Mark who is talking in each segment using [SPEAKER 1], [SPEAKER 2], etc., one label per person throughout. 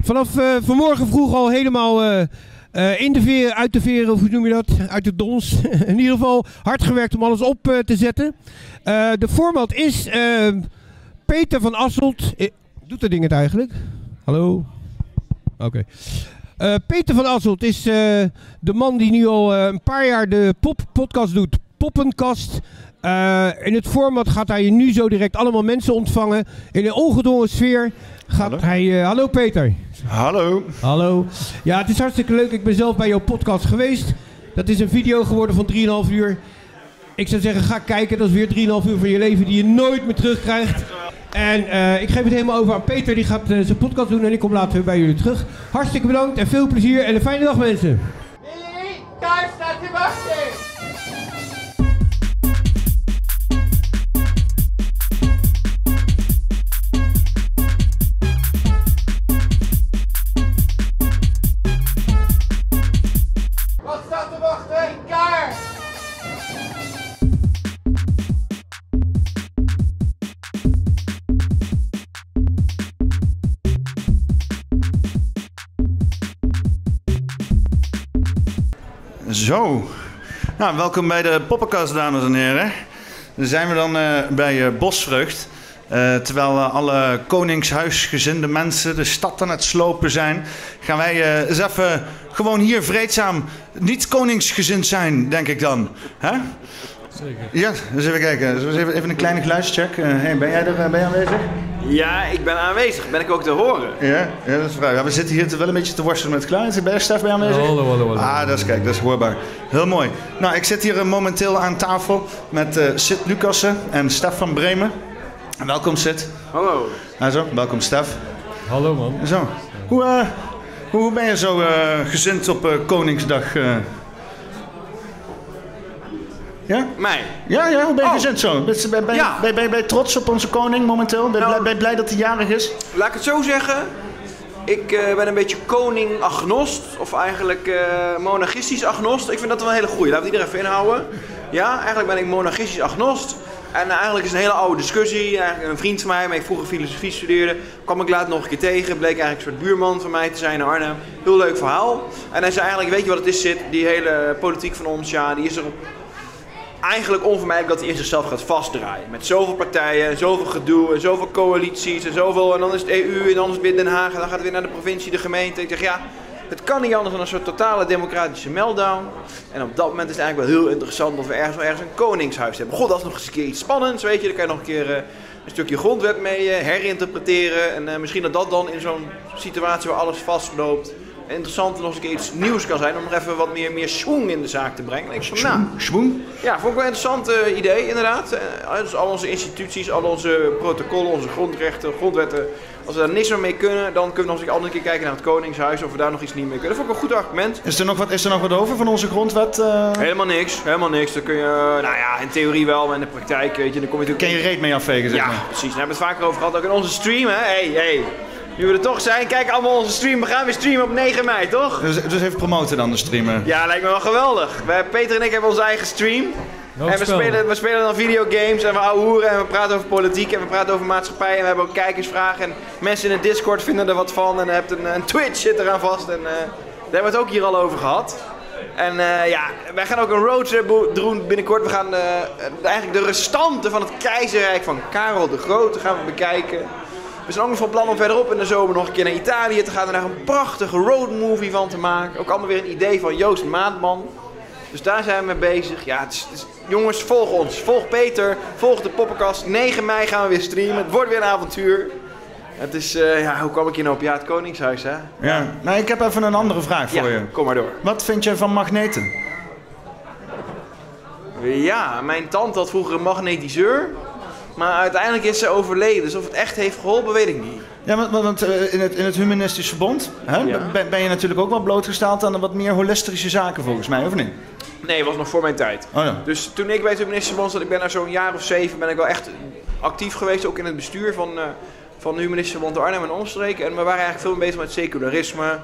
[SPEAKER 1] Vanaf vanmorgen vroeg al helemaal in de veer, uit de veren, of hoe noem je dat? Uit de dons. In ieder geval hard gewerkt om alles op te zetten. De format is Peter van Asselt. Doet dat ding het eigenlijk? Hallo? Oké. Peter van Asselt is de man die nu al een paar jaar de podcast doet. Poppenkast. In het format gaat hij nu zo direct allemaal mensen ontvangen. In een ongedwongen sfeer gaat hij... hallo Peter.
[SPEAKER 2] Hallo.
[SPEAKER 1] Hallo. Ja, het is hartstikke leuk. Ik ben zelf bij jouw podcast geweest. Dat is een video geworden van 3,5 uur. Ik zou zeggen, ga kijken. Dat is weer 3,5 uur van je leven die je nooit meer terugkrijgt. En ik geef het helemaal over aan Peter. Die gaat zijn podcast doen en ik kom later weer bij jullie terug. Hartstikke bedankt en veel plezier en een fijne dag mensen.
[SPEAKER 3] Willy, daar staat te wachten. Wat staat te wachten? Kaart!
[SPEAKER 2] Zo. Nou, welkom bij de Poppenkast, dames en heren. Dan zijn we dan bij Bosvrucht. Terwijl alle koningshuisgezinde mensen de stad aan het slopen zijn, gaan wij eens even gewoon hier vreedzaam niet koningsgezind zijn, denk ik dan. Hè?
[SPEAKER 4] Zeker.
[SPEAKER 2] Ja, dus even kijken. Dus even een kleine geluidscheck. Hey, ben jij er? Ben je aanwezig?
[SPEAKER 5] Ja, ik ben aanwezig. Ben ik ook te horen?
[SPEAKER 2] Ja, dat is waar. Ja, we zitten hier wel een beetje te worstelen met het geluid. Ben je, Stef, ben je aanwezig?
[SPEAKER 4] Hallo.
[SPEAKER 2] Ah, dat is, kijk, dat is hoorbaar. Heel mooi. Nou, ik zit hier momenteel aan tafel met Sid Lucassen en Stef van Bremen. Welkom, Sid.
[SPEAKER 5] Hallo.
[SPEAKER 2] Zo, welkom, Stef.
[SPEAKER 4] Hallo man.
[SPEAKER 2] Zo. Hoe ben je zo gezind op Koningsdag? Ja?
[SPEAKER 5] Mij?
[SPEAKER 2] Ja, hoe ben je gezind zo? Ben je trots op onze koning momenteel? Ben je blij dat hij jarig is?
[SPEAKER 5] Laat ik het zo zeggen. Ik ben een beetje koning-agnost. Of eigenlijk monarchistisch agnost. Ik vind dat wel een hele goeie. Laten we die er even inhouden. Ja, eigenlijk ben ik monarchistisch agnost. En eigenlijk is het een hele oude discussie. Eigenlijk een vriend van mij, maar ik vroeger filosofie studeerde, kwam ik later nog een keer tegen. Bleek eigenlijk een soort buurman van mij te zijn in Arnhem. Heel leuk verhaal. En hij zei eigenlijk, weet je wat het is, Sid? Die hele politiek van ons, ja, die is er eigenlijk onvermijdelijk dat hij in zichzelf gaat vastdraaien. Met zoveel partijen, en zoveel gedoe, en zoveel coalities, en zoveel. En dan is het EU, en dan is het weer Den Haag, en dan gaat het weer naar de provincie, de gemeente. Ik zeg, ja, het kan niet anders dan een soort totale democratische meltdown. En op dat moment is het eigenlijk wel heel interessant dat we ergens een koningshuis hebben. God, dat is nog eens een keer iets spannends, weet je. Daar kan je nog een keer een stukje grondwet mee herinterpreteren. En misschien dat dan in zo'n situatie waar alles vastloopt interessant en nog eens een keer iets nieuws kan zijn om nog even wat meer schwung in de zaak te brengen. En ik van,
[SPEAKER 2] schwung?
[SPEAKER 5] Ja, vond ik wel een interessant idee inderdaad. Dus al onze instituties, al onze protocollen, onze grondrechten, grondwetten. Als we daar niks meer mee kunnen, dan kunnen we nog eens een andere keer kijken naar het Koningshuis of we daar nog iets niet mee kunnen. Dat vond ik een goed argument.
[SPEAKER 2] Is er nog wat over van onze grondwet?
[SPEAKER 5] Helemaal niks. Dan kun je, nou ja, in theorie wel, maar in de praktijk, weet je, dan kom je natuurlijk...
[SPEAKER 2] Ken je reet mee afvegen, zeg maar.
[SPEAKER 5] Ja, precies. Daar hebben we het vaker over gehad, ook in onze stream, hè. Hey. Nu we er toch zijn, kijk allemaal onze stream. We gaan weer streamen op 9 mei, toch?
[SPEAKER 2] Dus even promoten dan, de streamen.
[SPEAKER 5] Ja, lijkt me wel geweldig. Peter en ik hebben onze eigen stream. En we spelen dan videogames en we ouwehoeren en we praten over politiek en we praten over maatschappij. En we hebben ook kijkersvragen en mensen in de Discord vinden er wat van. En je hebt een Twitch zit eraan vast en daar hebben we het ook hier al over gehad. En ja, wij gaan ook een roadtrip doen binnenkort. We gaan eigenlijk de restanten van het keizerrijk van Karel de Grote gaan we bekijken. We zijn ook nog van plan om verderop in de zomer nog een keer naar Italië te gaan en daar een prachtige roadmovie van te maken. Ook allemaal weer een idee van Joost Maatman. Dus daar zijn we mee bezig. Ja, jongens, volg ons. Volg Peter. Volg de Poppenkast. 9 mei gaan we weer streamen. Het wordt weer een avontuur. Het is, ja, hoe kwam ik hier nou op? Ja, het Koningshuis, hè?
[SPEAKER 2] Ja. Nou, ik heb even een andere vraag voor je.
[SPEAKER 5] Kom maar door.
[SPEAKER 2] Wat vind je van magneten?
[SPEAKER 5] Ja, mijn tante had vroeger een magnetiseur. Maar uiteindelijk is ze overleden. Dus of het echt heeft geholpen, weet ik niet.
[SPEAKER 2] Ja, want in het Humanistisch Verbond ben je natuurlijk ook wel blootgesteld aan wat meer holistische zaken volgens mij, of niet?
[SPEAKER 5] Nee, was nog voor mijn tijd.
[SPEAKER 2] Oh ja.
[SPEAKER 5] Dus toen ik bij het Humanistisch Verbond zat, ik ben na zo'n jaar of 7, ben ik wel echt actief geweest. Ook in het bestuur van het Humanistisch Verbond Arnhem en omstreken. En we waren eigenlijk veel bezig met secularisme,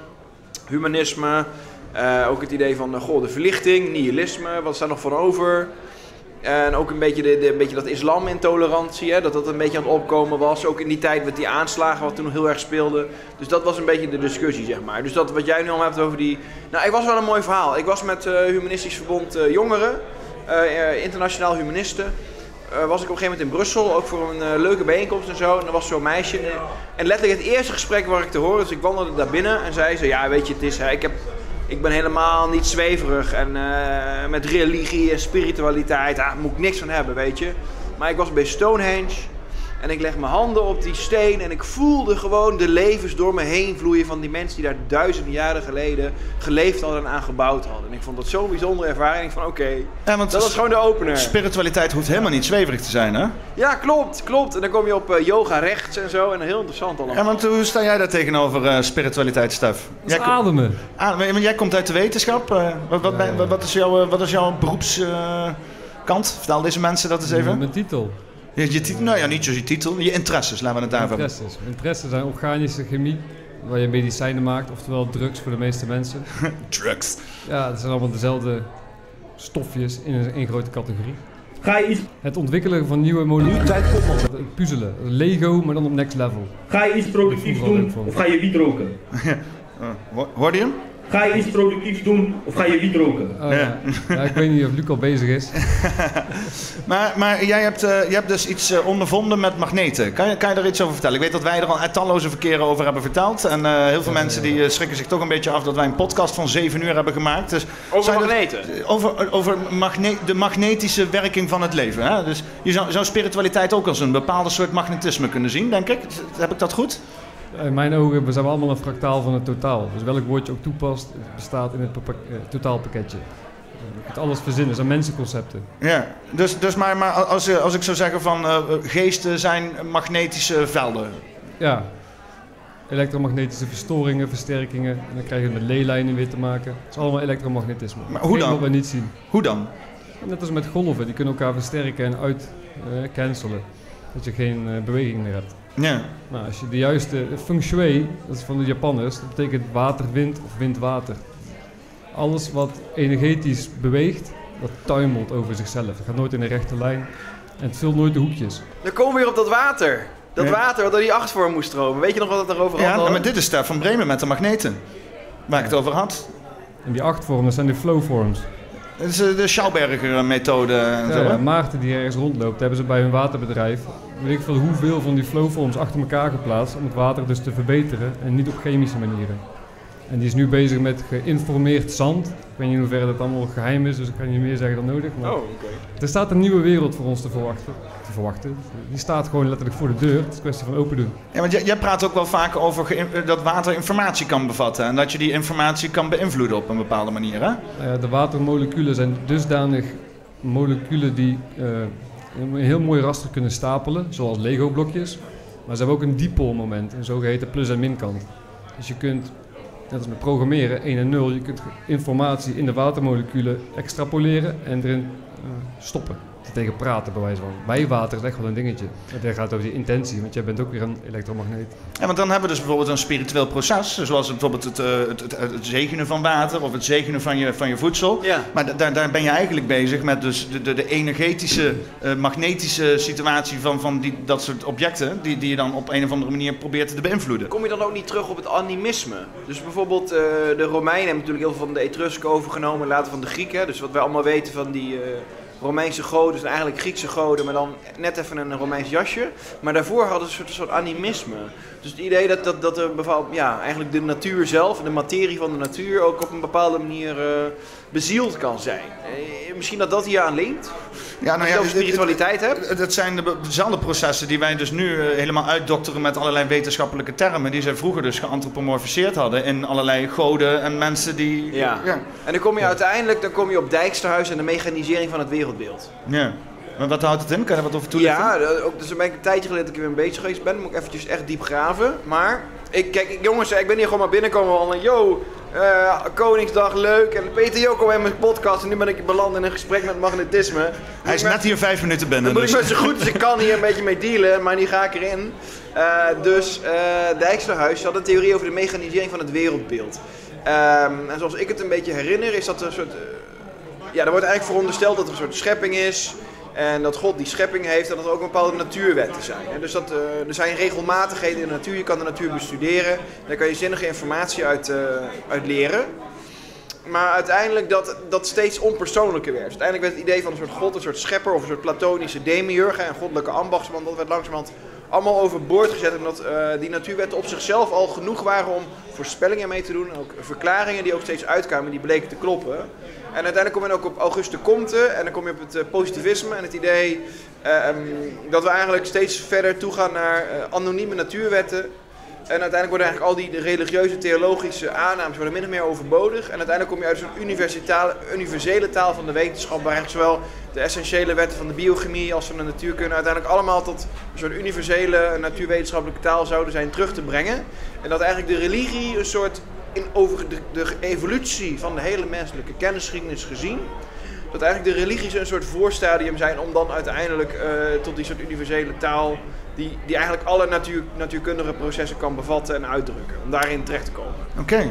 [SPEAKER 5] humanisme. Ook het idee van de verlichting, nihilisme, wat is daar nog van over? En ook een beetje, een beetje dat islamintolerantie, hè, dat een beetje aan het opkomen was. Ook in die tijd met die aanslagen wat toen nog heel erg speelde. Dus dat was een beetje de discussie, zeg maar. Dus dat wat jij nu al hebt over die... Nou, ik was wel een mooi verhaal. Ik was met Humanistisch Verbond Jongeren, internationaal humanisten. Was ik op een gegeven moment in Brussel, ook voor een leuke bijeenkomst en zo. En er was zo'n meisje. En letterlijk het eerste gesprek waar ik te horen, dus ik wandelde daar binnen en zei ze... Ja, weet je, het is... Ik ben helemaal niet zweverig en met religie en spiritualiteit, daar moet ik niks van hebben, weet je. Maar ik was bij Stonehenge en ik leg mijn handen op die steen en ik voelde gewoon de levens door me heen vloeien van die mensen die daar duizenden jaren geleden geleefd hadden en aan gebouwd hadden. En ik vond dat zo'n bijzondere ervaring van oké, dat was gewoon de opener.
[SPEAKER 2] Spiritualiteit hoeft helemaal niet zweverig te zijn, hè?
[SPEAKER 5] Ja, klopt. En dan kom je op yoga rechts en zo en heel interessant allemaal.
[SPEAKER 2] Ja, want hoe sta jij daar tegenover spiritualiteit, Stef?
[SPEAKER 4] Ademen.
[SPEAKER 2] Jij komt uit de wetenschap. Wat is jouw beroepskant? Vertel deze mensen dat eens even.
[SPEAKER 4] Mijn titel.
[SPEAKER 2] Je titel? Nou ja, niet zoals je titel. Je interesses, laten we het daarvan hebben.
[SPEAKER 4] Interesses zijn organische chemie, waar je medicijnen maakt, oftewel drugs voor de meeste mensen.
[SPEAKER 2] Drugs.
[SPEAKER 4] Ja, het zijn allemaal dezelfde stofjes in één grote categorie.
[SPEAKER 6] Ga je iets...
[SPEAKER 4] Het ontwikkelen van nieuwe moleculen. Het puzzelen. Lego, maar dan op next level.
[SPEAKER 6] Ga je iets productiefs doen of ga je wiet roken?
[SPEAKER 2] Hoorde je hem?
[SPEAKER 6] Ga je iets productiefs doen of ga je wiet roken?
[SPEAKER 4] Ja, ik weet niet of Luc al bezig is.
[SPEAKER 2] Maar jij hebt dus iets ondervonden met magneten. Kan je daar iets over vertellen? Ik weet dat wij er al talloze verkeren over hebben verteld. En heel veel mensen die schrikken zich toch een beetje af dat wij een podcast van 7 uur hebben gemaakt. Dus
[SPEAKER 5] over magneten?
[SPEAKER 2] Over de magnetische werking van het leven. Hè? Dus je zou spiritualiteit ook als een bepaalde soort magnetisme kunnen zien, denk ik. Heb ik dat goed?
[SPEAKER 4] In mijn ogen zijn we allemaal een fractaal van het totaal. Dus welk woord je ook toepast, het bestaat in het totaalpakketje. Je kunt alles verzinnen, zijn mensenconcepten.
[SPEAKER 2] Ja, dus maar als ik zou zeggen van geesten zijn magnetische velden.
[SPEAKER 4] Ja, elektromagnetische verstoringen, versterkingen. En dan krijg je met leelijnen weer te maken. Het is allemaal elektromagnetisme.
[SPEAKER 2] Maar hoe dan?
[SPEAKER 4] Wat we niet zien.
[SPEAKER 2] Hoe dan?
[SPEAKER 4] Net als met golven, die kunnen elkaar versterken en uitcancelen. Dat je geen beweging meer hebt.
[SPEAKER 2] Ja.
[SPEAKER 4] Nou, als je de juiste feng shui, dat is van de Japanners, dat betekent water-wind of wind-water. Alles wat energetisch beweegt, dat tuimelt over zichzelf. Het gaat nooit in een rechte lijn en het vult nooit de hoekjes.
[SPEAKER 5] Dan komen we weer op dat water. Dat water wat door die achtvorm moest stromen. Weet je nog wat het erover had?
[SPEAKER 2] Ja, maar dit is Stef van Bremen met de magneten. Waar ik het over had.
[SPEAKER 4] En die achtvormen, dat zijn de flowforms.
[SPEAKER 2] Dat is de Schauberger methode en zo.
[SPEAKER 4] Ja, Maarten die ergens rondloopt, hebben ze bij hun waterbedrijf weet ik veel hoeveel van die flowforms achter elkaar geplaatst om het water dus te verbeteren en niet op chemische manieren. En die is nu bezig met geïnformeerd zand. Ik weet niet in hoeverre dat allemaal geheim is, dus ik kan niet meer zeggen dan nodig. Maar er staat een nieuwe wereld voor ons te verwachten. Die staat gewoon letterlijk voor de deur. Het is een kwestie van open doen.
[SPEAKER 2] Ja, want jij praat ook wel vaak over dat water informatie kan bevatten. En dat je die informatie kan beïnvloeden op een bepaalde manier, hè?
[SPEAKER 4] De watermoleculen zijn dusdanig moleculen die een heel mooi raster kunnen stapelen, zoals Lego-blokjes. Maar ze hebben ook een dipoolmoment, een zogeheten plus- en minkant. Dus je kunt, net als met programmeren, 1 en 0, je kunt informatie in de watermoleculen extrapoleren en erin stoppen. Tegen praten, bij wijze van. Bij water is echt wel een dingetje. Het gaat over die intentie, want jij bent ook weer een elektromagneet.
[SPEAKER 2] Ja, want dan hebben we dus bijvoorbeeld een spiritueel proces, zoals bijvoorbeeld het zegenen van water of het zegenen van je voedsel.
[SPEAKER 5] Ja.
[SPEAKER 2] Maar daar ben je eigenlijk bezig met dus de energetische, magnetische situatie van dat soort objecten, die je dan op een of andere manier probeert te beïnvloeden.
[SPEAKER 5] Kom je dan ook niet terug op het animisme? Dus bijvoorbeeld de Romeinen hebben natuurlijk heel veel van de Etrusken overgenomen, later van de Grieken. Dus wat wij allemaal weten van die Romeinse goden zijn eigenlijk Griekse goden, maar dan net even een Romeins jasje. Maar daarvoor hadden ze een soort animisme. Dus het idee dat er eigenlijk de natuur zelf, de materie van de natuur, ook op een bepaalde manier bezield kan zijn. Misschien dat hier aan linkt?
[SPEAKER 2] Ja,
[SPEAKER 5] als je over spiritualiteit hebt?
[SPEAKER 2] Het zijn dezelfde processen die wij dus nu helemaal uitdokteren met allerlei wetenschappelijke termen, die zij vroeger dus geantropomorfiseerd hadden in allerlei goden en mensen die...
[SPEAKER 5] Ja. En dan kom je uiteindelijk op Dijksterhuis en de mechanisering van het wereldbeeld.
[SPEAKER 2] Ja. Maar wat houdt het in? Kan je er wat over toelichten?
[SPEAKER 5] Ja, dus dan ben ik een tijdje geleden dat ik weer een bezig geweest ben. Dan moet ik eventjes echt diep graven. Maar, jongens, ik ben hier gewoon maar binnenkomen al Koningsdag, leuk. En Peter Joko in mijn podcast. En nu ben ik beland in een gesprek met magnetisme.
[SPEAKER 2] Hij is net hier 5 minuten binnen.
[SPEAKER 5] Dan moet ik met zo goed als ik kan hier een beetje mee dealen. Maar die ga ik erin. Dijksterhuis had een theorie over de mechanisering van het wereldbeeld. En zoals ik het een beetje herinner, is dat een soort... er wordt eigenlijk verondersteld dat er een soort schepping is En dat God die schepping heeft en dat er ook bepaalde natuurwetten zijn. Hè? Dus dat, er zijn regelmatigheden in de natuur. Je kan de natuur bestuderen. Daar kan je zinnige informatie uit leren. Maar uiteindelijk dat steeds onpersoonlijker werd. Uiteindelijk werd het idee van een soort God, een soort schepper of een soort platonische demiurg, een goddelijke ambachtsman, dat werd langzamerhand allemaal overboord gezet. Omdat die natuurwetten op zichzelf al genoeg waren om voorspellingen mee te doen. En ook verklaringen die ook steeds uitkwamen, die bleken te kloppen. En uiteindelijk kom je ook op Auguste Comte en dan kom je op het positivisme en het idee dat we eigenlijk steeds verder toegaan naar anonieme natuurwetten. En uiteindelijk worden eigenlijk al die religieuze, theologische aannames worden min of meer overbodig. En uiteindelijk kom je uit zo'n universele taal van de wetenschap, waar eigenlijk zowel de essentiële wetten van de biochemie als van de natuurkunde uiteindelijk allemaal tot een soort universele natuurwetenschappelijke taal zouden zijn terug te brengen. En dat eigenlijk de religie een soort, over de evolutie van de hele menselijke kennisgeschiedenis gezien, dat eigenlijk de religies een soort voorstadium zijn om dan uiteindelijk tot die soort universele taal, die eigenlijk alle natuurkundige processen kan bevatten en uitdrukken, om daarin terecht te komen.
[SPEAKER 2] Oké.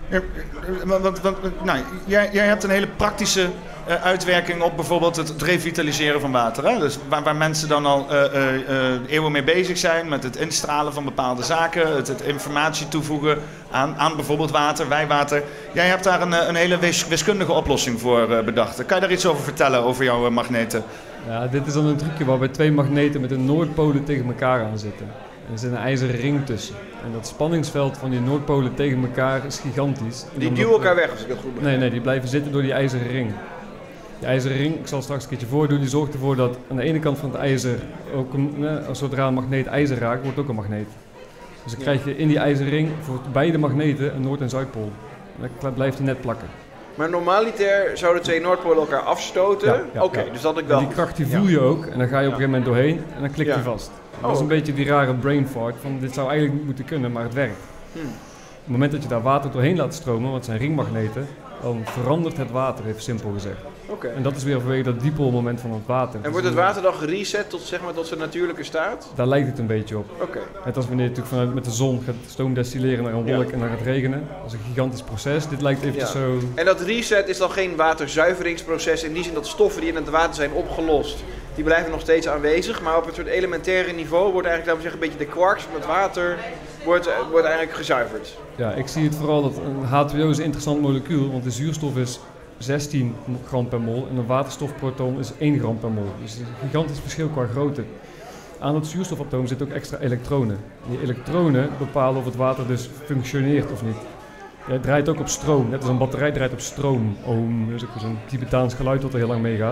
[SPEAKER 2] Nou, jij hebt een hele praktische uitwerking op bijvoorbeeld het revitaliseren van water. Hè? Dus waar mensen dan al eeuwen mee bezig zijn met het instralen van bepaalde zaken, het informatie toevoegen aan bijvoorbeeld water, wijwater. Jij hebt daar een hele wiskundige oplossing voor bedacht. Kan je daar iets over vertellen, over jouw magneten?
[SPEAKER 4] Ja, dit is dan een trucje waarbij 2 magneten met de noordpolen tegen elkaar aan zitten. En er zit een ijzeren ring tussen. En dat spanningsveld van die noordpolen tegen elkaar is gigantisch.
[SPEAKER 5] Die duwen elkaar weg, als ik dat goed begrijp.
[SPEAKER 4] Nee, die blijven zitten door die ijzeren ring. Die ijzeren ring, ik zal straks een keertje voordoen, die zorgt ervoor dat aan de ene kant van het ijzer, ook zodra een magneet ijzer raakt, wordt ook een magneet. Dus dan krijg je in die ijzeren ring voor beide magneten een noord- en zuidpool. En dan blijft die net plakken.
[SPEAKER 5] Maar normaliter zouden 2 noordpolen elkaar afstoten?
[SPEAKER 4] Ja,
[SPEAKER 5] Oké, dus dat ik wel.
[SPEAKER 4] En die kracht die voel je ook en dan ga je op een gegeven moment doorheen en dan klikt die vast. Dat is een beetje die rare brain fart van dit zou eigenlijk niet moeten kunnen, maar het werkt. Op het moment dat je daar water doorheen laat stromen, want het zijn ringmagneten, dan verandert het water, even simpel gezegd.
[SPEAKER 5] Okay.
[SPEAKER 4] En dat is weer vanwege dat diepolmoment van het water.
[SPEAKER 5] En wordt het water dan gereset tot, zeg maar, tot zijn natuurlijke staat?
[SPEAKER 4] Daar lijkt het een beetje op.
[SPEAKER 5] Oké.
[SPEAKER 4] Net als wanneer je natuurlijk vanuit met de zon gaat stoom destilleren naar een wolk en dan gaat regenen. Dat is een gigantisch proces. Dit lijkt eventjes zo...
[SPEAKER 5] En dat reset is dan geen waterzuiveringsproces in die zin dat stoffen die in het water zijn opgelost, die blijven nog steeds aanwezig. Maar op een soort elementaire niveau wordt eigenlijk, laten we zeggen, een beetje de quarks van het water wordt eigenlijk gezuiverd.
[SPEAKER 4] Ja, ik zie het vooral dat een H2O is een interessant molecuul, want de zuurstof is 16 gram per mol en een waterstofproton is 1 gram per mol. Dus het is een gigantisch verschil qua grootte. Aan het zuurstofatoom zitten ook extra elektronen. Die elektronen bepalen of het water dus functioneert of niet. Ja, het draait ook op stroom, net als een batterij draait op stroom. Ohm, dus ook zo'n Tibetaans geluid dat er heel lang meegaat.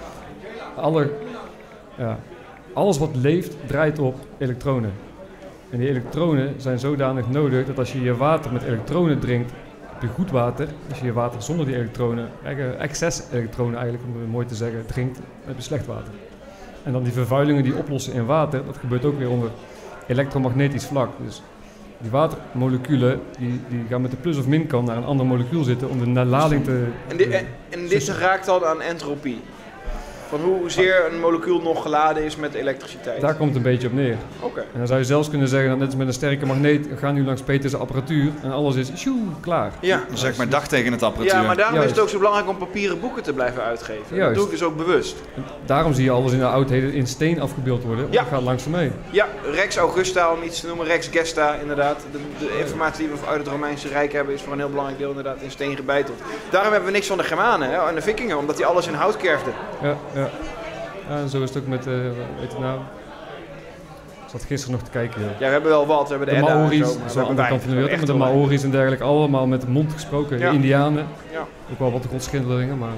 [SPEAKER 4] Alles wat leeft draait op elektronen. En die elektronen zijn zodanig nodig dat als je je water met elektronen drinkt, heb je goed water. Als je je water zonder die elektronen, excess elektronen eigenlijk, om het mooi te zeggen, drinkt, dan heb je slecht water. En dan die vervuilingen die oplossen in water, dat gebeurt ook weer onder elektromagnetisch vlak. Dus die watermoleculen die gaan met de plus- of minkant naar een ander molecuul zitten om de lading te...
[SPEAKER 5] En dit raakt dan aan entropie? Van hoezeer een molecuul nog geladen is met elektriciteit?
[SPEAKER 4] Daar komt het een beetje op neer.
[SPEAKER 5] Oké.
[SPEAKER 4] En dan zou je zelfs kunnen zeggen dat net als met een sterke magneet, we gaan nu langs Peters apparatuur en alles is klaar.
[SPEAKER 5] Ja.
[SPEAKER 2] Zeg maar dag tegen het apparatuur.
[SPEAKER 5] Ja, maar daarom is het ook zo belangrijk om papieren boeken te blijven uitgeven.
[SPEAKER 4] Juist.
[SPEAKER 5] Dat doe ik dus ook bewust.
[SPEAKER 4] En daarom zie je alles in de oudheden in steen afgebeeld worden, want
[SPEAKER 5] Ja.
[SPEAKER 4] dat gaat langzaam mee.
[SPEAKER 5] Ja, Rex Augusta, om iets te noemen, Rex Gesta inderdaad. De informatie die we uit het Romeinse Rijk hebben is voor een heel belangrijk deel inderdaad in steen gebeiteld. Daarom hebben we niks van de Germanen en de Vikingen, omdat die alles in hout kerfden.
[SPEAKER 4] Ja. Ja, en zo is het ook met, weet je nou, ik zat gisteren nog te kijken. Ja,
[SPEAKER 5] Ja, we hebben wel wat, we hebben de Edda en
[SPEAKER 4] Maori's,
[SPEAKER 5] zo,
[SPEAKER 4] dat
[SPEAKER 5] maar
[SPEAKER 4] is
[SPEAKER 5] we
[SPEAKER 4] wel aan de
[SPEAKER 5] hebben
[SPEAKER 4] kant van de wereld,
[SPEAKER 5] echt
[SPEAKER 4] met de
[SPEAKER 5] wel
[SPEAKER 4] Maori's en dergelijke, allemaal met de mond gesproken,
[SPEAKER 5] Ja.
[SPEAKER 4] de Indianen.
[SPEAKER 5] Ja.
[SPEAKER 4] Ook wel wat godsschilderingen, maar...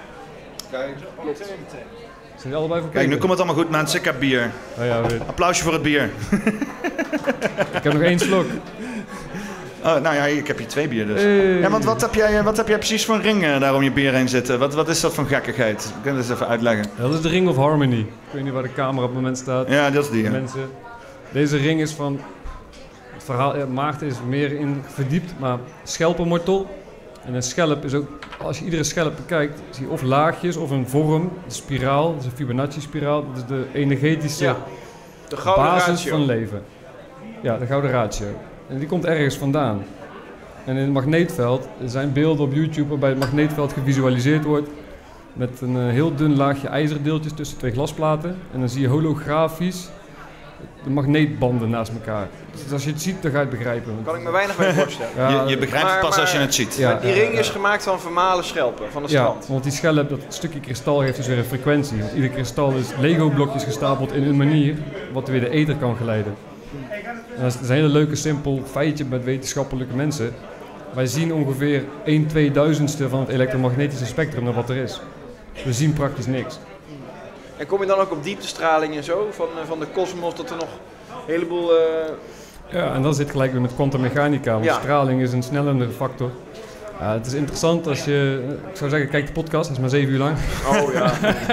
[SPEAKER 4] Zijn die allebei verkeken?
[SPEAKER 2] Kijk, nu komt het allemaal goed, mensen. Ik heb bier.
[SPEAKER 4] Oh ja, weet.
[SPEAKER 2] Applausje voor het bier.
[SPEAKER 4] Ik heb nog 1 slok.
[SPEAKER 2] Oh, nou ja, ik heb hier 2 bier dus.
[SPEAKER 4] Hey.
[SPEAKER 2] Ja, want wat heb jij precies voor een ring daar om je bier heen zitten? Wat is dat voor gekkigheid? Kun je dat eens even uitleggen?
[SPEAKER 4] Dat is de Ring of Harmony. Ik weet niet waar de camera op het moment staat.
[SPEAKER 2] Ja, dat is die. Ja.
[SPEAKER 4] Mensen. Deze ring is van... Het verhaal, Maarten is meer in verdiept, maar schelpenwortel. En een schelp is ook... Als je iedere schelp bekijkt, zie je of laagjes of een vorm, een spiraal. Dat is een Fibonacci-spiraal. Dat is de energetische
[SPEAKER 5] Ja, de gouden
[SPEAKER 4] basis
[SPEAKER 5] ratio.
[SPEAKER 4] van leven. Ja, de gouden ratio. En die komt ergens vandaan. En in het magneetveld, er zijn beelden op YouTube waarbij het magneetveld gevisualiseerd wordt. met een heel dun laagje ijzerdeeltjes tussen 2 glasplaten. En dan zie je holografisch de magneetbanden naast elkaar. Dus als je het ziet, dan ga je het begrijpen.
[SPEAKER 5] Kan ik me weinig bij voorstellen.
[SPEAKER 4] Ja,
[SPEAKER 2] je begrijpt het pas als je het ziet.
[SPEAKER 4] Ja,
[SPEAKER 5] Die ring is gemaakt van vermalen schelpen van de strand.
[SPEAKER 4] Want die schelp, dat stukje kristal heeft dus weer een frequentie. Want ieder kristal is Lego-blokjes gestapeld in een manier wat weer de ether kan geleiden. En dat is een hele leuke, simpel feitje met wetenschappelijke mensen. Wij zien ongeveer 1/2000ste van het elektromagnetische spectrum naar wat er is. We zien praktisch niks.
[SPEAKER 5] En kom je dan ook op dieptestraling en zo van de kosmos, dat er nog een heleboel...
[SPEAKER 4] Ja, en dat zit gelijk weer met kwantummechanica, want straling is een snellende factor. Het is interessant als je, ik zou zeggen, kijk de podcast, dat is maar 7 uur lang.
[SPEAKER 5] Oh ja.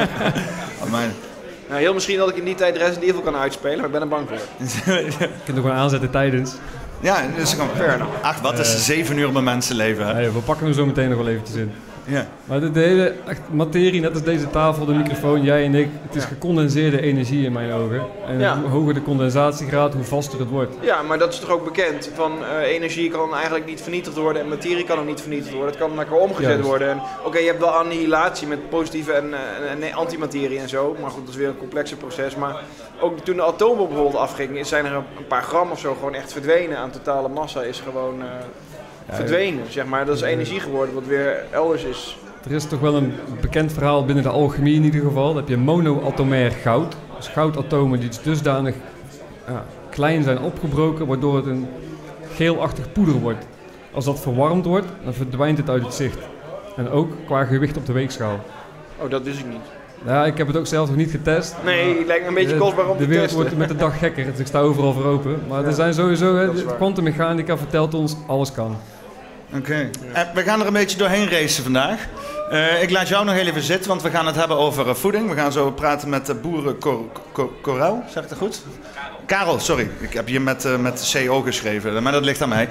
[SPEAKER 2] Amai.
[SPEAKER 5] Nou, heel misschien dat ik in die tijd Resident Evil kan uitspelen, maar ik ben er bang voor.
[SPEAKER 4] Je kunt ook gewoon aanzetten tijdens.
[SPEAKER 2] Ja, dus gewoon...
[SPEAKER 5] Fair enough.
[SPEAKER 2] Ach, wat is 7 uur bij mensenleven, hè?
[SPEAKER 4] Nee, we pakken hem zo meteen nog wel eventjes in.
[SPEAKER 2] Ja.
[SPEAKER 4] Maar de hele materie, net als deze tafel, de microfoon, jij en ik, het is gecondenseerde energie in mijn ogen. En hoe hoger de condensatiegraad, hoe vaster het wordt.
[SPEAKER 5] Ja, maar dat is toch ook bekend. Van energie kan eigenlijk niet vernietigd worden en materie kan ook niet vernietigd worden. Het kan naar elkaar omgezet worden. En oké, je hebt wel annihilatie met positieve en antimaterie en zo. Maar goed, dat is weer een complexer proces. Maar ook toen de atoombom bijvoorbeeld afging, zijn er een paar gram of zo gewoon echt verdwenen aan totale massa. Is gewoon... verdwenen, zeg maar. Dat is energie geworden, wat weer elders is.
[SPEAKER 4] Er is toch wel een bekend verhaal binnen de alchemie in ieder geval. Dan heb je monoatomair goud. Dus goudatomen die dusdanig klein zijn opgebroken, waardoor het een geelachtig poeder wordt. Als dat verwarmd wordt, dan verdwijnt het uit het zicht. En ook qua gewicht op de weegschaal.
[SPEAKER 5] Oh, dat wist ik niet.
[SPEAKER 4] Ja, ik heb het ook zelf nog niet getest.
[SPEAKER 5] Nee, het lijkt me een beetje kostbaar om te testen.
[SPEAKER 4] De wereld wordt met de dag gekker, dus ik sta overal voor open. Maar er zijn sowieso, kwantummechanica vertelt ons, alles kan.
[SPEAKER 2] Oké. We gaan er een beetje doorheen racen vandaag. Ik laat jou nog heel even zitten, want we gaan het hebben over voeding. We gaan zo praten met boeren Corel, zeg ik dat goed? Karel, sorry. Ik heb hier met CO geschreven, maar dat ligt aan mij.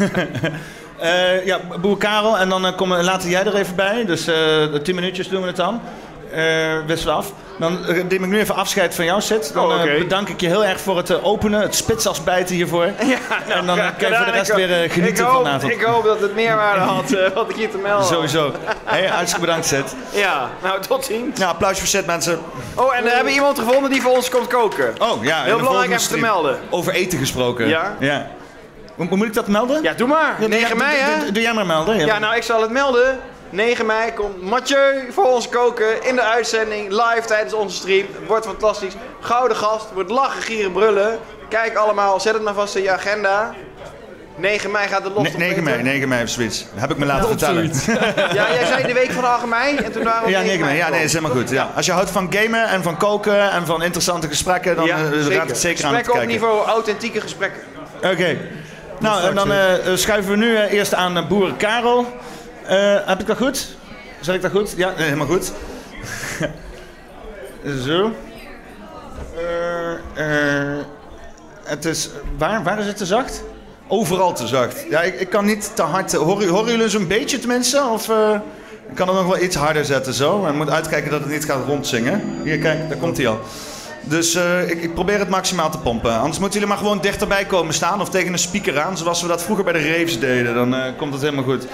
[SPEAKER 2] Boer Karel, en dan laten jij er even bij. Dus 10 minuutjes doen we het dan. Wisselen af. Dan neem ik nu even afscheid van jou, Sid. Dan bedank ik je heel erg voor het openen, het spitsafbijten hiervoor. Ja,
[SPEAKER 5] nou,
[SPEAKER 2] en dan kan je voor de rest weer genieten vanavond.
[SPEAKER 5] Ik hoop dat het meerwaarde had wat ik hier te melden.
[SPEAKER 2] Sowieso. Hey, hartstikke bedankt, Sid.
[SPEAKER 5] Ja, nou tot ziens.
[SPEAKER 2] Ja, applausje voor Sid, mensen.
[SPEAKER 5] Oh, en we hebben iemand gevonden die voor ons komt koken.
[SPEAKER 2] Oh, ja.
[SPEAKER 5] Heel belangrijk even te melden.
[SPEAKER 2] Over eten gesproken.
[SPEAKER 5] Ja.
[SPEAKER 2] Hoe moet ik dat melden?
[SPEAKER 5] Ja, doe maar. 9 mei, hè?
[SPEAKER 2] Doe jij maar melden.
[SPEAKER 5] Ja, nou, ik zal het melden. 9 mei komt Mathieu voor ons koken in de uitzending, live tijdens onze stream. Het wordt fantastisch. Gouden gast, wordt lachen, gieren, brullen. Kijk allemaal, zet het maar vast in je agenda. 9 mei gaat het los.
[SPEAKER 2] 9 mei of zoiets. Heb ik me laten vertellen.
[SPEAKER 5] Ja, jij zei de week van de 8 mei en toen waren we
[SPEAKER 2] 9 mei. Ja, nee, is helemaal goed. Ja. Als je houdt van gamen en van koken en van interessante gesprekken, dan raad het zeker aan te kijken.
[SPEAKER 5] Gesprekken op niveau authentieke gesprekken.
[SPEAKER 2] Oké. Nou, en dan schuiven we nu eerst aan boer Karel. Heb ik dat goed? Zeg ik dat goed? Ja, helemaal goed. Zo. Het is... Waar is het te zacht? Overal te zacht. Ja, ik kan niet te hard... Horen jullie zo'n beetje tenminste? Of ik kan het nog wel iets harder zetten zo. Maar ik moet uitkijken dat het niet gaat rondzingen. Hier, kijk, daar komt hij al. Dus ik probeer het maximaal te pompen. Anders moeten jullie maar gewoon dichterbij komen staan. Of tegen een speaker aan, zoals we dat vroeger bij de raves deden. Dan komt het helemaal goed.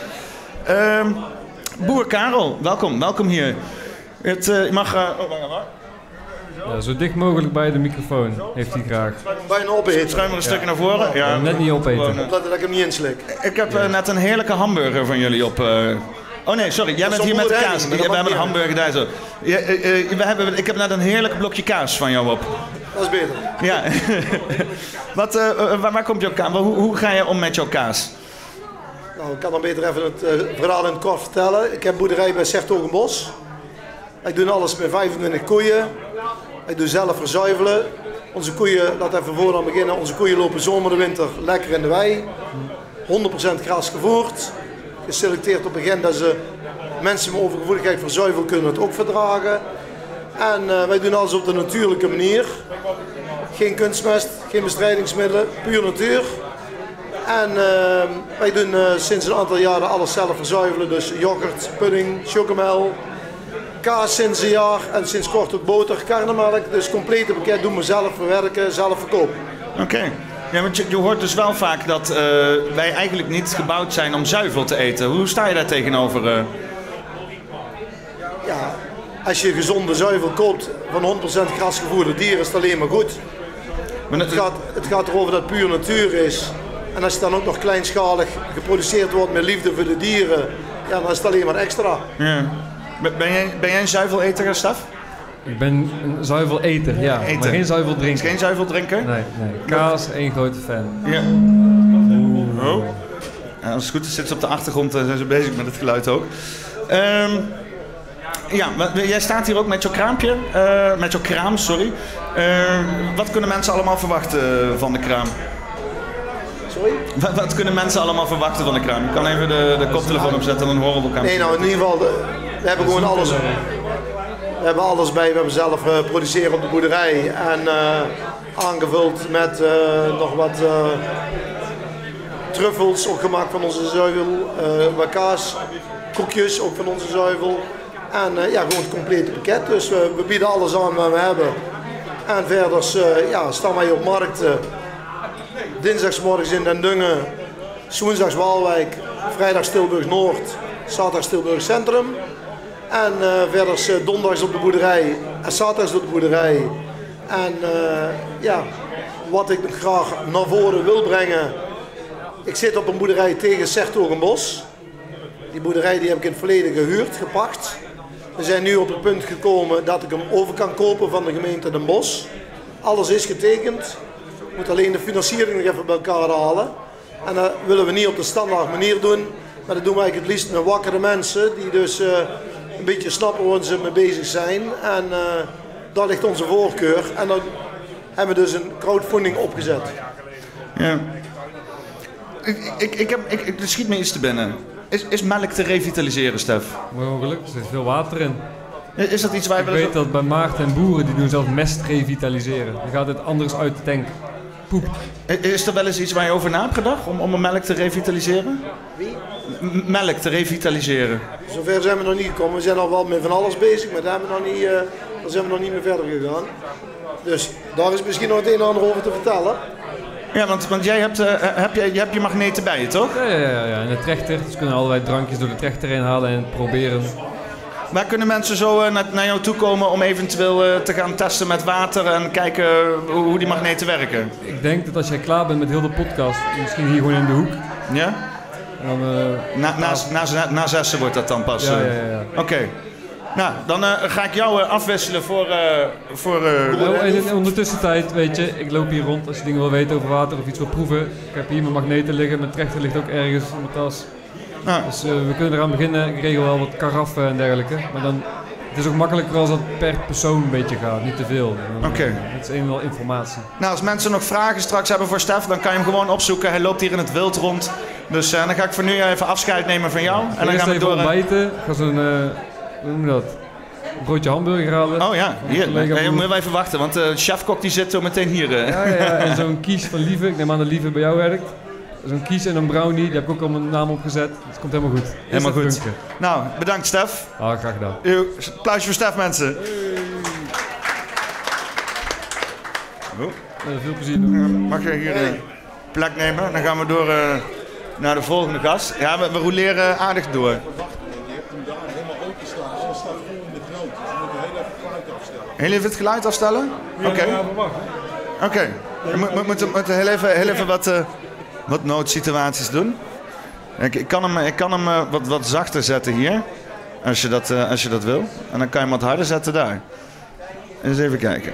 [SPEAKER 2] Boer Karel, welkom hier. Je mag...
[SPEAKER 4] Ja, zo dicht mogelijk bij de microfoon heeft hij graag.
[SPEAKER 2] Bijna opeten. Schuim er een stukje naar voren. Ja,
[SPEAKER 4] net niet opeten.
[SPEAKER 2] Omdat ik hem niet inslik. Ik heb net een heerlijke hamburger van jullie op... Oh nee, sorry. Jij bent hier met kaas. We hebben een hamburger daar zo. Ik heb net een heerlijk blokje kaas van jou op.
[SPEAKER 7] Dat is beter.
[SPEAKER 2] Ja. Waar komt jouw kaas? Hoe ga je om met jouw kaas?
[SPEAKER 7] Nou, ik kan dan beter even het verhaal in het kort vertellen. Ik heb boerderij bij 's-Hertogenbosch. Ik doe alles met 25 koeien. Ik doe zelf verzuivelen. Onze koeien, laat even vooraan beginnen. Onze koeien lopen zomer en winter lekker in de wei. 100% gras gevoerd. Geselecteerd op het begin dat ze mensen met overgevoeligheid voor zuivel kunnen het ook verdragen. En wij doen alles op de natuurlijke manier. Geen kunstmest, geen bestrijdingsmiddelen, puur natuur. En wij doen sinds een aantal jaren alles zelf verzuivelen. Dus yoghurt, pudding, chocomel, kaas sinds een jaar en sinds kort ook boter, karnemelk. Dus het complete pakket doen we zelf verwerken, zelf verkopen.
[SPEAKER 2] Oké. Ja, want je hoort dus wel vaak dat wij eigenlijk niet gebouwd zijn om zuivel te eten. Hoe sta je daar tegenover?
[SPEAKER 7] Ja, als je gezonde zuivel koopt van 100% grasgevoerde dieren, is het alleen maar goed. Maar het gaat erover dat het puur natuur is. En als het dan ook nog kleinschalig geproduceerd wordt met liefde voor de dieren, ja, dan is het alleen maar extra.
[SPEAKER 2] Ja. Ben jij een zuiveleter, Stef?
[SPEAKER 4] Ik ben een zuiveleter, ja.
[SPEAKER 2] Eter.
[SPEAKER 4] Maar geen zuiveldrinker.
[SPEAKER 2] Geen zuiveldrinker?
[SPEAKER 4] Nee. Kaas, één grote fan.
[SPEAKER 2] Ja. Oh. Ja, als het goed is, zitten ze op de achtergrond en zijn ze bezig met het geluid ook. Ja, jij staat hier ook met jouw kraampje. Met jouw kraam, sorry. Wat kunnen mensen allemaal verwachten van de kraam?
[SPEAKER 7] Sorry?
[SPEAKER 2] Wat kunnen mensen allemaal verwachten van de kraam? Je kan even de koptelefoon opzetten en dan horen we elkaar.
[SPEAKER 7] Nee, nou in ieder geval, we hebben gewoon alles. We hebben alles bij. We hebben zelf produceren op de boerderij. En aangevuld met nog wat truffels, ook gemaakt van onze zuivel. Wat kaas, koekjes, ook van onze zuivel. En ja, gewoon het complete pakket. Dus we bieden alles aan wat we hebben. En verder staan wij op markten. Dinsdagsmorgens in Den Dungen, woensdags Waalwijk, vrijdag Tilburg Noord, zaterdag Tilburg Centrum. En verder donderdags op de boerderij en zaterdags op de boerderij. En wat ik graag naar voren wil brengen. Ik zit op een boerderij tegen 's-Hertogenbosch. Die boerderij die heb ik in het verleden gehuurd, gepakt. We zijn nu op het punt gekomen dat ik hem over kan kopen van de gemeente Den Bosch. Alles is getekend. Ik moet alleen de financiering nog even bij elkaar halen. En dat willen we niet op de standaard manier doen. Maar dat doen we eigenlijk het liefst met wakkere mensen. Die dus een beetje snappen waar ze mee bezig zijn. En daar ligt onze voorkeur. En dan hebben we dus een crowdfunding opgezet.
[SPEAKER 2] Ja. Er schiet me iets te binnen. Is melk te revitaliseren, Stef?
[SPEAKER 4] Mogelijk, er zit veel water in.
[SPEAKER 2] Is dat iets waar
[SPEAKER 4] Ik weet dat bij Maarten en boeren, die doen zelf mest revitaliseren. Dan gaat het anders uit de tank. Poep.
[SPEAKER 2] Is er wel eens iets waar je over na hebt gedacht om een melk te revitaliseren?
[SPEAKER 7] Wie?
[SPEAKER 2] Melk te revitaliseren.
[SPEAKER 7] Zover zijn we nog niet gekomen. We zijn al wel met van alles bezig, maar daar zijn we nog niet meer verder gegaan. Dus daar is misschien nog het een en ander over te vertellen.
[SPEAKER 2] Ja, want jij hebt je magneten bij je, toch?
[SPEAKER 4] Ja. En de trechter. Dus kunnen allerlei drankjes door de trechter heen halen en proberen.
[SPEAKER 2] Waar kunnen mensen zo naar jou toe komen om eventueel te gaan testen met water en kijken hoe die magneten werken?
[SPEAKER 4] Ik denk dat als jij klaar bent met heel de podcast, misschien hier gewoon in de hoek.
[SPEAKER 2] Ja?
[SPEAKER 4] En dan,
[SPEAKER 2] na 6 wordt dat dan pas?
[SPEAKER 4] Ja.
[SPEAKER 2] Oké. Nou, dan ga ik jou afwisselen voor
[SPEAKER 4] in ondertussen tijd, weet je, ik loop hier rond als je dingen wil weten over water of iets wil proeven. Ik heb hier mijn magneten liggen, mijn trechter ligt ook ergens in mijn tas.
[SPEAKER 2] Ah.
[SPEAKER 4] Dus we kunnen eraan beginnen. Ik regel wel wat karaffen en dergelijke. Maar dan, het is ook makkelijker als dat per persoon een beetje gaat, niet te veel.
[SPEAKER 2] Oké.
[SPEAKER 4] Het is een wel informatie.
[SPEAKER 2] Nou, als mensen nog vragen straks hebben voor Stef, dan kan je hem gewoon opzoeken. Hij loopt hier in het wild rond. Dus dan ga ik voor nu even afscheid nemen van jou. En dan gaan we door.
[SPEAKER 4] Ontbijten. Ik ga zo'n, hoe noem je dat? Een broodje hamburger halen.
[SPEAKER 2] Oh ja, hier. Nee, moet je wel even wachten, want de chefkok die zit zo meteen hier.
[SPEAKER 4] Ja, en zo'n kies van Lieve. Ik neem aan dat Lieve bij jou werkt. Zo'n kies en een brownie, die heb ik ook al mijn naam opgezet. Het komt helemaal goed.
[SPEAKER 2] Helemaal goed. Nou, bedankt Stef.
[SPEAKER 4] Graag gedaan.
[SPEAKER 2] Applausje voor Stef, mensen.
[SPEAKER 4] Veel plezier doen.
[SPEAKER 2] Mag je hier plek nemen? Dan gaan we door naar de volgende gast. Ja, we roleren aardig door. Heel even het geluid afstellen? Oké. We moeten heel even wat noodsituaties doen. Ik kan hem wat zachter zetten hier. Als je dat wil. En dan kan je hem wat harder zetten daar. Eens even kijken.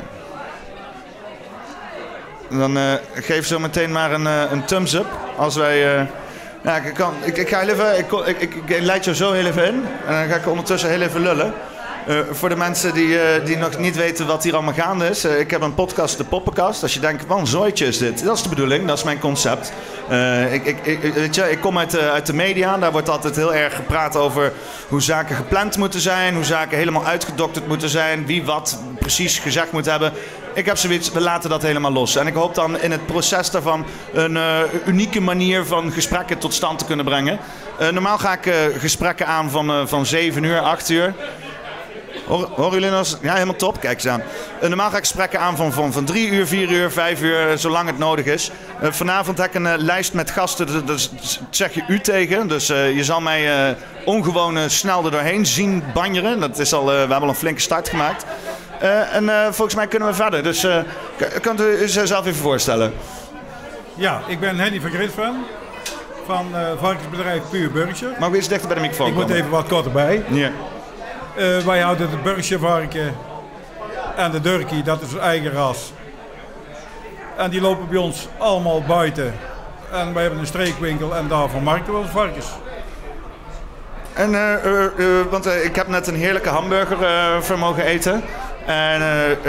[SPEAKER 2] Dan geef zo meteen maar een thumbs up. Als wij... ik ga heel even... Ik leid jou zo heel even in. En dan ga ik ondertussen heel even lullen. Voor de mensen die nog niet weten wat hier allemaal gaande is. Ik heb een podcast, de Poppenkast. Als je denkt, wat een zooitje is dit. Dat is de bedoeling, dat is mijn concept. Weet je, ik kom uit de media. Daar wordt altijd heel erg gepraat over hoe zaken gepland moeten zijn. Hoe zaken helemaal uitgedokterd moeten zijn. Wie wat precies gezegd moet hebben. Ik heb zoiets, we laten dat helemaal los. En ik hoop dan in het proces daarvan een unieke manier van gesprekken tot stand te kunnen brengen. Normaal ga ik gesprekken aan van 7 uur, 8 uur. Horen jullie nou? Ja, helemaal top. Kijk eens aan. Normaal ga ik gesprekken aan van 3 uur, 4 uur, 5 uur, zolang het nodig is. Vanavond heb ik een lijst met gasten, dus zeg je u tegen. Dus je zal mij ongewoon snel er doorheen zien banjeren. Dat is al, we hebben al een flinke start gemaakt. En volgens mij kunnen we verder. Dus kunt u uzelf even voorstellen?
[SPEAKER 8] Ja, ik ben Henny van Grisven van varkensbedrijf Puur Burgje.
[SPEAKER 2] Mag ik eens dichter bij de microfoon
[SPEAKER 8] Ik moet
[SPEAKER 2] komen?
[SPEAKER 8] even wat korter bij.
[SPEAKER 2] Ja.
[SPEAKER 8] Wij houden het Burgje varken en de Durkie, dat is een eigen ras. En die lopen bij ons allemaal buiten. En wij hebben een streekwinkel en daar vermarkten we onze varkens.
[SPEAKER 2] En, want ik heb net een heerlijke hamburger voor mogen eten. En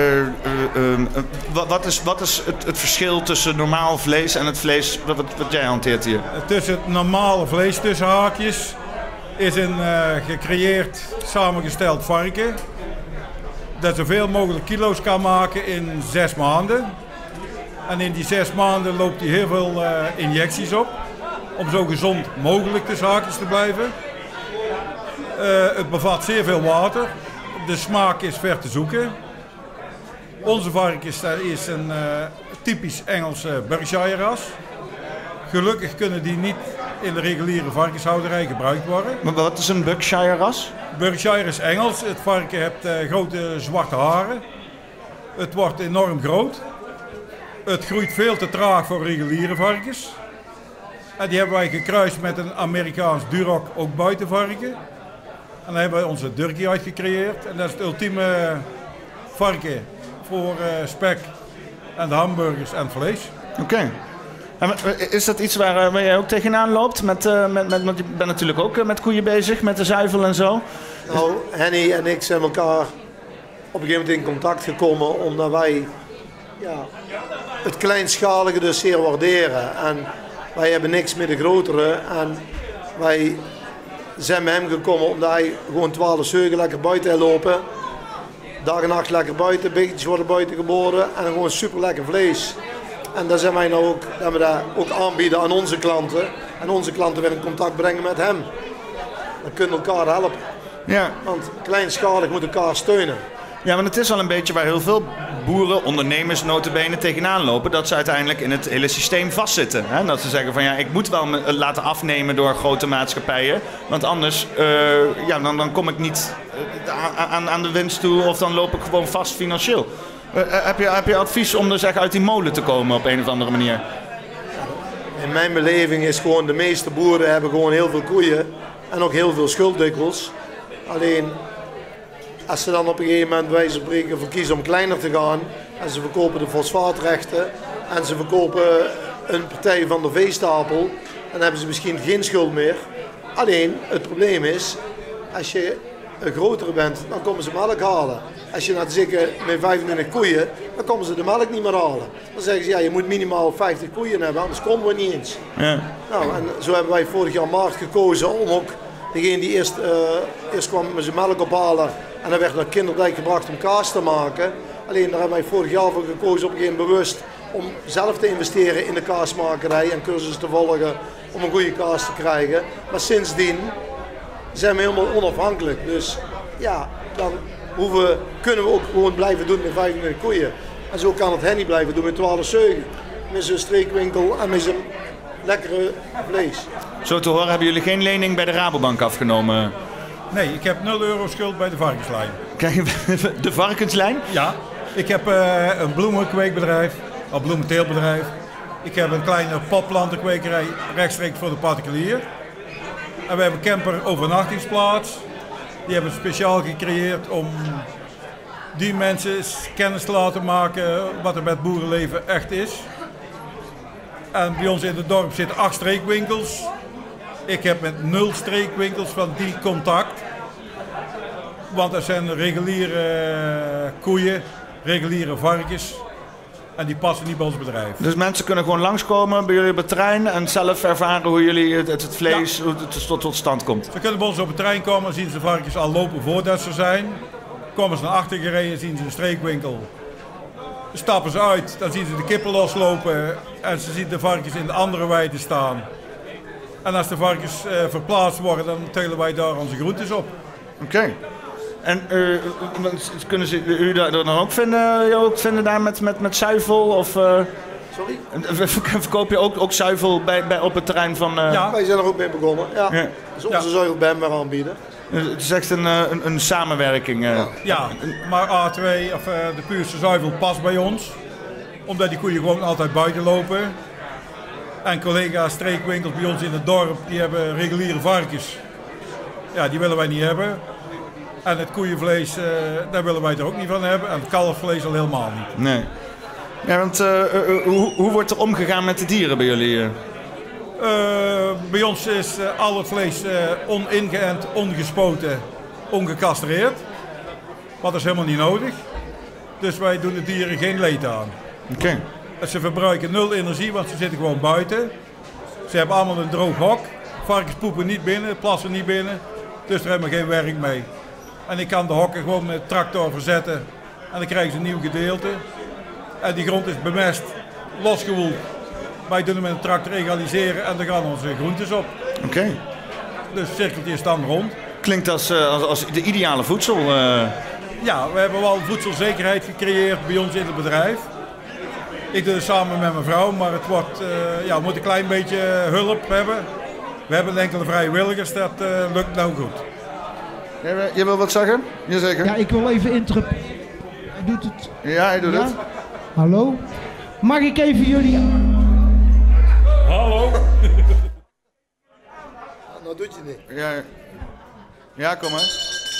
[SPEAKER 2] wat is het verschil tussen normaal vlees en het vlees wat jij hanteert hier?
[SPEAKER 8] Tussen het normale vlees, tussen haakjes, is een gecreëerd, samengesteld varken. Dat zoveel mogelijk kilo's kan maken in 6 maanden. En in die 6 maanden loopt hij heel veel injecties op. Om zo gezond mogelijk tussen haakjes te blijven. Het bevat zeer veel water. De smaak is ver te zoeken. Onze varkens is een typisch Engelse Berkshire ras. Gelukkig kunnen die niet in de reguliere varkenshouderij gebruikt worden.
[SPEAKER 2] Maar wat is een Berkshire ras?
[SPEAKER 8] Berkshire is Engels. Het varken heeft grote zwarte haren. Het wordt enorm groot. Het groeit veel te traag voor reguliere varkens. En die hebben wij gekruist met een Amerikaans Duroc, ook buitenvarken. En dan hebben we onze Durkie uitgecreëerd. En dat is het ultieme varken voor spek en de hamburgers en het vlees.
[SPEAKER 2] Oké. En is dat iets waar jij ook tegenaan loopt? Want je bent natuurlijk ook met koeien bezig, met de zuivel en zo.
[SPEAKER 7] Nou, Henny en ik zijn elkaar op een gegeven moment in contact gekomen omdat wij het kleinschalige dus zeer waarderen. En wij hebben niks met de grotere. En wij zijn bij hem gekomen omdat hij gewoon 12 zeugen lekker buiten lopen. Dag en nacht lekker buiten, beetjes worden buiten geboren en gewoon super lekker vlees. En daar zijn wij nou ook, dat we dat ook aanbieden aan onze klanten. En onze klanten weer in contact brengen met hem. Dan kunnen we elkaar helpen.
[SPEAKER 2] Ja.
[SPEAKER 7] Want kleinschalig moet elkaar steunen.
[SPEAKER 2] Ja, want het is al een beetje waar heel veel boeren, ondernemers notabene tegenaan lopen. Dat ze uiteindelijk in het hele systeem vastzitten. Hè? Dat ze zeggen van ja, ik moet wel me laten afnemen door grote maatschappijen. Want anders dan kom ik niet aan de winst toe of dan loop ik gewoon vast financieel. Heb je advies om dus echt uit die molen te komen op een of andere manier?
[SPEAKER 7] In mijn beleving is gewoon de meeste boeren hebben gewoon heel veel koeien. En ook heel veel schuld dikwijls. Alleen als ze dan op een gegeven moment bij wijze van spreken voor kiezen om kleiner te gaan. En ze verkopen de fosfaatrechten. En ze verkopen een partij van de veestapel. Dan hebben ze misschien geen schuld meer. Alleen het probleem is, als je een grotere bent, dan komen ze melk halen. Als je naar het zikken met 25 koeien, dan komen ze de melk niet meer halen. Dan zeggen ze, ja, je moet minimaal 50 koeien hebben, anders komen we niet eens.
[SPEAKER 2] Ja.
[SPEAKER 7] Nou, en zo hebben wij vorig jaar maart gekozen om ook degene die eerst kwam met zijn melk ophalen en dan werd naar Kinderdijk gebracht om kaas te maken. Alleen daar hebben wij vorig jaar voor gekozen, op een gegeven moment bewust, om zelf te investeren in de kaasmakerij en cursussen te volgen om een goede kaas te krijgen. Maar sindsdien zijn we helemaal onafhankelijk. Dus ja, dan kunnen we ook gewoon blijven doen met 25 koeien. En zo kan het Henny blijven doen met 12 zeugen. Met zijn streekwinkel en met zijn lekkere vlees.
[SPEAKER 2] Zo te horen hebben jullie geen lening bij de Rabobank afgenomen?
[SPEAKER 8] Nee, ik heb €0 schuld bij de varkenslijn.
[SPEAKER 2] Kijk, de varkenslijn?
[SPEAKER 8] Ja, ik heb een bloemenkweekbedrijf, een bloementeeltbedrijf. Ik heb een kleine popplantenkwekerij rechtstreeks voor de particulier. En we hebben een camper overnachtingsplaats. Die hebben we speciaal gecreëerd om die mensen kennis te laten maken wat er met boerenleven echt is. En bij ons in het dorp zitten 8 streekwinkels. Ik heb met 0 streekwinkels van die contact. Want dat zijn reguliere koeien, reguliere varkens. En die passen niet bij ons bedrijf.
[SPEAKER 2] Dus mensen kunnen gewoon langskomen bij jullie op het terrein en zelf ervaren hoe jullie het vlees hoe het tot stand komt.
[SPEAKER 8] Ze kunnen bij ons op het terrein komen, zien ze de varkens al lopen voordat ze zijn. Komen ze naar achter gereden, zien ze een streekwinkel. Stappen ze uit, dan zien ze de kippen loslopen en ze zien de varkens in de andere weiden staan. En als de varkens verplaatst worden, dan telen wij daar onze groentes op.
[SPEAKER 2] Oké. En kunnen ze u daar dan ook vinden daar met zuivel? Of,
[SPEAKER 7] Sorry?
[SPEAKER 2] Verkoop je ook zuivel op het terrein van...
[SPEAKER 7] Ja, wij zijn er ook mee begonnen. Ja. Dus onze zuivel bij hem aanbieden.
[SPEAKER 2] Het is echt een samenwerking.
[SPEAKER 8] Ja, maar A2, of de puurste zuivel past bij ons. Omdat die koeien gewoon altijd buiten lopen. En collega's streekwinkels bij ons in het dorp, die hebben reguliere varkens. Ja, die willen wij niet hebben. En het koeienvlees, daar willen wij er ook niet van hebben. En het kalfvlees al helemaal niet.
[SPEAKER 2] Nee. Ja, want hoe wordt er omgegaan met de dieren bij jullie?
[SPEAKER 8] Bij ons is al het vlees oningeënt, ongespoten, ongecastreerd. Maar dat is helemaal niet nodig. Dus wij doen de dieren geen leed aan.
[SPEAKER 2] Oké.
[SPEAKER 8] Ze verbruiken 0 energie, want ze zitten gewoon buiten. Ze hebben allemaal een droog hok. Varkens poepen niet binnen, plassen niet binnen. Dus daar hebben we geen werk mee. En ik kan de hokken gewoon met de tractor verzetten. En dan krijgen ze een nieuw gedeelte. En die grond is bemest, losgewoeld. Wij doen hem met een tractor egaliseren en dan gaan onze groentes op.
[SPEAKER 2] Oké.
[SPEAKER 8] Dus het cirkeltje is dan rond.
[SPEAKER 2] Klinkt als de ideale voedsel.
[SPEAKER 8] Ja, we hebben wel voedselzekerheid gecreëerd bij ons in het bedrijf. Ik doe het samen met mijn vrouw, maar het wordt, we moeten een klein beetje hulp hebben. We hebben enkele vrijwilligers, dat lukt nou goed.
[SPEAKER 2] Je wil wat zeggen? Jazeker.
[SPEAKER 9] Ja, ik wil even interruperen. Hij doet het.
[SPEAKER 2] Ja, hij doet het.
[SPEAKER 9] Hallo? Mag ik even jullie...
[SPEAKER 8] Hallo?
[SPEAKER 7] Nou doet je niet.
[SPEAKER 2] Ja, kom maar.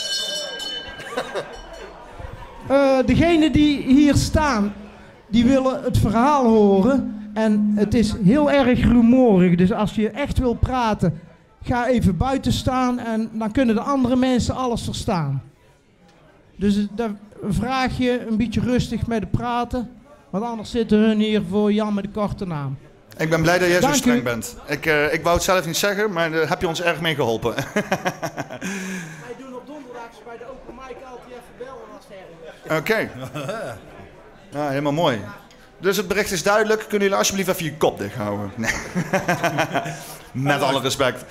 [SPEAKER 9] Degenen die hier staan, die willen het verhaal horen. En het is heel erg rumoerig. Dus als je echt wil praten, ga even buiten staan. En dan kunnen de andere mensen alles verstaan. Dus dan vraag je een beetje rustig met de praten. Want anders zitten hun hier voor Jan met de korte naam.
[SPEAKER 2] Ik ben blij dat jij
[SPEAKER 9] Dank
[SPEAKER 2] zo streng
[SPEAKER 9] u.
[SPEAKER 2] bent. Ik wou het zelf niet zeggen, maar daar heb je ons erg mee geholpen.
[SPEAKER 9] Wij doen op donderdags bij de open mic altijd even bellen als het erg is.
[SPEAKER 2] Oké. Ja, helemaal mooi. Dus het bericht is duidelijk. Kunnen jullie alsjeblieft even je kop dicht houden? Nee. Met alle respect.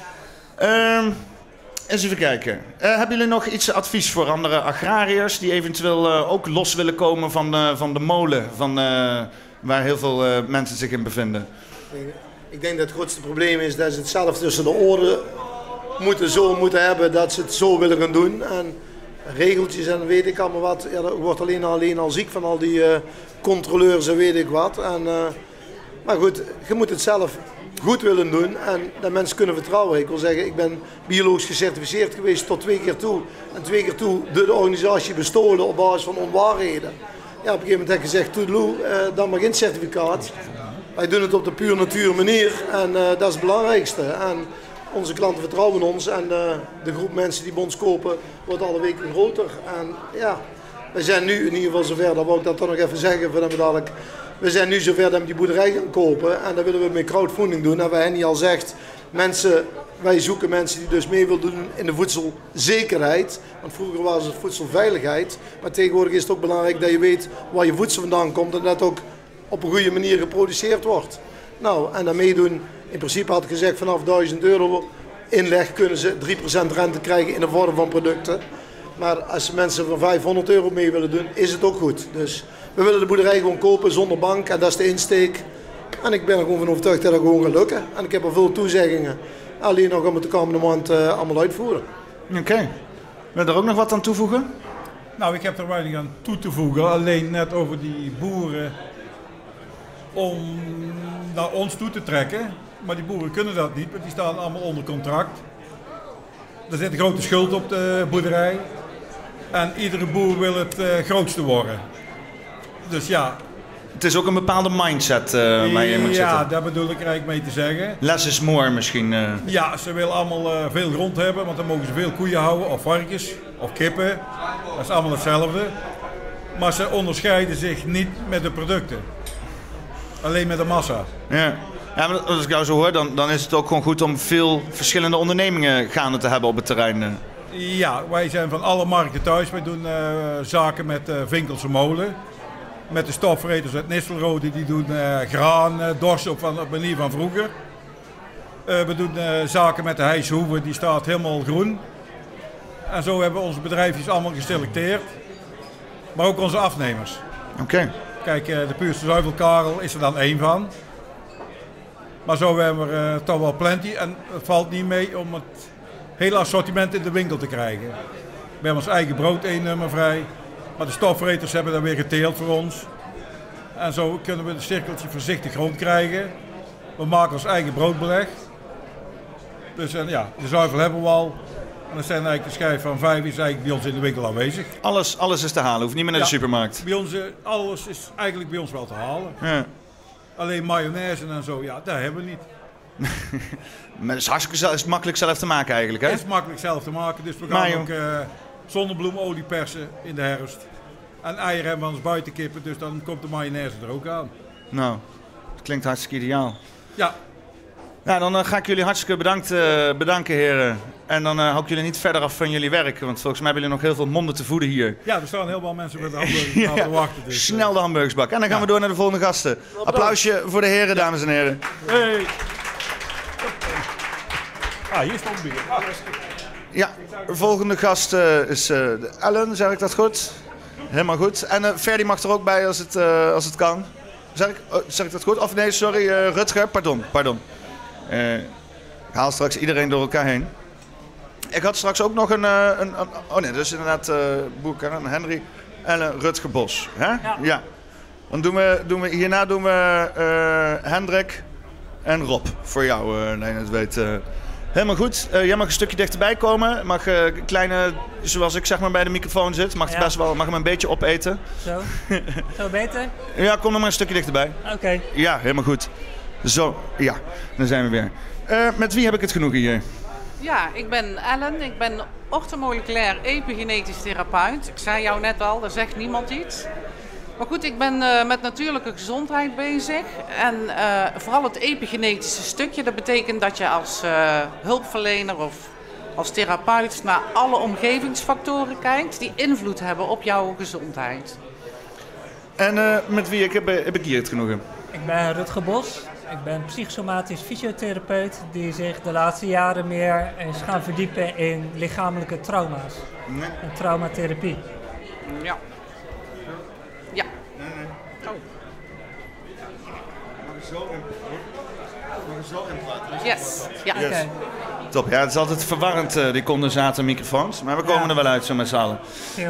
[SPEAKER 2] Eens even kijken. Hebben jullie nog iets advies voor andere agrariërs die eventueel ook los willen komen van de molen, waar heel veel mensen zich in bevinden?
[SPEAKER 7] Ik denk dat het grootste probleem is dat ze het zelf tussen de oren moeten hebben dat ze het zo willen gaan doen. En regeltjes en weet ik allemaal wat. Ja, er wordt alleen al ziek van al die controleurs en weet ik wat. Maar goed, je moet het zelf goed willen doen en dat mensen kunnen vertrouwen. Ik wil zeggen, ik ben biologisch gecertificeerd geweest tot 2 keer toe. En 2 keer toe de organisatie bestolen op basis van onwaarheden. Ja, op een gegeven moment heb ik gezegd, toedeloe, dan maar geen certificaat. Wij doen het op de puur natuur manier en dat is het belangrijkste. En onze klanten vertrouwen ons en de groep mensen die bij ons kopen wordt alle weken groter. En ja, we zijn nu in ieder geval zover, dat wou ik dat toch nog even zeggen, voordat we dadelijk... We zijn nu zover dat we die boerderij gaan kopen en dat willen we met crowdfunding doen. En wat Henny al zegt, wij zoeken mensen die dus mee willen doen in de voedselzekerheid. Want vroeger was het voedselveiligheid. Maar tegenwoordig is het ook belangrijk dat je weet waar je voedsel vandaan komt en dat het ook op een goede manier geproduceerd wordt. Nou, en daarmee doen, in principe had ik gezegd vanaf €1000 inleg kunnen ze 3% rente krijgen in de vorm van producten. Maar als mensen van €500 mee willen doen, is het ook goed. Dus we willen de boerderij gewoon kopen zonder bank en dat is de insteek. En ik ben er gewoon van overtuigd dat dat gewoon gaat lukken. En ik heb er veel toezeggingen. Alleen nog om het de komende maand allemaal uitvoeren.
[SPEAKER 2] Oké. Wil je er ook nog wat aan toevoegen?
[SPEAKER 8] Nou, ik heb er weinig aan toe te voegen. Alleen net over die boeren om naar ons toe te trekken. Maar die boeren kunnen dat niet, want die staan allemaal onder contract. Er zit een grote schuld op de boerderij. En iedere boer wil het grootste worden. Dus ja.
[SPEAKER 2] Het is ook een bepaalde mindset waar je in moet zitten.
[SPEAKER 8] Ja, daar bedoel ik eigenlijk mee te zeggen.
[SPEAKER 2] Less is more misschien.
[SPEAKER 8] Ja, ze willen allemaal veel grond hebben, want dan mogen ze veel koeien houden, of varkens, of kippen. Dat is allemaal hetzelfde. Maar ze onderscheiden zich niet met de producten. Alleen met de massa.
[SPEAKER 2] Ja. Ja, maar als ik jou zo hoor, dan is het ook gewoon goed om veel verschillende ondernemingen gaande te hebben op het terrein.
[SPEAKER 8] Ja, wij zijn van alle markten thuis. Wij doen zaken met Vinkelse Molen. Met de stofvreters uit Nistelrode, die doen graan, dorst op manier van vroeger. We doen zaken met de Heijshoeve, die staat helemaal groen. En zo hebben we onze bedrijfjes allemaal geselecteerd. Maar ook onze afnemers.
[SPEAKER 2] Oké.
[SPEAKER 8] Kijk, de Puurse Zuivelkarel is er dan 1 van. Maar zo hebben we toch wel plenty. En het valt niet mee om het hele assortiment in de winkel te krijgen. We hebben ons eigen brood 1 nummer vrij. Maar de stofvreters hebben dat weer geteeld voor ons. En zo kunnen we het cirkeltje voorzichtig rondkrijgen. We maken ons eigen broodbeleg. Dus ja, de zuivel hebben we al. En dan zijn eigenlijk de schijf van 5 is eigenlijk bij ons in de winkel aanwezig.
[SPEAKER 2] Alles is te halen, hoeft niet meer naar de supermarkt.
[SPEAKER 8] Bij ons, alles is eigenlijk bij ons wel te halen.
[SPEAKER 2] Ja.
[SPEAKER 8] Alleen mayonaise en zo, ja, dat hebben we niet.
[SPEAKER 2] Maar het is hartstikke is makkelijk zelf te maken eigenlijk, hè?
[SPEAKER 8] Het is makkelijk zelf te maken, dus we gaan ook zonnebloemolie persen in de herfst. En eieren hebben we ons buiten kippen, dus dan komt de mayonaise er ook aan.
[SPEAKER 2] Nou, dat klinkt hartstikke ideaal.
[SPEAKER 8] Ja.
[SPEAKER 2] Nou, dan ga ik jullie hartstikke bedanken, heren. En dan hou ik jullie niet verder af van jullie werk, want volgens mij hebben jullie nog heel veel monden te voeden hier.
[SPEAKER 8] Ja, er staan heel veel mensen met de hamburgers aan te wachten. Dus,
[SPEAKER 2] snel de hamburgersbak. En dan gaan we door naar de volgende gasten. Applausje voor de heren, dames en heren.
[SPEAKER 8] Hey. Hier stond bier.
[SPEAKER 2] Ja, de volgende gast is Ellen, zeg ik dat goed? Helemaal goed. En Ferdy mag er ook bij als het kan. Zeg ik dat goed? Of nee, sorry, Rutger, pardon. Ik haal straks iedereen door elkaar heen. Ik had straks ook nog oh nee, dus inderdaad Boer Karen, Henry, Ellen, Rutger Bos. Hè? Ja. Dan hierna doen we Hendrik en Rob. Voor jou, Leen, het weet. Helemaal goed. Jij mag een stukje dichterbij komen. Mag kleine, zoals ik zeg maar bij de microfoon zit, mag hem een beetje opeten.
[SPEAKER 10] Zo? Zo beter?
[SPEAKER 2] Ja, kom nog maar een stukje dichterbij.
[SPEAKER 10] Oké.
[SPEAKER 2] Ja, helemaal goed. Zo, ja, dan zijn we weer. Met wie heb ik het genoegen hier?
[SPEAKER 11] Ja, ik ben Ellen. Ik ben orthomoleculair epigenetisch therapeut. Ik zei jou net al, daar zegt niemand iets. Maar goed, ik ben met natuurlijke gezondheid bezig. En vooral het epigenetische stukje. Dat betekent dat je als hulpverlener of als therapeut naar alle omgevingsfactoren kijkt die invloed hebben op jouw gezondheid.
[SPEAKER 2] En met wie heb ik hier het genoegen?
[SPEAKER 10] Ik ben Rutger Bos. Ik ben psychosomatisch fysiotherapeut die zich de laatste jaren meer is gaan verdiepen in lichamelijke trauma's.
[SPEAKER 2] Nee.
[SPEAKER 10] En traumatherapie.
[SPEAKER 11] Ja. Ja.
[SPEAKER 2] Oh. Mag ik zo in praten?
[SPEAKER 11] Yes. Ja.
[SPEAKER 2] Yes. Okay. Top. Ja, het is altijd verwarrend, die condensatormicrofoons. Maar we komen er wel uit zo met z'n allen.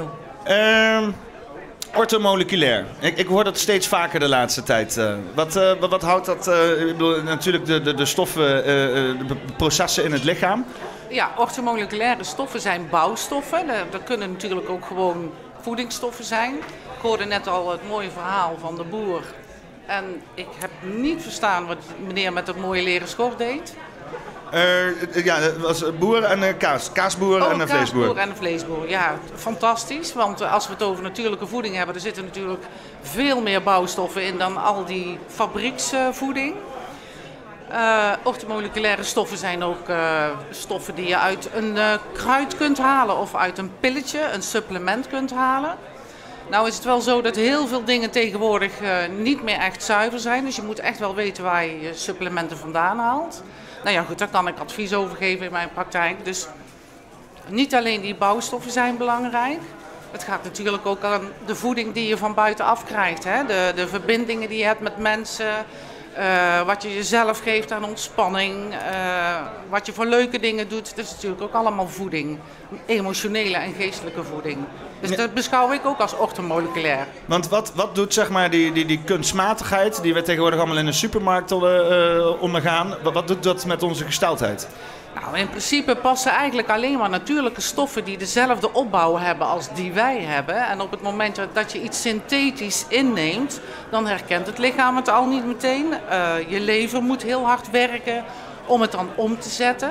[SPEAKER 2] Orthomoleculair. Ik hoor dat steeds vaker de laatste tijd. Wat houdt dat? Ik bedoel, natuurlijk de stoffen, de processen in het lichaam.
[SPEAKER 11] Ja, orthomoleculaire stoffen zijn bouwstoffen. Dat kunnen natuurlijk ook gewoon voedingsstoffen zijn. Ik hoorde net al het mooie verhaal van de boer. En ik heb niet verstaan wat meneer met dat mooie leren schort deed.
[SPEAKER 2] Ja, dat was boer en kaasboer en een vleesboer.
[SPEAKER 11] Kaasboer en een vleesboer, ja, fantastisch. Want als we het over natuurlijke voeding hebben, er zitten natuurlijk veel meer bouwstoffen in dan al die fabrieksvoeding. Orthomoleculaire stoffen zijn ook stoffen die je uit een kruid kunt halen of uit een pilletje, een supplement kunt halen. Nou is het wel zo dat heel veel dingen tegenwoordig niet meer echt zuiver zijn. Dus je moet echt wel weten waar je je supplementen vandaan haalt. Nou ja, goed, daar kan ik advies over geven in mijn praktijk. Dus niet alleen die bouwstoffen zijn belangrijk. Het gaat natuurlijk ook aan de voeding die je van buitenaf krijgt. Hè? De verbindingen die je hebt met mensen. Wat je jezelf geeft aan ontspanning. Wat je voor leuke dingen doet. Dat is natuurlijk ook allemaal voeding. Emotionele en geestelijke voeding. Dus dat beschouw ik ook als orthomoleculair.
[SPEAKER 2] Want wat doet zeg maar die kunstmatigheid die we tegenwoordig allemaal in de supermarkt ondergaan, wat doet dat met onze gesteldheid?
[SPEAKER 11] Nou, in principe passen eigenlijk alleen maar natuurlijke stoffen die dezelfde opbouw hebben als die wij hebben. En op het moment dat je iets synthetisch inneemt, dan herkent het lichaam het al niet meteen. Je lever moet heel hard werken om het dan om te zetten.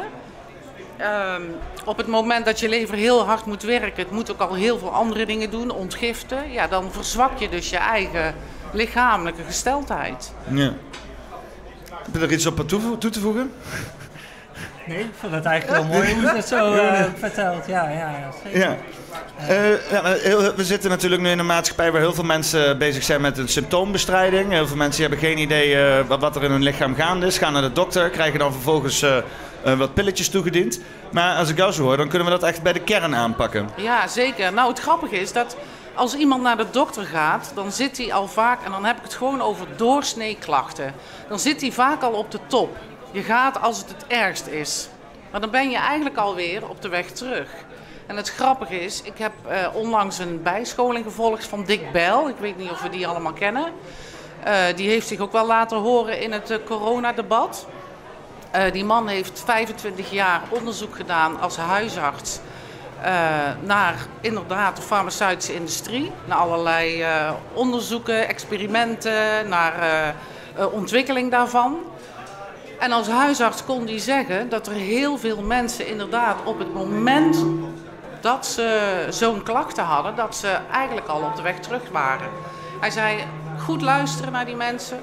[SPEAKER 11] Op het moment dat je lever heel hard moet werken, het moet ook al heel veel andere dingen doen, ontgiften, ja, dan verzwak je dus je eigen lichamelijke gesteldheid.
[SPEAKER 2] Ja. Heb je er iets op toe te voegen?
[SPEAKER 10] Nee, ik vond het eigenlijk wel mooi hoe je het zo vertelt. Ja, zeker.
[SPEAKER 2] Ja. We zitten natuurlijk nu in een maatschappij waar heel veel mensen bezig zijn met een symptoombestrijding. Heel veel mensen hebben geen idee wat er in hun lichaam gaande is. Gaan naar de dokter, krijgen dan vervolgens wat pilletjes toegediend. Maar als ik jou zo hoor, dan kunnen we dat echt bij de kern aanpakken.
[SPEAKER 11] Ja, zeker. Nou, het grappige is dat als iemand naar de dokter gaat, dan zit hij al vaak, en dan heb ik het gewoon over doorsneeklachten, dan zit hij vaak al op de top. Je gaat als het ergst is. Maar dan ben je eigenlijk alweer op de weg terug. En het grappige is, ik heb onlangs een bijscholing gevolgd van Dick Bijl. Ik weet niet of we die allemaal kennen. Die heeft zich ook wel laten horen in het coronadebat. Die man heeft 25 jaar onderzoek gedaan als huisarts naar inderdaad de farmaceutische industrie. Naar allerlei onderzoeken, experimenten, naar ontwikkeling daarvan. En als huisarts kon hij zeggen dat er heel veel mensen inderdaad op het moment dat ze zo'n klachten hadden, dat ze eigenlijk al op de weg terug waren. Hij zei, goed luisteren naar die mensen,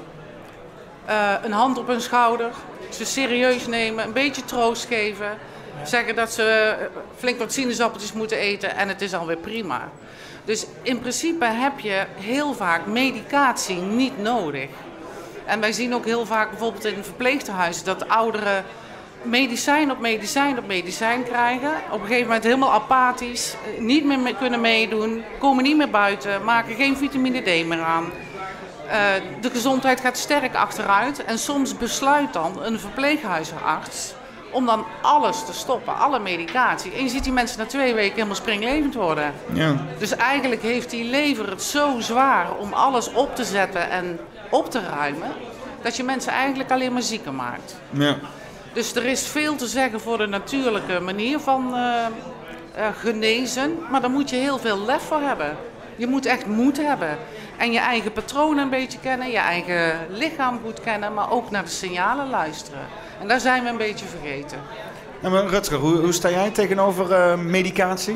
[SPEAKER 11] een hand op hun schouder, ze serieus nemen, een beetje troost geven, zeggen dat ze flink wat sinaasappeltjes moeten eten en het is alweer prima. Dus in principe heb je heel vaak medicatie niet nodig. En wij zien ook heel vaak bijvoorbeeld in verpleegtehuizen dat ouderen medicijn op medicijn op medicijn krijgen. Op een gegeven moment helemaal apathisch, niet meer kunnen meedoen, komen niet meer buiten, maken geen vitamine D meer aan. De gezondheid gaat sterk achteruit en soms besluit dan een verpleeghuisarts om dan alles te stoppen, alle medicatie. En je ziet die mensen na 2 weken helemaal springlevend worden.
[SPEAKER 2] Ja.
[SPEAKER 11] Dus eigenlijk heeft die lever het zo zwaar om alles op te zetten en op te ruimen, dat je mensen eigenlijk alleen maar zieker maakt.
[SPEAKER 2] Ja.
[SPEAKER 11] Dus er is veel te zeggen voor de natuurlijke manier van genezen, maar daar moet je heel veel lef voor hebben. Je moet echt moed hebben. En je eigen patronen een beetje kennen, je eigen lichaam goed kennen, maar ook naar de signalen luisteren. En daar zijn we een beetje vergeten.
[SPEAKER 2] Ja, maar Rutger, hoe sta jij tegenover medicatie?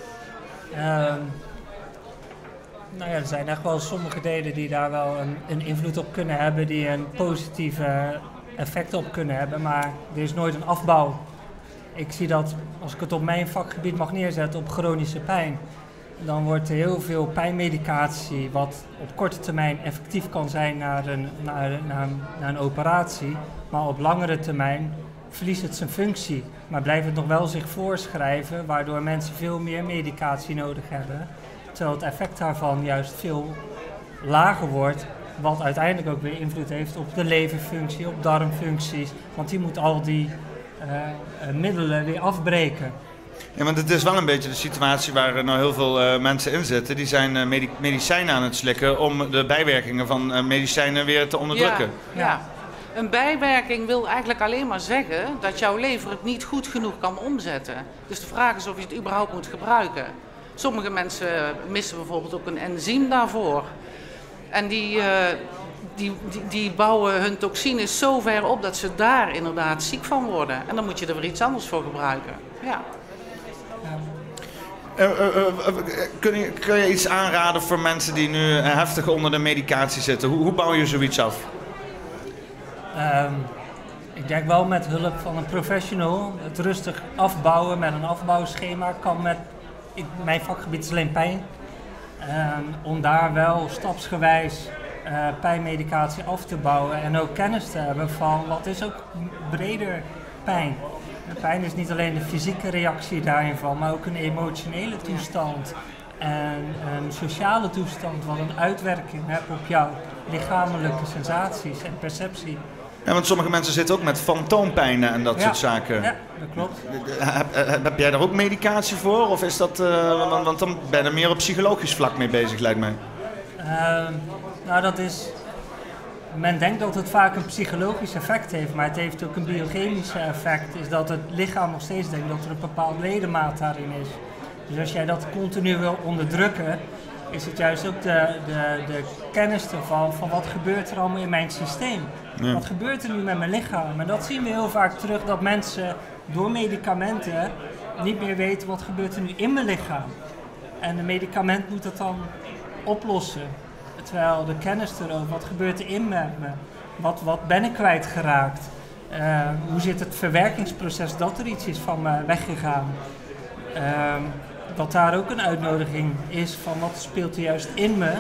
[SPEAKER 10] Nou ja, er zijn echt wel sommige delen die daar wel een invloed op kunnen hebben, die een positieve effect op kunnen hebben, maar er is nooit een afbouw. Ik zie dat, als ik het op mijn vakgebied mag neerzetten, op chronische pijn, dan wordt er heel veel pijnmedicatie, wat op korte termijn effectief kan zijn naar een operatie, maar op langere termijn verliest het zijn functie, maar blijft het nog wel zich voorschrijven, waardoor mensen veel meer medicatie nodig hebben, terwijl het effect daarvan juist veel lager wordt, wat uiteindelijk ook weer invloed heeft op de leverfunctie, op darmfuncties, want die moet al die middelen weer afbreken.
[SPEAKER 2] Ja, want het is wel een beetje de situatie waar nou heel veel mensen in zitten. Die zijn medicijnen aan het slikken om de bijwerkingen van medicijnen weer te onderdrukken.
[SPEAKER 11] Ja. Een bijwerking wil eigenlijk alleen maar zeggen dat jouw lever het niet goed genoeg kan omzetten. Dus de vraag is of je het überhaupt moet gebruiken. Sommige mensen missen bijvoorbeeld ook een enzym daarvoor. En die bouwen hun toxines zo ver op dat ze daar inderdaad ziek van worden. En dan moet je er weer iets anders voor gebruiken. Ja.
[SPEAKER 2] Kun je iets aanraden voor mensen die nu heftig onder de medicatie zitten? Hoe bouw je zoiets af?
[SPEAKER 10] Ik denk wel met hulp van een professional. Het rustig afbouwen met een afbouwschema kan met... Mijn vakgebied is alleen pijn. Om daar wel stapsgewijs pijnmedicatie af te bouwen en ook kennis te hebben van wat is ook breder pijn. Pijn is niet alleen de fysieke reactie daarin van, maar ook een emotionele toestand en een sociale toestand wat een uitwerking heeft op jouw lichamelijke sensaties en perceptie.
[SPEAKER 2] Ja, want sommige mensen zitten ook met fantoompijnen en dat soort zaken.
[SPEAKER 10] Ja, dat klopt.
[SPEAKER 2] Heb jij daar ook medicatie voor? Of is dat, want dan ben je er meer op psychologisch vlak mee bezig, lijkt mij.
[SPEAKER 10] Nou, dat is... Men denkt dat het vaak een psychologisch effect heeft, maar het heeft ook een biochemisch effect. Is dat het lichaam nog steeds denkt dat er een bepaald ledemaat daarin is. Dus als jij dat continu wil onderdrukken, is het juist ook de kennis ervan van wat gebeurt er allemaal in mijn systeem. Ja. Wat gebeurt er nu met mijn lichaam? En dat zien we heel vaak terug, dat mensen door medicamenten niet meer weten wat gebeurt er nu in mijn lichaam. En een medicament moet dat dan oplossen. Terwijl de kennis erover, wat gebeurt er in met me? Wat ben ik kwijtgeraakt? Hoe zit het verwerkingsproces dat er iets is van me weggegaan? Dat daar ook een uitnodiging is van wat speelt er juist in me?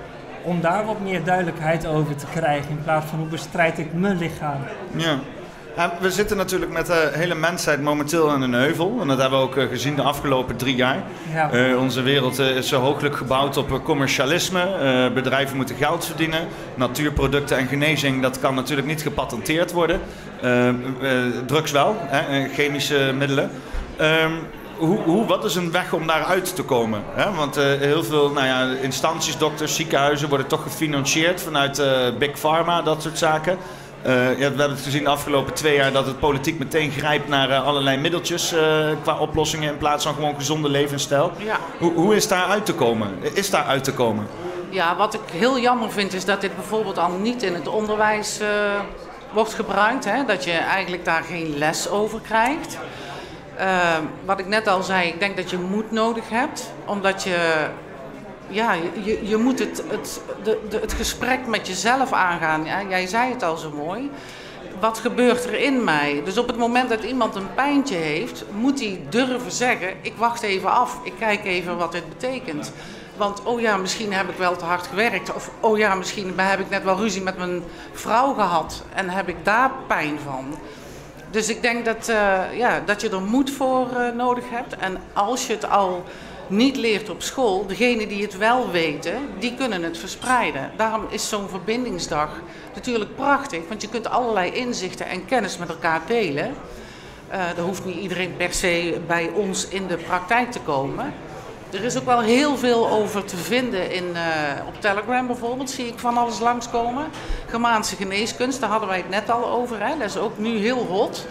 [SPEAKER 10] Om daar wat meer duidelijkheid over te krijgen in plaats van hoe bestrijd ik mijn lichaam.
[SPEAKER 2] Ja. We zitten natuurlijk met de hele mensheid momenteel aan een heuvel. En dat hebben we ook gezien de afgelopen 3 jaar. Ja. Onze wereld is zo hooglijk gebouwd op commercialisme. Bedrijven moeten geld verdienen. Natuurproducten en genezing, dat kan natuurlijk niet gepatenteerd worden. Drugs wel, chemische middelen. Wat is een weg om daaruit te komen? Hè? Want heel veel instanties, dokters, ziekenhuizen worden toch gefinancierd vanuit Big Pharma, dat soort zaken. We hebben het gezien de afgelopen 2 jaar dat het politiek meteen grijpt naar allerlei middeltjes qua oplossingen in plaats van gewoon gezonde levensstijl. Ja. Hoe is daar uit te komen? Is daar uit te komen?
[SPEAKER 11] Ja, wat ik heel jammer vind is dat dit bijvoorbeeld al niet in het onderwijs wordt gebruikt. Hè? Dat je eigenlijk daar geen les over krijgt. Wat ik net al zei, ik denk dat je moed nodig hebt. Omdat je... Ja, je moet het gesprek met jezelf aangaan. Ja, jij zei het al zo mooi. Wat gebeurt er in mij? Dus op het moment dat iemand een pijntje heeft, moet hij durven zeggen... ik wacht even af, ik kijk even wat dit betekent. Want oh ja, misschien heb ik wel te hard gewerkt. Of oh ja, misschien heb ik net wel ruzie met mijn vrouw gehad en heb ik daar pijn van. Dus ik denk dat je er moed voor nodig hebt. En als je het al... niet leert op school, degenen die het wel weten, die kunnen het verspreiden. Daarom is zo'n verbindingsdag natuurlijk prachtig, want je kunt allerlei inzichten en kennis met elkaar delen. Er hoeft niet iedereen per se bij ons in de praktijk te komen. Er is ook wel heel veel over te vinden op Telegram bijvoorbeeld, zie ik van alles langskomen. Germaanse geneeskunst, daar hadden wij het net al over, hè? Dat is ook nu heel hot.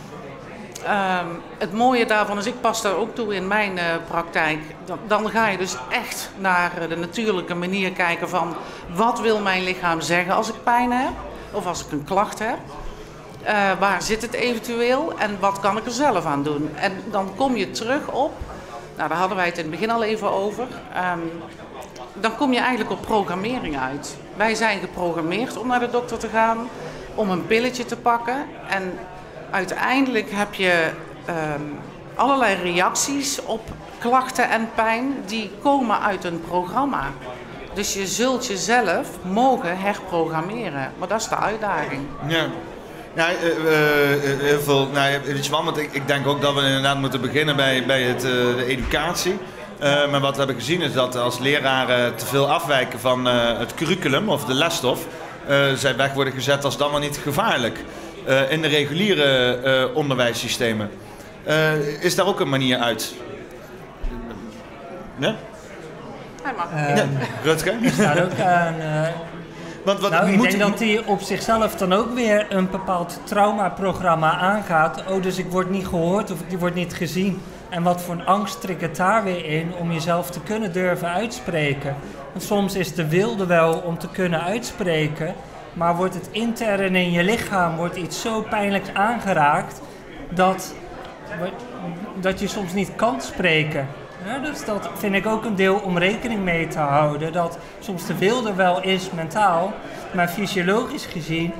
[SPEAKER 11] Het mooie daarvan is, ik pas daar ook toe in mijn praktijk. Dan ga je dus echt naar de natuurlijke manier kijken van... wat wil mijn lichaam zeggen als ik pijn heb? Of als ik een klacht heb? Waar zit het eventueel? En wat kan ik er zelf aan doen? En dan kom je terug op... Nou, daar hadden wij het in het begin al even over. Dan kom je eigenlijk op programmering uit. Wij zijn geprogrammeerd om naar de dokter te gaan... om een pilletje te pakken... en uiteindelijk heb je allerlei reacties op klachten en pijn die komen uit een programma. Dus je zult jezelf mogen herprogrammeren. Maar dat is de uitdaging.
[SPEAKER 2] Ja. Ja, heel veel. Weet je wel, want ik denk ook dat we inderdaad moeten beginnen bij de educatie. Maar wat we hebben gezien is dat als leraren te veel afwijken van het curriculum of de lesstof, zij weg worden gezet als dan maar niet gevaarlijk. In de reguliere onderwijssystemen. Is daar ook een manier uit? Ja?
[SPEAKER 11] Hij mag.
[SPEAKER 2] Rutger?
[SPEAKER 10] Ik sta ook aan... ik denk dat hij op zichzelf dan ook weer een bepaald traumaprogramma aangaat. Oh, dus ik word niet gehoord of ik word niet gezien. En wat voor een angst triggert daar weer in om jezelf te kunnen durven uitspreken. Want soms is de wilde wel om te kunnen uitspreken... maar wordt het intern in je lichaam iets zo pijnlijks aangeraakt... dat je soms niet kan spreken. Ja, dus dat vind ik ook een deel om rekening mee te houden. Dat soms de wil er wel is mentaal, maar fysiologisch gezien...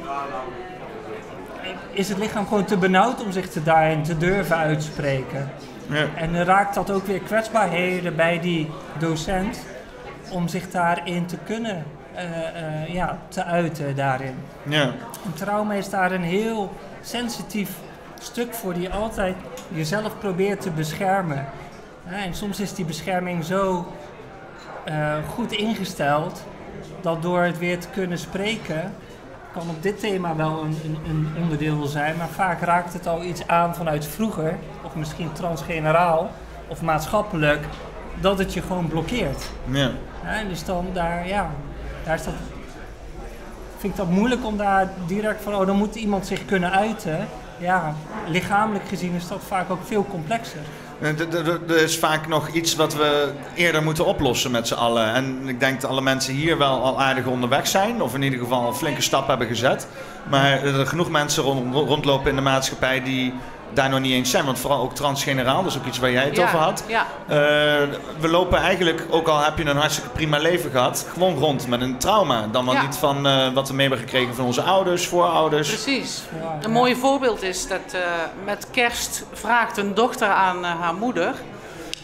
[SPEAKER 10] is het lichaam gewoon te benauwd om zich daarin te durven uitspreken. Ja. En dan raakt dat ook weer kwetsbaarheden bij die docent... om zich daarin te kunnen... te uiten daarin. Ja. En trauma is daar een heel sensitief stuk voor die je altijd jezelf probeert te beschermen. En soms is die bescherming zo goed ingesteld dat door het weer te kunnen spreken kan op dit thema wel een onderdeel zijn, maar vaak raakt het al iets aan vanuit vroeger, of misschien transgeneraal of maatschappelijk, dat het je gewoon blokkeert. Ja. En dus dan daar is dat, vind ik dat moeilijk om daar direct van, dan moet iemand zich kunnen uiten. Ja, lichamelijk gezien is dat vaak ook veel complexer.
[SPEAKER 2] Er is vaak nog iets wat we eerder moeten oplossen met z'n allen. En ik denk dat alle mensen hier wel al aardig onderweg zijn. Of in ieder geval een flinke stap hebben gezet. Maar er genoeg mensen rondlopen in de maatschappij die daar nog niet eens zijn. Want vooral ook transgeneraal, dat is ook iets waar jij het over had. Ja. We lopen eigenlijk, ook al heb je een hartstikke prima leven gehad, gewoon rond met een trauma. Dan wel niet van wat we mee hebben gekregen van onze ouders, voorouders.
[SPEAKER 11] Precies. Een mooi voorbeeld is dat met kerst vraagt een dochter aan haar moeder...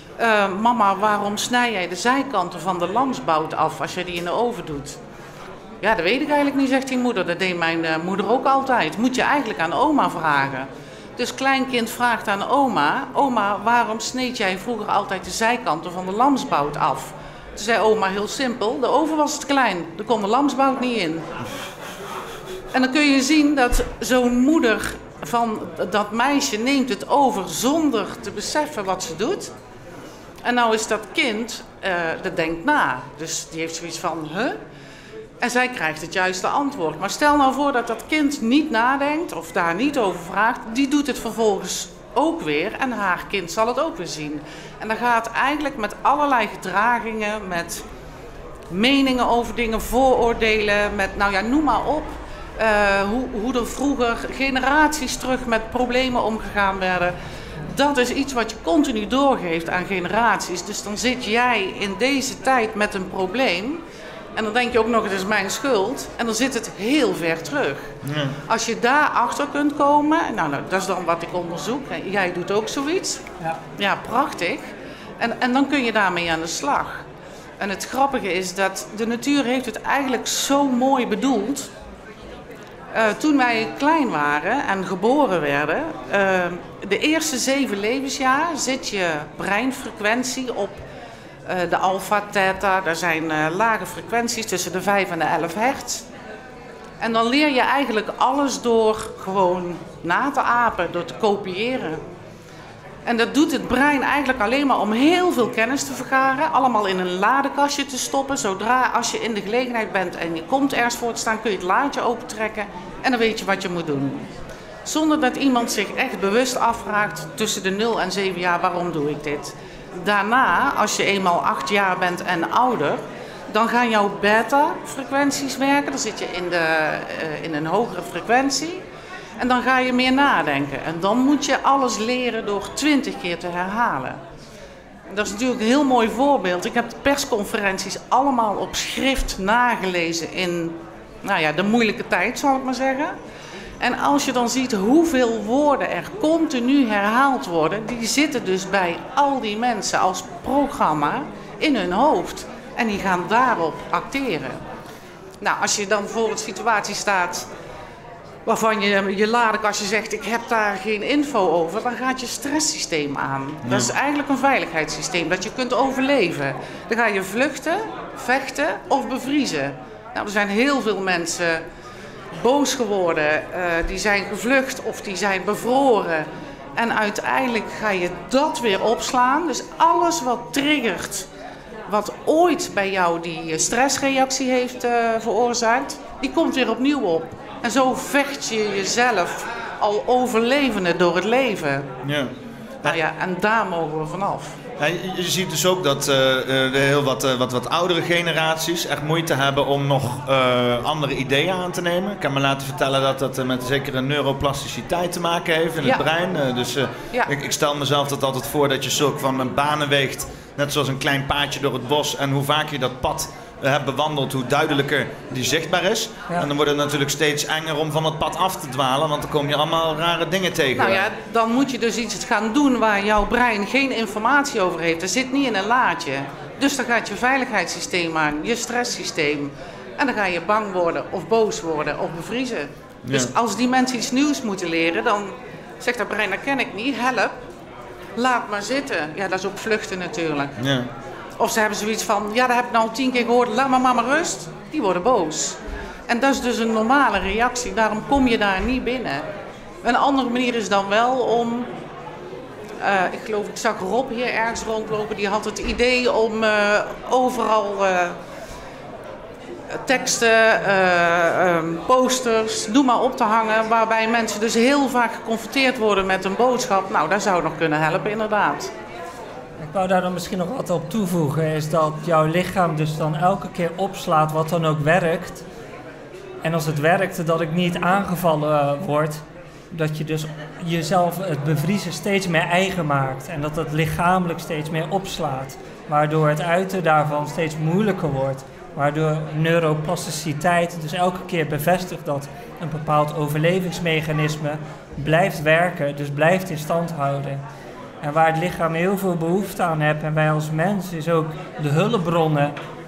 [SPEAKER 11] mama, waarom snij jij de zijkanten van de lamsbout af als je die in de oven doet? Ja, dat weet ik eigenlijk niet, zegt die moeder. Dat deed mijn moeder ook altijd. Moet je eigenlijk aan oma vragen. Dus kleinkind vraagt aan oma... Oma, waarom sneed jij vroeger altijd de zijkanten van de lamsbout af? Toen zei oma heel simpel, de oven was te klein. Er kon de lamsbout niet in. En dan kun je zien dat zo'n moeder van dat meisje neemt het over zonder te beseffen wat ze doet. En nou is dat kind, dat denkt na. Dus die heeft zoiets van, huh? En zij krijgt het juiste antwoord. Maar stel nou voor dat dat kind niet nadenkt of daar niet over vraagt. Die doet het vervolgens ook weer en haar kind zal het ook weer zien. En dan gaat eigenlijk met allerlei gedragingen, met meningen over dingen, vooroordelen, met, nou ja, noem maar op. Hoe er vroeger generaties terug met problemen omgegaan werden. Dat is iets wat je continu doorgeeft aan generaties. Dus dan zit jij in deze tijd met een probleem. En dan denk je ook nog, het is mijn schuld. En dan zit het heel ver terug. Ja. Als je daarachter kunt komen, nou, dat is dan wat ik onderzoek. Jij doet ook zoiets. Ja, prachtig. En dan kun je daarmee aan de slag. En het grappige is dat de natuur heeft het eigenlijk zo mooi bedoeld. Toen wij klein waren en geboren werden, de eerste 7 levensjaar zit je breinfrequentie op de alfa, theta. Daar zijn lage frequenties tussen de 5 en de 11 hertz. En dan leer je eigenlijk alles door gewoon na te apen, door te kopiëren. En dat doet het brein eigenlijk alleen maar om heel veel kennis te vergaren. Allemaal in een ladekastje te stoppen. Zodra als je in de gelegenheid bent en je komt ergens voor te staan, kun je het laadje opentrekken. En dan weet je wat je moet doen. Zonder dat iemand zich echt bewust afvraagt tussen de 0 en 7 jaar, waarom doe ik dit? Daarna, als je eenmaal 8 jaar bent en ouder, dan gaan jouw beta-frequenties werken. Dan zit je in een hogere frequentie. En dan ga je meer nadenken. En dan moet je alles leren door 20 keer te herhalen. Dat is natuurlijk een heel mooi voorbeeld. Ik heb de persconferenties allemaal op schrift nagelezen in de moeilijke tijd, zal ik maar zeggen. En als je dan ziet hoeveel woorden er continu herhaald worden, die zitten dus bij al die mensen als programma in hun hoofd. En die gaan daarop acteren. Nou, als je dan voor een situatie staat waarvan je ladekastje zegt, ik heb daar geen info over, dan gaat je stresssysteem aan. Ja. Dat is eigenlijk een veiligheidssysteem, dat je kunt overleven. Dan ga je vluchten, vechten of bevriezen. Nou, er zijn heel veel mensen boos geworden, die zijn gevlucht of die zijn bevroren. En uiteindelijk ga je dat weer opslaan. Dus alles wat triggert, wat ooit bij jou die stressreactie heeft veroorzaakt, die komt weer opnieuw op. En zo vecht je jezelf al overlevende door het leven. Ja. Nou ja, en daar mogen we vanaf.
[SPEAKER 2] Ja, je ziet dus ook dat heel wat oudere generaties echt moeite hebben om nog andere ideeën aan te nemen. Ik kan me laten vertellen dat dat met zekere neuroplasticiteit te maken heeft in het brein. Ik stel mezelf dat altijd voor dat je zulk van banen weegt, net zoals een klein paadje door het bos. En hoe vaak je dat pad hebt bewandeld, hoe duidelijker die zichtbaar is. Ja. En dan wordt het natuurlijk steeds enger om van het pad af te dwalen, want dan kom je allemaal rare dingen tegen.
[SPEAKER 11] Nou ja, dan moet je dus iets gaan doen waar jouw brein geen informatie over heeft. Dat zit niet in een laadje. Dus dan gaat je veiligheidssysteem aan, je stresssysteem. En dan ga je bang worden of boos worden of bevriezen. Ja. Dus als die mensen iets nieuws moeten leren, dan zegt dat brein, dat ken ik niet, help. Laat maar zitten. Ja, dat is ook vluchten natuurlijk. Ja. Of ze hebben zoiets van, ja, dat heb ik nou 10 keer gehoord, laat maar mama rust. Die worden boos. En dat is dus een normale reactie, daarom kom je daar niet binnen. Een andere manier is dan wel om, ik zag Rob hier ergens rondlopen, die had het idee om overal teksten, posters, noem maar op te hangen, waarbij mensen dus heel vaak geconfronteerd worden met een boodschap. Nou, dat zou nog kunnen helpen, inderdaad.
[SPEAKER 10] Ik wou daar dan misschien nog wat op toevoegen, is dat jouw lichaam dus dan elke keer opslaat wat dan ook werkt. En als het werkt, dat ik niet aangevallen word, dat je dus jezelf het bevriezen steeds meer eigen maakt. En dat het lichamelijk steeds meer opslaat, waardoor het uiten daarvan steeds moeilijker wordt. Waardoor neuroplasticiteit dus elke keer bevestigt dat een bepaald overlevingsmechanisme blijft werken, dus blijft in stand houden. En waar het lichaam heel veel behoefte aan heeft en wij als mens is ook de hulpbronnen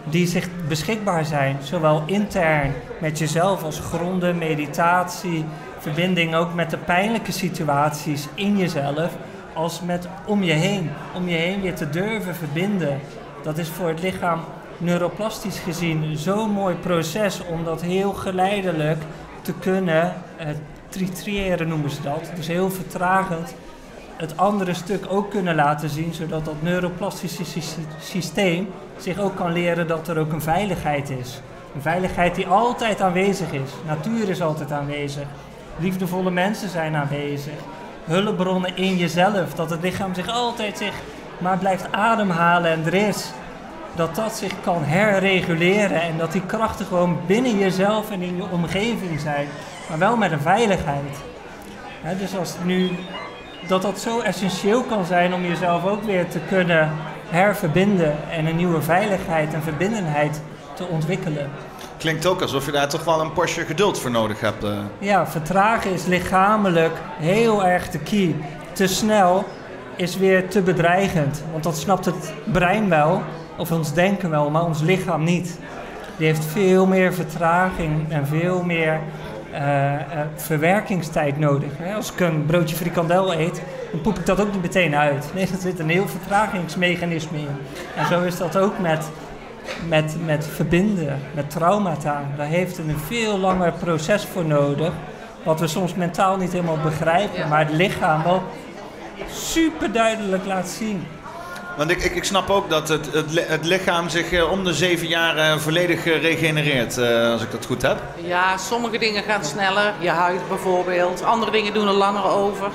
[SPEAKER 10] die zich beschikbaar zijn. Zowel intern met jezelf als gronden, meditatie, verbinding ook met de pijnlijke situaties in jezelf, als met om je heen. Om je heen weer te durven verbinden. Dat is voor het lichaam neuroplastisch gezien zo'n mooi proces om dat heel geleidelijk te kunnen titreren noemen ze dat. Dus heel vertragend het andere stuk ook kunnen laten zien, zodat dat neuroplastische systeem zich ook kan leren dat er ook een veiligheid is. Een veiligheid die altijd aanwezig is. Natuur is altijd aanwezig. Liefdevolle mensen zijn aanwezig. Hulpbronnen in jezelf. Dat het lichaam zich altijd maar blijft ademhalen en er is. Dat zich kan herreguleren en dat die krachten gewoon binnen jezelf en in je omgeving zijn. Maar wel met een veiligheid. Dus als nu dat zo essentieel kan zijn om jezelf ook weer te kunnen herverbinden en een nieuwe veiligheid en verbindenheid te ontwikkelen.
[SPEAKER 2] Klinkt ook alsof je daar toch wel een portie geduld voor nodig hebt.
[SPEAKER 10] Ja, vertragen is lichamelijk heel erg de key. Te snel is weer te bedreigend, want dat snapt het brein wel, of ons denken wel, maar ons lichaam niet. Die heeft veel meer vertraging en veel meer verwerkingstijd nodig. Als ik een broodje frikandel eet, dan poep ik dat ook niet meteen uit. Nee, er zit een heel vertragingsmechanisme in. En zo is dat ook met verbinden, met traumata. Daar heeft een veel langer proces voor nodig, wat we soms mentaal niet helemaal begrijpen, maar het lichaam wel super duidelijk laat zien.
[SPEAKER 2] Want ik snap ook dat het lichaam zich om de 7 jaar volledig regenereert, als ik dat goed heb.
[SPEAKER 11] Ja, sommige dingen gaan sneller. Je huid bijvoorbeeld. Andere dingen doen er langer over.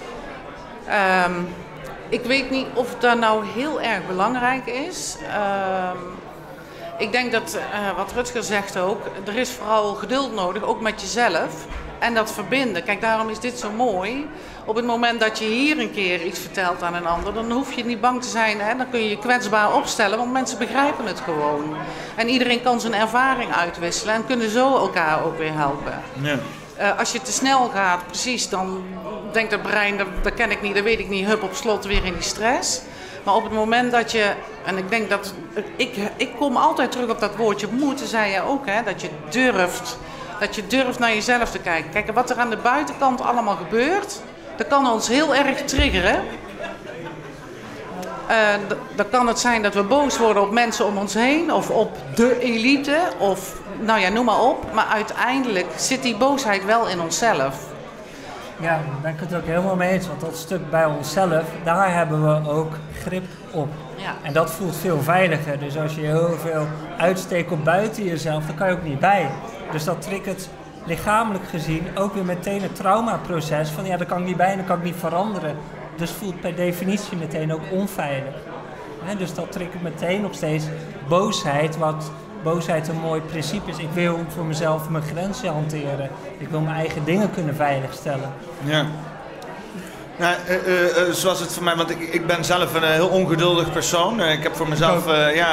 [SPEAKER 11] Ik weet niet of dat nou heel erg belangrijk is. Ik denk dat, wat Rutger zegt ook, er is vooral geduld nodig, ook met jezelf. En dat verbinden. Kijk, daarom is dit zo mooi. Op het moment dat je hier een keer iets vertelt aan een ander, dan hoef je niet bang te zijn. Hè? Dan kun je je kwetsbaar opstellen, want mensen begrijpen het gewoon. En iedereen kan zijn ervaring uitwisselen en kunnen zo elkaar ook weer helpen.
[SPEAKER 2] Ja.
[SPEAKER 11] Als je te snel gaat, precies, dan denkt het brein, dat ken ik niet, dat weet ik niet, hup op slot weer in die stress. Maar op het moment dat je, en ik denk dat, ik kom altijd terug op dat woordje moeten, zei je ook, hè, dat je durft. Dat je durft naar jezelf te kijken. Kijk, wat er aan de buitenkant allemaal gebeurt, dat kan ons heel erg triggeren. Dan kan het zijn dat we boos worden op mensen om ons heen, of op de elite, of nou ja, noem maar op. Maar uiteindelijk zit die boosheid wel in onszelf.
[SPEAKER 10] Ja, daar ben ik het ook helemaal mee eens. Want dat stuk bij onszelf, daar hebben we ook grip op.
[SPEAKER 11] Ja.
[SPEAKER 10] En dat voelt veel veiliger. Dus als je heel veel uitsteekt op buiten jezelf, dan kan je ook niet bij. Dus dat triggert lichamelijk gezien ook weer meteen het traumaproces. Van ja, daar kan ik niet bij en dat kan ik niet veranderen. Dus voelt per definitie meteen ook onveilig. Dus dat triggert meteen nog steeds boosheid, wat boosheid een mooi principe is. Ik wil voor mezelf mijn grenzen hanteren. Ik wil mijn eigen dingen kunnen veiligstellen.
[SPEAKER 2] Ja. Nou, zoals het voor mij, want ik ben zelf een heel ongeduldig persoon. Ik heb voor mezelf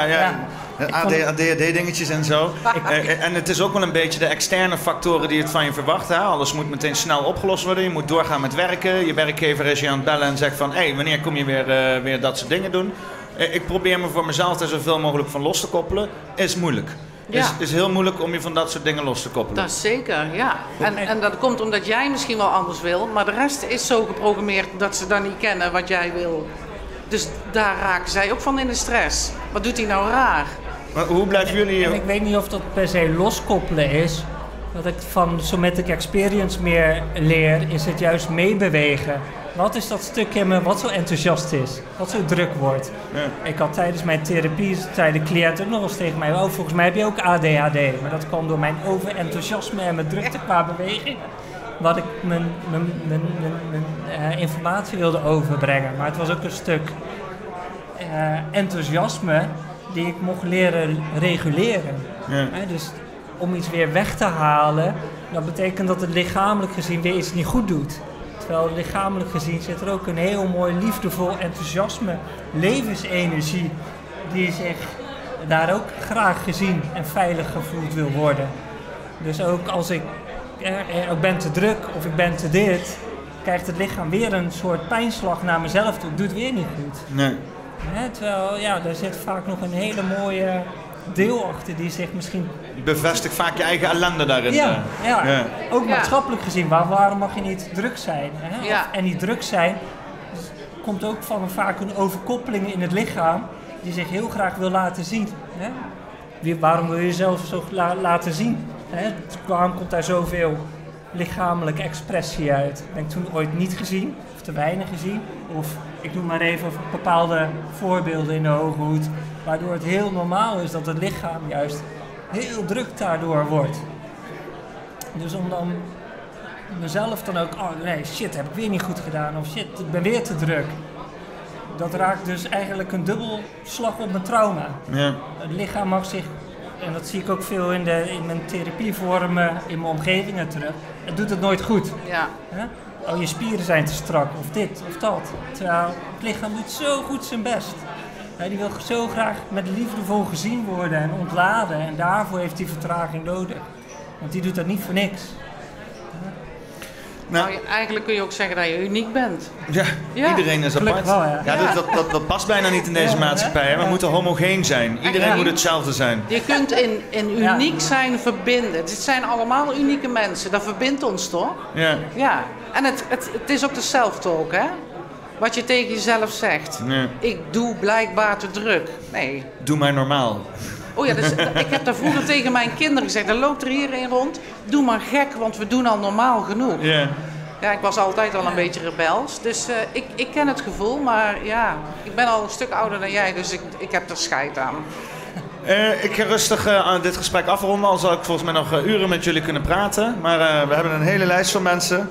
[SPEAKER 2] ADHD-dingetjes en zo. En het is ook wel een beetje de externe factoren die het van je verwachten. Alles moet meteen snel opgelost worden. Je moet doorgaan met werken. Je werkgever is je aan het bellen en zegt van, hé, wanneer kom je weer dat soort dingen doen? Ik probeer me voor mezelf er zoveel mogelijk van los te koppelen. Is moeilijk.
[SPEAKER 11] Ja.
[SPEAKER 2] Is heel moeilijk om je van dat soort dingen los te koppelen.
[SPEAKER 11] Dat is zeker, ja. En dat komt omdat jij misschien wel anders wil, maar de rest is zo geprogrammeerd dat ze dan niet kennen wat jij wil. Dus daar raken zij ook van in de stress. Wat doet hij nou raar?
[SPEAKER 2] Maar hoe blijven jullie...
[SPEAKER 10] En ik weet niet of dat per se loskoppelen is. Wat ik van Somatic Experience meer leer, is het juist meebewegen. Wat is dat stuk in me wat zo enthousiast is? Wat zo druk wordt? Ja. Ik had tijdens mijn therapie, zei de cliënt ook nog eens tegen mij, oh, volgens mij heb je ook ADHD. Maar dat kwam door mijn overenthousiasme en mijn drukte qua beweging. Wat ik mijn informatie wilde overbrengen. Maar het was ook een stuk enthousiasme die ik mocht leren reguleren. Ja. Dus om iets weer weg te halen, dat betekent dat het lichamelijk gezien weer iets niet goed doet. Terwijl lichamelijk gezien zit er ook een heel mooi liefdevol enthousiasme, levensenergie die zich daar ook graag gezien en veilig gevoeld wil worden. Dus ook als ik ben te druk of ik ben te dit, krijgt het lichaam weer een soort pijnslag naar mezelf toe. Ik doe het weer niet goed.
[SPEAKER 2] Nee.
[SPEAKER 10] Terwijl, ja, daar zit vaak nog een hele mooie deelachter die zich misschien...
[SPEAKER 2] Bevestigt vaak je eigen ellende daarin.
[SPEAKER 10] Ja. Ook
[SPEAKER 11] Ja.
[SPEAKER 10] maatschappelijk gezien. Waarom mag je niet druk zijn? Hè?
[SPEAKER 11] Ja.
[SPEAKER 10] En die druk zijn komt ook van vaak een overkoppeling in het lichaam die zich heel graag wil laten zien. Hè? Waarom wil je jezelf zo laten zien? Hè? Waarom komt daar zoveel lichamelijke expressie uit? Ben ik toen ooit niet gezien of te weinig gezien? Of ik noem maar even bepaalde voorbeelden in de hoge hoed, waardoor het heel normaal is dat het lichaam juist heel druk daardoor wordt. Dus om dan mezelf dan ook, oh nee, shit, heb ik weer niet goed gedaan, of shit, ik ben weer te druk. Dat raakt dus eigenlijk een dubbel slag op mijn trauma.
[SPEAKER 2] Ja.
[SPEAKER 10] Het lichaam mag zich, en dat zie ik ook veel in mijn therapievormen, in mijn omgevingen terug, het doet het nooit goed.
[SPEAKER 11] Ja.
[SPEAKER 10] Hè? Oh, je spieren zijn te strak, of dit, of dat. Terwijl het lichaam doet zo goed zijn best. Die wil zo graag met liefdevol gezien worden en ontladen. En daarvoor heeft hij vertraging nodig. Want die doet dat niet voor niks.
[SPEAKER 11] Nou, eigenlijk kun je ook zeggen dat je uniek bent.
[SPEAKER 2] Ja, iedereen is apart.
[SPEAKER 10] Wel, ja.
[SPEAKER 2] Dat past bijna niet in deze maatschappij. Hè? We moeten homogeen zijn. Iedereen moet hetzelfde zijn.
[SPEAKER 11] Je kunt in uniek zijn verbinden. Het zijn allemaal unieke mensen. Dat verbindt ons toch?
[SPEAKER 2] Ja.
[SPEAKER 11] Ja. En het is ook de self-talk, hè? Wat je tegen jezelf zegt.
[SPEAKER 2] Ja.
[SPEAKER 11] Ik doe blijkbaar te druk. Nee.
[SPEAKER 2] Doe maar normaal.
[SPEAKER 11] Oh ja, dus, ik heb daar vroeger tegen mijn kinderen gezegd. Dan loopt er hierin rond. Doe maar gek, want we doen al normaal genoeg.
[SPEAKER 2] Ja.
[SPEAKER 11] Ja, ik was altijd al een beetje rebels. Dus ik ken het gevoel. Maar ja, ik ben al een stuk ouder dan jij. Dus ik heb er scheid aan.
[SPEAKER 2] Ik ga rustig aan dit gesprek afronden. Al zal ik volgens mij nog uren met jullie kunnen praten. Maar we hebben een hele lijst van mensen.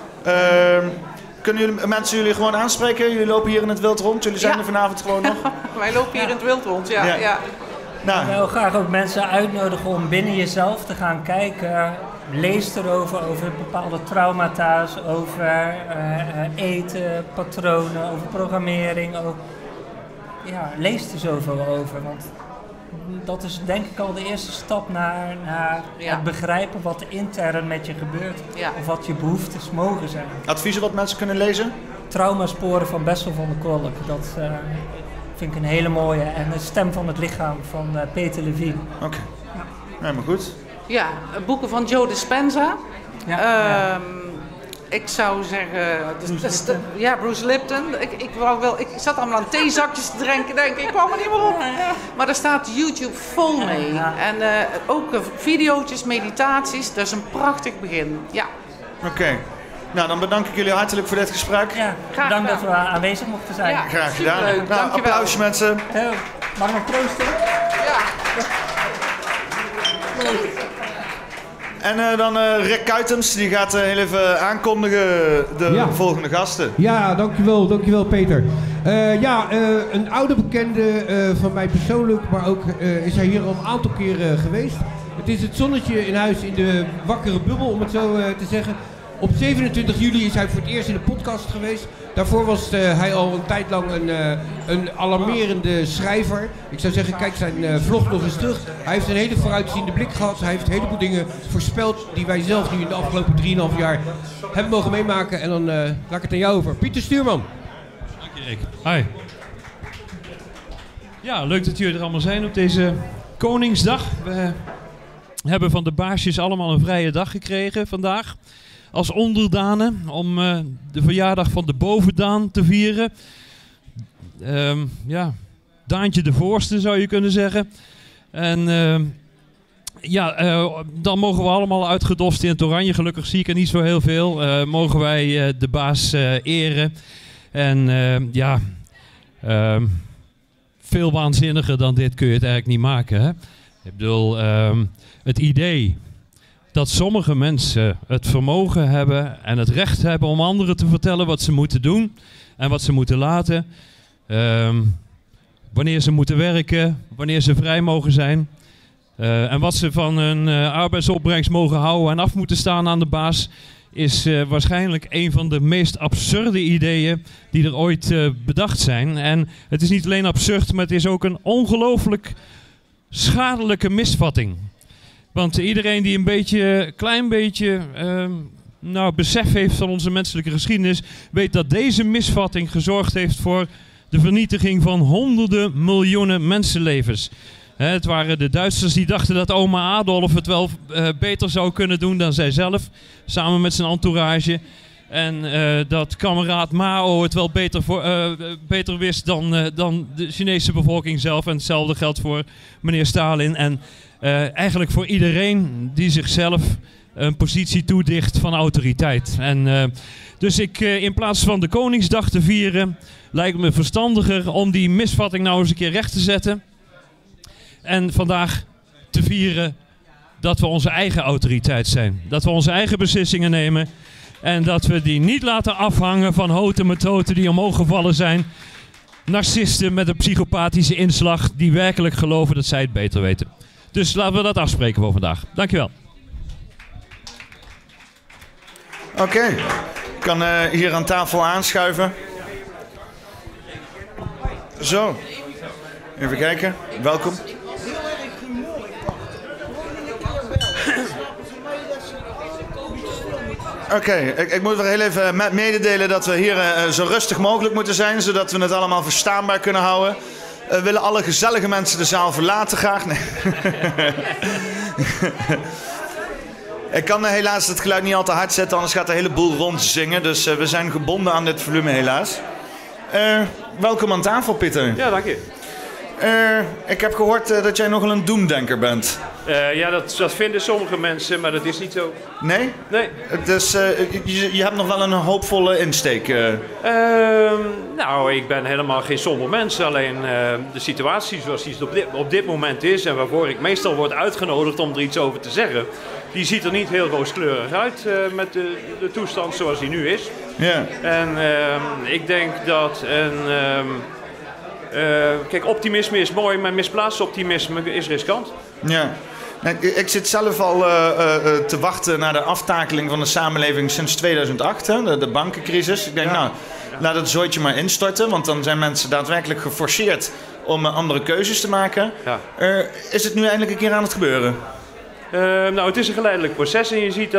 [SPEAKER 2] Kunnen jullie gewoon aanspreken? Jullie lopen hier in het wild rond. Jullie zijn er vanavond gewoon nog.
[SPEAKER 11] Wij lopen hier in het wild rond, ja.
[SPEAKER 10] Nou. Ik wil graag ook mensen uitnodigen om binnen jezelf te gaan kijken. Lees erover, over bepaalde traumata's, over eten, patronen, over programmering. Lees er zoveel over. Want dat is denk ik al de eerste stap naar het begrijpen wat er intern met je gebeurt. Ja. Of wat je behoeftes mogen zijn.
[SPEAKER 2] Adviezen wat mensen kunnen lezen?
[SPEAKER 10] Traumasporen van Bessel van der Kolk. Dat vind ik een hele mooie. En de stem van het lichaam van Peter Levine.
[SPEAKER 2] Oké. Ja, maar goed.
[SPEAKER 11] Ja, boeken van Joe Dispenza.
[SPEAKER 10] Ja.
[SPEAKER 11] Ik zou zeggen... Bruce Lipton. Ik zat allemaal aan theezakjes te drinken, denk ik. Ik kwam er niet meer op. Maar daar staat YouTube vol mee. Ja. En ook video's, meditaties. Dat is een prachtig begin. Ja.
[SPEAKER 2] Oké. Nou, dan bedank ik jullie hartelijk voor dit gesprek.
[SPEAKER 10] Ja, bedankt dat we aanwezig mochten zijn.
[SPEAKER 11] Ja,
[SPEAKER 2] graag gedaan. Nou, applausje mensen.
[SPEAKER 10] Mag ik nog proosten?
[SPEAKER 11] Ja.
[SPEAKER 2] En dan Rick Kuitems, die gaat heel even aankondigen de volgende gasten.
[SPEAKER 1] Ja, dankjewel Peter. Een oude bekende van mij persoonlijk, maar ook is hij hier al een aantal keren geweest. Het is het zonnetje in huis in de wakkere bubbel, om het zo te zeggen. Op 27 juli is hij voor het eerst in de podcast geweest. Daarvoor was hij al een tijd lang een alarmerende schrijver. Ik zou zeggen, kijk zijn vlog nog eens terug. Hij heeft een hele vooruitziende blik gehad. Hij heeft een heleboel dingen voorspeld die wij zelf nu in de afgelopen 3,5 jaar hebben mogen meemaken. En dan laat ik het aan jou over. Pieter Stuurman.
[SPEAKER 12] Dank je, Rick. Hi. Ja, leuk dat jullie er allemaal zijn op deze Koningsdag. We hebben van de baasjes allemaal een vrije dag gekregen vandaag. Als onderdanen om de verjaardag van de bovendaan te vieren. Daantje de voorste zou je kunnen zeggen. En dan mogen we allemaal uitgedost in het oranje. Gelukkig zie ik er niet zo heel veel. Mogen wij de baas eren. En veel waanzinniger dan dit kun je het eigenlijk niet maken. Hè? Ik bedoel, het idee dat sommige mensen het vermogen hebben en het recht hebben om anderen te vertellen wat ze moeten doen en wat ze moeten laten. Wanneer ze moeten werken, wanneer ze vrij mogen zijn. En wat ze van hun arbeidsopbrengst mogen houden en af moeten staan aan de baas, is waarschijnlijk een van de meest absurde ideeën die er ooit bedacht zijn. En het is niet alleen absurd, maar het is ook een ongelooflijk schadelijke misvatting. Want iedereen die een klein beetje besef heeft van onze menselijke geschiedenis, weet dat deze misvatting gezorgd heeft voor de vernietiging van honderden miljoenen mensenlevens. Het waren de Duitsers die dachten dat oma Adolf het wel beter zou kunnen doen dan zijzelf, samen met zijn entourage. En dat kameraad Mao het wel beter wist dan de Chinese bevolking zelf. En hetzelfde geldt voor meneer Stalin. En eigenlijk voor iedereen die zichzelf een positie toedicht van autoriteit. En dus in plaats van de Koningsdag te vieren, lijkt me verstandiger om die misvatting nou eens een keer recht te zetten. En vandaag te vieren dat we onze eigen autoriteit zijn. Dat we onze eigen beslissingen nemen. En dat we die niet laten afhangen van houten methoden die omhoog gevallen zijn. Narcisten met een psychopathische inslag die werkelijk geloven dat zij het beter weten. Dus laten we dat afspreken voor vandaag. Dankjewel.
[SPEAKER 2] Oké, ik kan hier aan tafel aanschuiven. Zo, even kijken. Welkom. Oké, ik moet wel heel even mededelen dat we hier zo rustig mogelijk moeten zijn, zodat we het allemaal verstaanbaar kunnen houden. Willen alle gezellige mensen de zaal verlaten graag? Nee. Ik kan helaas het geluid niet al te hard zetten, anders gaat de hele boel rondzingen. Dus we zijn gebonden aan dit volume helaas. Welkom aan tafel, Pieter.
[SPEAKER 13] Ja, dank je.
[SPEAKER 2] Ik heb gehoord dat jij nogal een doemdenker bent.
[SPEAKER 13] Ja, dat vinden sommige mensen, maar dat is niet zo.
[SPEAKER 2] Nee?
[SPEAKER 13] Nee.
[SPEAKER 2] Dus je hebt nog wel een hoopvolle insteek.
[SPEAKER 13] Nou, ik ben helemaal geen somber mens. Alleen de situatie zoals die op dit moment is en waarvoor ik meestal word uitgenodigd om er iets over te zeggen, die ziet er niet heel rooskleurig uit met de toestand zoals die nu is.
[SPEAKER 2] Ja.
[SPEAKER 13] En ik denk dat kijk, optimisme is mooi, maar misplaatst optimisme is riskant.
[SPEAKER 2] Ja. Ik zit zelf al te wachten naar de aftakeling van de samenleving sinds 2008, hè, de bankencrisis. Ik denk, laat het zooitje maar instorten, want dan zijn mensen daadwerkelijk geforceerd om andere keuzes te maken.
[SPEAKER 13] Ja.
[SPEAKER 2] Is het nu eindelijk een keer aan het gebeuren?
[SPEAKER 13] Nou, het is een geleidelijk proces en je ziet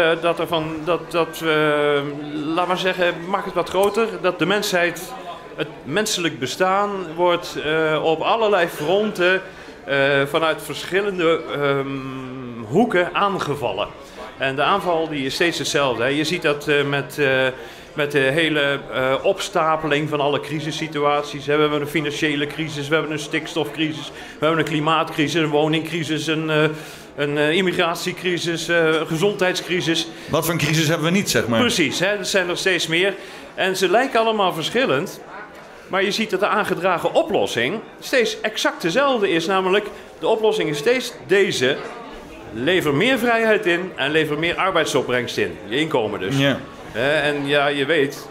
[SPEAKER 13] laat maar zeggen, maak het wat groter, dat de mensheid, het menselijk bestaan wordt op allerlei fronten vanuit verschillende hoeken aangevallen. En de aanval die is steeds hetzelfde. Hè. Je ziet dat met de hele opstapeling van alle crisissituaties. We hebben een financiële crisis, we hebben een stikstofcrisis, we hebben een klimaatcrisis, een woningcrisis, een immigratiecrisis, een gezondheidscrisis.
[SPEAKER 2] Wat voor een crisis hebben we niet, zeg maar?
[SPEAKER 13] Precies, hè, dat zijn er steeds meer. En ze lijken allemaal verschillend. Maar je ziet dat de aangedragen oplossing steeds exact dezelfde is. Namelijk, de oplossing is steeds deze. Lever meer vrijheid in en lever meer arbeidsopbrengst in. Je inkomen dus.
[SPEAKER 2] Ja.
[SPEAKER 13] En ja, je weet,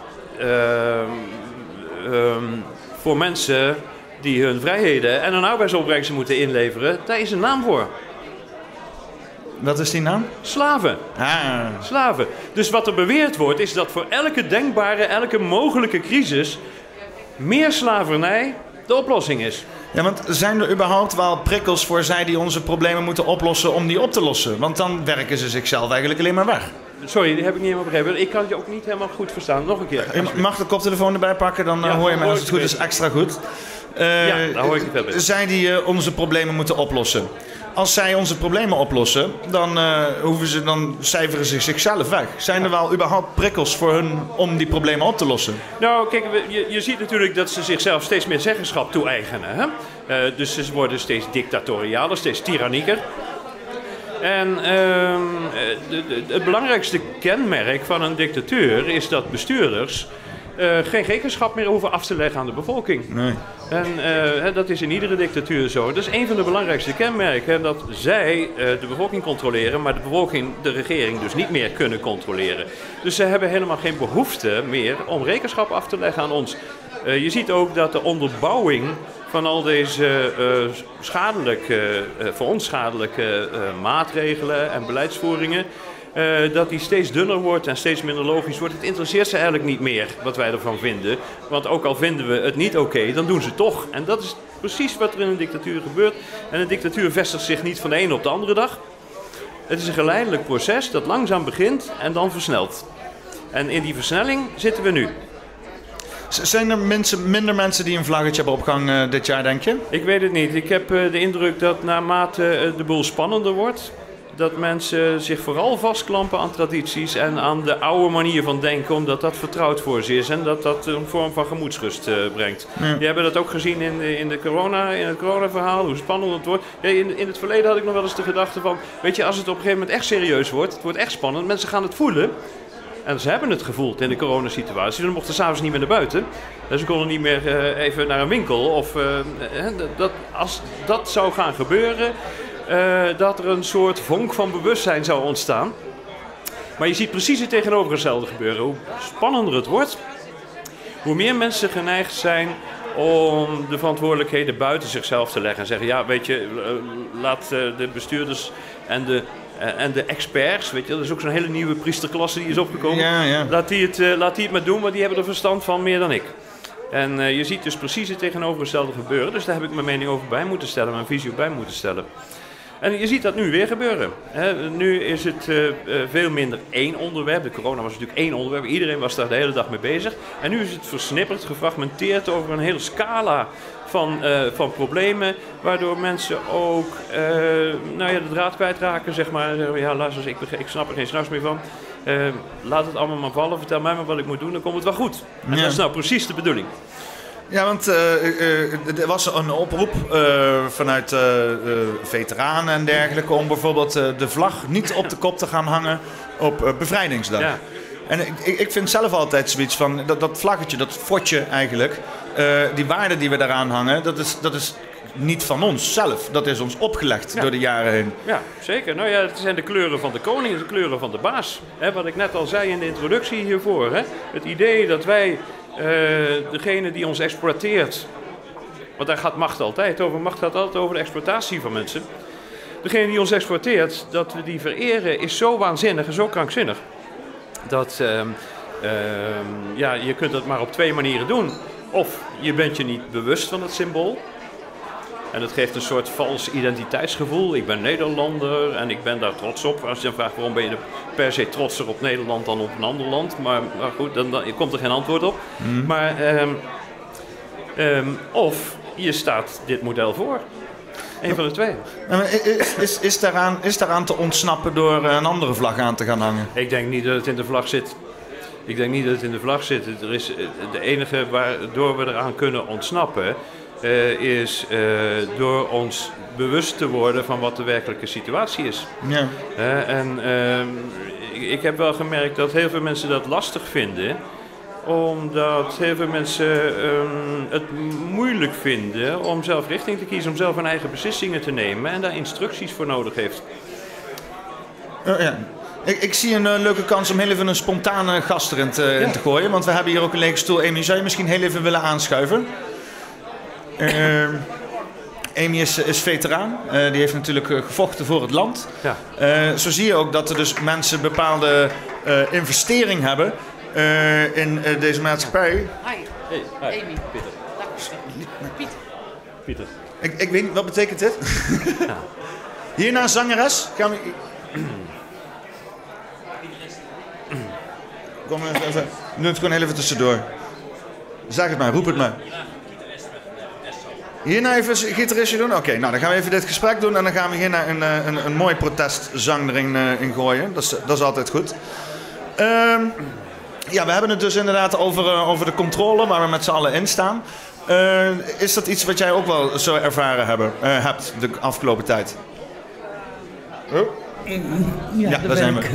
[SPEAKER 13] voor mensen die hun vrijheden en hun arbeidsopbrengsten moeten inleveren, daar is een naam voor.
[SPEAKER 2] Wat is die naam?
[SPEAKER 13] Slaven.
[SPEAKER 2] Ah.
[SPEAKER 13] Slaven. Dus wat er beweerd wordt, is dat voor elke denkbare, elke mogelijke crisis meer slavernij de oplossing is.
[SPEAKER 2] Ja, want zijn er überhaupt wel prikkels voor zij die onze problemen moeten oplossen om die op te lossen? Want dan werken ze zichzelf eigenlijk alleen maar weg.
[SPEAKER 13] Sorry, die heb ik niet helemaal begrepen. Ik kan je ook niet helemaal goed verstaan. Nog een keer.
[SPEAKER 2] Je mag de koptelefoon erbij pakken, dan hoor je mij als het goed is extra goed.
[SPEAKER 13] Ja, dan hoor ik het wel beter.
[SPEAKER 2] Zij die onze problemen moeten oplossen. Als zij onze problemen oplossen, dan cijferen ze zichzelf weg. Zijn er wel überhaupt prikkels voor hun om die problemen op te lossen?
[SPEAKER 13] Nou, kijk, je ziet natuurlijk dat ze zichzelf steeds meer zeggenschap toe-eigenen. Hè? Dus ze worden steeds dictatorialer, steeds tyrannieker. En het belangrijkste kenmerk van een dictatuur is dat bestuurders geen rekenschap meer hoeven af te leggen aan de bevolking.
[SPEAKER 2] Nee.
[SPEAKER 13] En dat is in iedere dictatuur zo. Dat is een van de belangrijkste kenmerken, dat zij de bevolking controleren, maar de bevolking de regering dus niet meer kunnen controleren. Dus ze hebben helemaal geen behoefte meer om rekenschap af te leggen aan ons. Je ziet ook dat de onderbouwing van al deze voor ons schadelijke maatregelen en beleidsvoeringen, dat die steeds dunner wordt en steeds minder logisch wordt. Het interesseert ze eigenlijk niet meer wat wij ervan vinden. Want ook al vinden we het niet oké, dan doen ze het toch. En dat is precies wat er in een dictatuur gebeurt. En een dictatuur vestigt zich niet van de ene op de andere dag. Het is een geleidelijk proces dat langzaam begint en dan versnelt. En in die versnelling zitten we nu.
[SPEAKER 2] Zijn er minder mensen die een vlaggetje hebben opgehangen dit jaar, denk je?
[SPEAKER 13] Ik weet het niet. Ik heb de indruk dat naarmate de boel spannender wordt, dat mensen zich vooral vastklampen aan tradities en aan de oude manier van denken, omdat dat vertrouwd voor ze is en dat dat een vorm van gemoedsrust brengt.
[SPEAKER 2] Ja.
[SPEAKER 13] Die hebben dat ook gezien in het corona-verhaal, hoe spannend het wordt. Ja, in het verleden had ik nog wel eens de gedachte van, weet je, als het op een gegeven moment echt serieus wordt, het wordt echt spannend, mensen gaan het voelen. En ze hebben het gevoeld in de coronasituatie. Ze mochten s'avonds niet meer naar buiten. Ze konden niet meer even naar een winkel. Of, als dat zou gaan gebeuren, dat er een soort vonk van bewustzijn zou ontstaan. Maar je ziet precies het tegenovergestelde gebeuren. Hoe spannender het wordt, hoe meer mensen geneigd zijn om de verantwoordelijkheden buiten zichzelf te leggen. En zeggen, ja, weet je, laat de bestuurders en de experts, weet je, dat is ook zo'n hele nieuwe priesterklasse die is opgekomen.
[SPEAKER 2] Ja.
[SPEAKER 13] Laat die het maar doen, want die hebben er verstand van meer dan ik. En je ziet dus precies het tegenovergestelde gebeuren. Dus daar heb ik mijn mening over bij moeten stellen, mijn visie op bij moeten stellen. En je ziet dat nu weer gebeuren. Nu is het veel minder één onderwerp. De corona was natuurlijk één onderwerp. Iedereen was daar de hele dag mee bezig. En nu is het versnipperd, gefragmenteerd over een hele scala van problemen. Waardoor mensen ook de draad kwijtraken, zeg maar. Ja, luister eens, ik snap er geen s'nachts meer van. Laat het allemaal maar vallen. Vertel mij maar wat ik moet doen, dan komt het wel goed. En dat is nou precies de bedoeling.
[SPEAKER 2] Ja, want er was een oproep vanuit veteranen en dergelijke om bijvoorbeeld de vlag niet op de kop te gaan hangen op bevrijdingsdag. Ja. En ik vind zelf altijd zoiets van, dat vlaggetje, dat fotje eigenlijk, die waarde die we daaraan hangen, dat is niet van ons zelf. Dat is ons opgelegd door de jaren heen.
[SPEAKER 13] Ja, zeker. Nou ja, het zijn de kleuren van de koning, de kleuren van de baas. Wat ik net al zei in de introductie hiervoor. Het idee dat wij degene die ons exploiteert, want daar gaat macht altijd over. Macht gaat altijd over de exploitatie van mensen. Degene die ons exploiteert, dat we die vereren, is zo waanzinnig en zo krankzinnig. Dat je kunt dat maar op twee manieren doen. Of je bent je niet bewust van het symbool. En dat geeft een soort vals identiteitsgevoel. Ik ben Nederlander en ik ben daar trots op. Als je dan vraagt waarom ben je per se trotser op Nederland dan op een ander land. Maar goed, dan komt er geen antwoord op. Mm. Maar, of je staat dit model voor. Eén van de twee.
[SPEAKER 2] Is daaraan te ontsnappen door een andere vlag aan te gaan hangen?
[SPEAKER 13] Ik denk niet dat het in de vlag zit. Er is de enige waardoor we eraan kunnen ontsnappen, is door ons bewust te worden van wat de werkelijke situatie is. Ja. Ik heb wel gemerkt dat heel veel mensen dat lastig vinden, omdat heel veel mensen het moeilijk vinden om zelf richting te kiezen, om zelf hun eigen beslissingen te nemen en daar instructies voor nodig heeft.
[SPEAKER 2] Ja. Ik zie een leuke kans om heel even een spontane gast erin te gooien, want we hebben hier ook een lege stoel. Amy, zou je misschien heel even willen aanschuiven? Amy is veteraan. Die heeft natuurlijk gevochten voor het land. Ja. Zo zie je ook dat er dus mensen bepaalde investering hebben in deze maatschappij.
[SPEAKER 11] Hi. Hey. Amy. Pieter.
[SPEAKER 13] Pieter.
[SPEAKER 2] Ik weet niet, wat betekent dit? Ja. Hierna zangeres. Gaan we... Kom even. Doe het gewoon heel even tussendoor. Zeg het maar, roep het maar. Hierna even gitaristje doen? Oké, nou dan gaan we even dit gesprek doen en dan gaan we hierna een mooi protestzang erin in gooien. Dat is altijd goed. Ja, we hebben het dus inderdaad over de controle waar we met z'n allen in staan. Is dat iets wat jij ook wel zo ervaren hebt de afgelopen tijd? Oh?
[SPEAKER 14] Ja,
[SPEAKER 2] daar zijn we.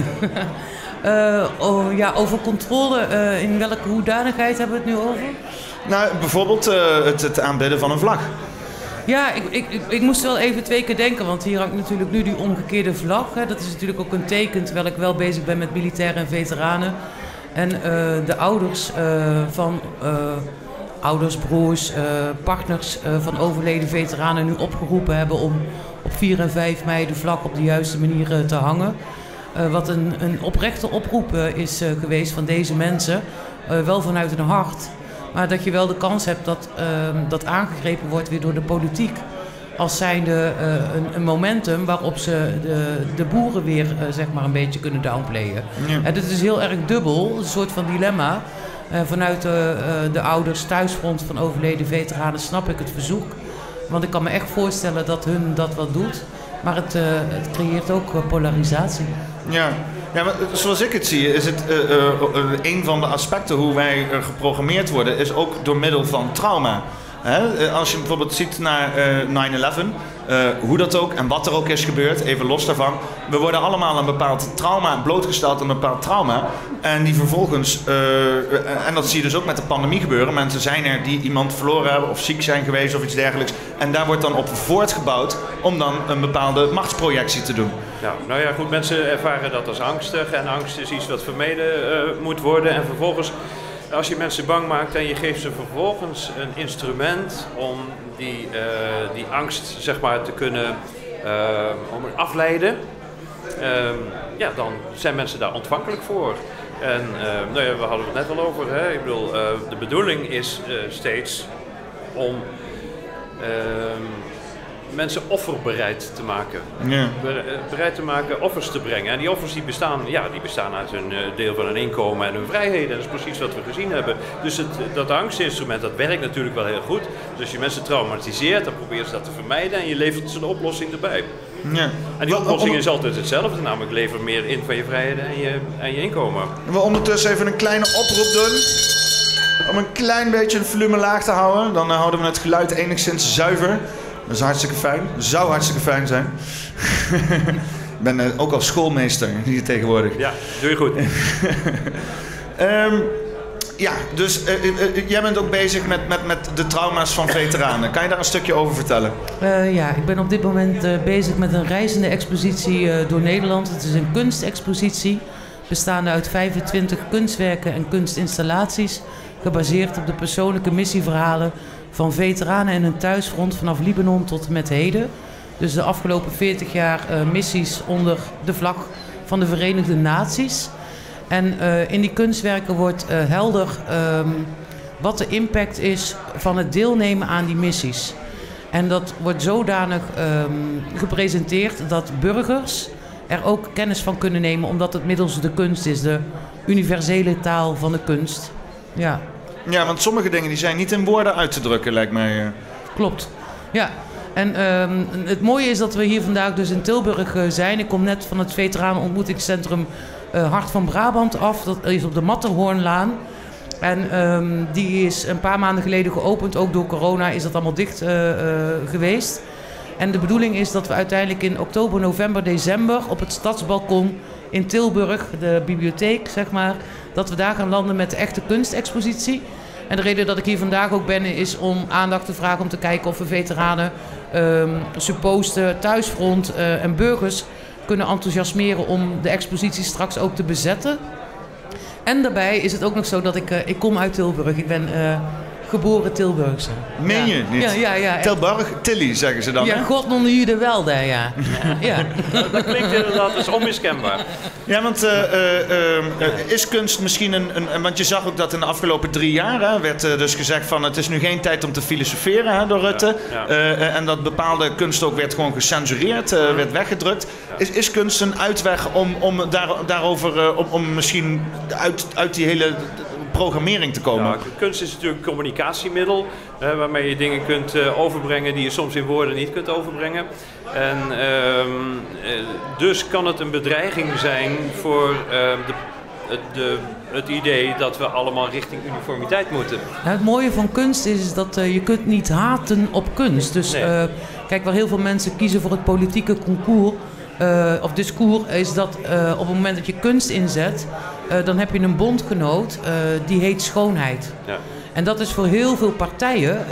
[SPEAKER 14] Over controle, in welke hoedanigheid hebben we het nu over?
[SPEAKER 2] Nou, bijvoorbeeld het aanbidden van een vlag.
[SPEAKER 14] Ja, ik moest wel even 2 keer denken, want hier hangt natuurlijk nu die omgekeerde vlag. Hè. Dat is natuurlijk ook een teken, terwijl ik wel bezig ben met militairen en veteranen. En de ouders van ouders, broers, partners van overleden veteranen nu opgeroepen hebben om op 4 en 5 mei de vlag op de juiste manier te hangen. Wat een oprechte oproep is geweest van deze mensen, wel vanuit hun hart. Maar dat je wel de kans hebt dat aangegrepen wordt weer door de politiek. Als zijnde een momentum waarop ze de boeren weer zeg maar een beetje kunnen downplayen. Ja. Dit is heel erg dubbel, een soort van dilemma. Vanuit de ouders thuisfront van overleden veteranen snap ik het verzoek. Want ik kan me echt voorstellen dat hun dat wat doet. Maar het creëert ook polarisatie.
[SPEAKER 2] Ja, maar zoals ik het zie, is het een van de aspecten hoe wij geprogrammeerd worden, is ook door middel van trauma. Als je bijvoorbeeld ziet naar 9/11, hoe dat ook en wat er ook is gebeurd, even los daarvan. We worden allemaal een bepaald trauma blootgesteld aan een bepaald trauma. En die vervolgens, en dat zie je dus ook met de pandemie gebeuren. Mensen zijn er die iemand verloren hebben of ziek zijn geweest of iets dergelijks. En daar wordt dan op voortgebouwd om dan een bepaalde machtsprojectie te doen.
[SPEAKER 13] Ja, nou ja, goed, mensen ervaren dat als angstig. En angst is iets wat vermeden moet worden. En vervolgens, als je mensen bang maakt en je geeft ze vervolgens een instrument om die angst, zeg maar, te kunnen afleiden, ja, dan zijn mensen daar ontvankelijk voor. En nou ja, we hadden het net al over, hè? Ik bedoel, de bedoeling is steeds om mensen offerbereid te maken.
[SPEAKER 2] Ja.
[SPEAKER 13] Bereid te maken offers te brengen. En die offers die bestaan uit een deel van hun inkomen en hun vrijheden. En dat is precies wat we gezien hebben. Dus dat angstinstrument, dat werkt natuurlijk wel heel goed. Dus als je mensen traumatiseert, dan probeer je dat te vermijden en je levert ze een oplossing erbij.
[SPEAKER 2] Ja.
[SPEAKER 13] En die oplossing is altijd hetzelfde, namelijk lever meer in van je vrijheden en je inkomen.
[SPEAKER 2] We ondertussen even een kleine oproep doen. Om een klein beetje het volume laag te houden. Dan houden we het geluid enigszins zuiver. Dat is hartstikke fijn. Dat zou hartstikke fijn zijn. Ik ben ook al schoolmeester hier tegenwoordig.
[SPEAKER 13] Ja, doe je goed.
[SPEAKER 2] Ja, dus jij bent ook bezig met de trauma's van veteranen. Kan je daar een stukje over vertellen?
[SPEAKER 14] Ja, ik ben op dit moment bezig met een reizende expositie door Nederland. Het is een kunstexpositie bestaande uit 25 kunstwerken en kunstinstallaties, gebaseerd op de persoonlijke missieverhalen van veteranen en hun thuisfront vanaf Libanon tot en met heden. Dus de afgelopen 40 jaar missies onder de vlag van de Verenigde Naties. En in die kunstwerken wordt helder wat de impact is van het deelnemen aan die missies. En dat wordt zodanig gepresenteerd dat burgers er ook kennis van kunnen nemen, omdat het middels de kunst is, de universele taal van de kunst. Ja.
[SPEAKER 2] Ja, want sommige dingen die zijn niet in woorden uit te drukken, lijkt mij.
[SPEAKER 14] Klopt, ja. En het mooie is dat we hier vandaag dus in Tilburg zijn. Ik kom net van het Veteranenontmoetingscentrum Hart van Brabant af. Dat is op de Matterhornlaan. En die is een paar maanden geleden geopend. Ook door corona is dat allemaal dicht geweest. En de bedoeling is dat we uiteindelijk in oktober, november, december op het stadsbalkon in Tilburg, de bibliotheek zeg maar, dat we daar gaan landen met de echte kunstexpositie. En de reden dat ik hier vandaag ook ben is om aandacht te vragen om te kijken of we veteranen, supposten, thuisfront en burgers kunnen enthousiasmeren om de expositie straks ook te bezetten. En daarbij is het ook nog zo dat ik kom uit Tilburg. Ik ben geboren Tilburgse.
[SPEAKER 2] Meen je niet?
[SPEAKER 14] Ja.
[SPEAKER 2] Tilburg, Tilly zeggen ze dan.
[SPEAKER 14] Ja, God onder jullie wel daar, ja.
[SPEAKER 13] Dat klinkt inderdaad, dat is onmiskenbaar.
[SPEAKER 2] Ja, want is kunst misschien want je zag ook dat in de afgelopen 3 jaar werd dus gezegd van het is nu geen tijd om te filosoferen door Rutte. En dat bepaalde kunst ook werd gewoon gecensureerd, werd weggedrukt. Is kunst een uitweg om daarover, om misschien uit die hele programmering te komen?
[SPEAKER 13] Ja, kunst is natuurlijk een communicatiemiddel waarmee je dingen kunt overbrengen die je soms in woorden niet kunt overbrengen. En dus kan het een bedreiging zijn voor het idee dat we allemaal richting uniformiteit moeten.
[SPEAKER 14] Nou, het mooie van kunst is dat je kunt niet haten op kunst. Dus nee. Kijk, waar heel veel mensen kiezen voor het politieke concours of discours, is dat op het moment dat je kunst inzet, dan heb je een bondgenoot die heet schoonheid. Ja. En dat is voor heel veel partijen,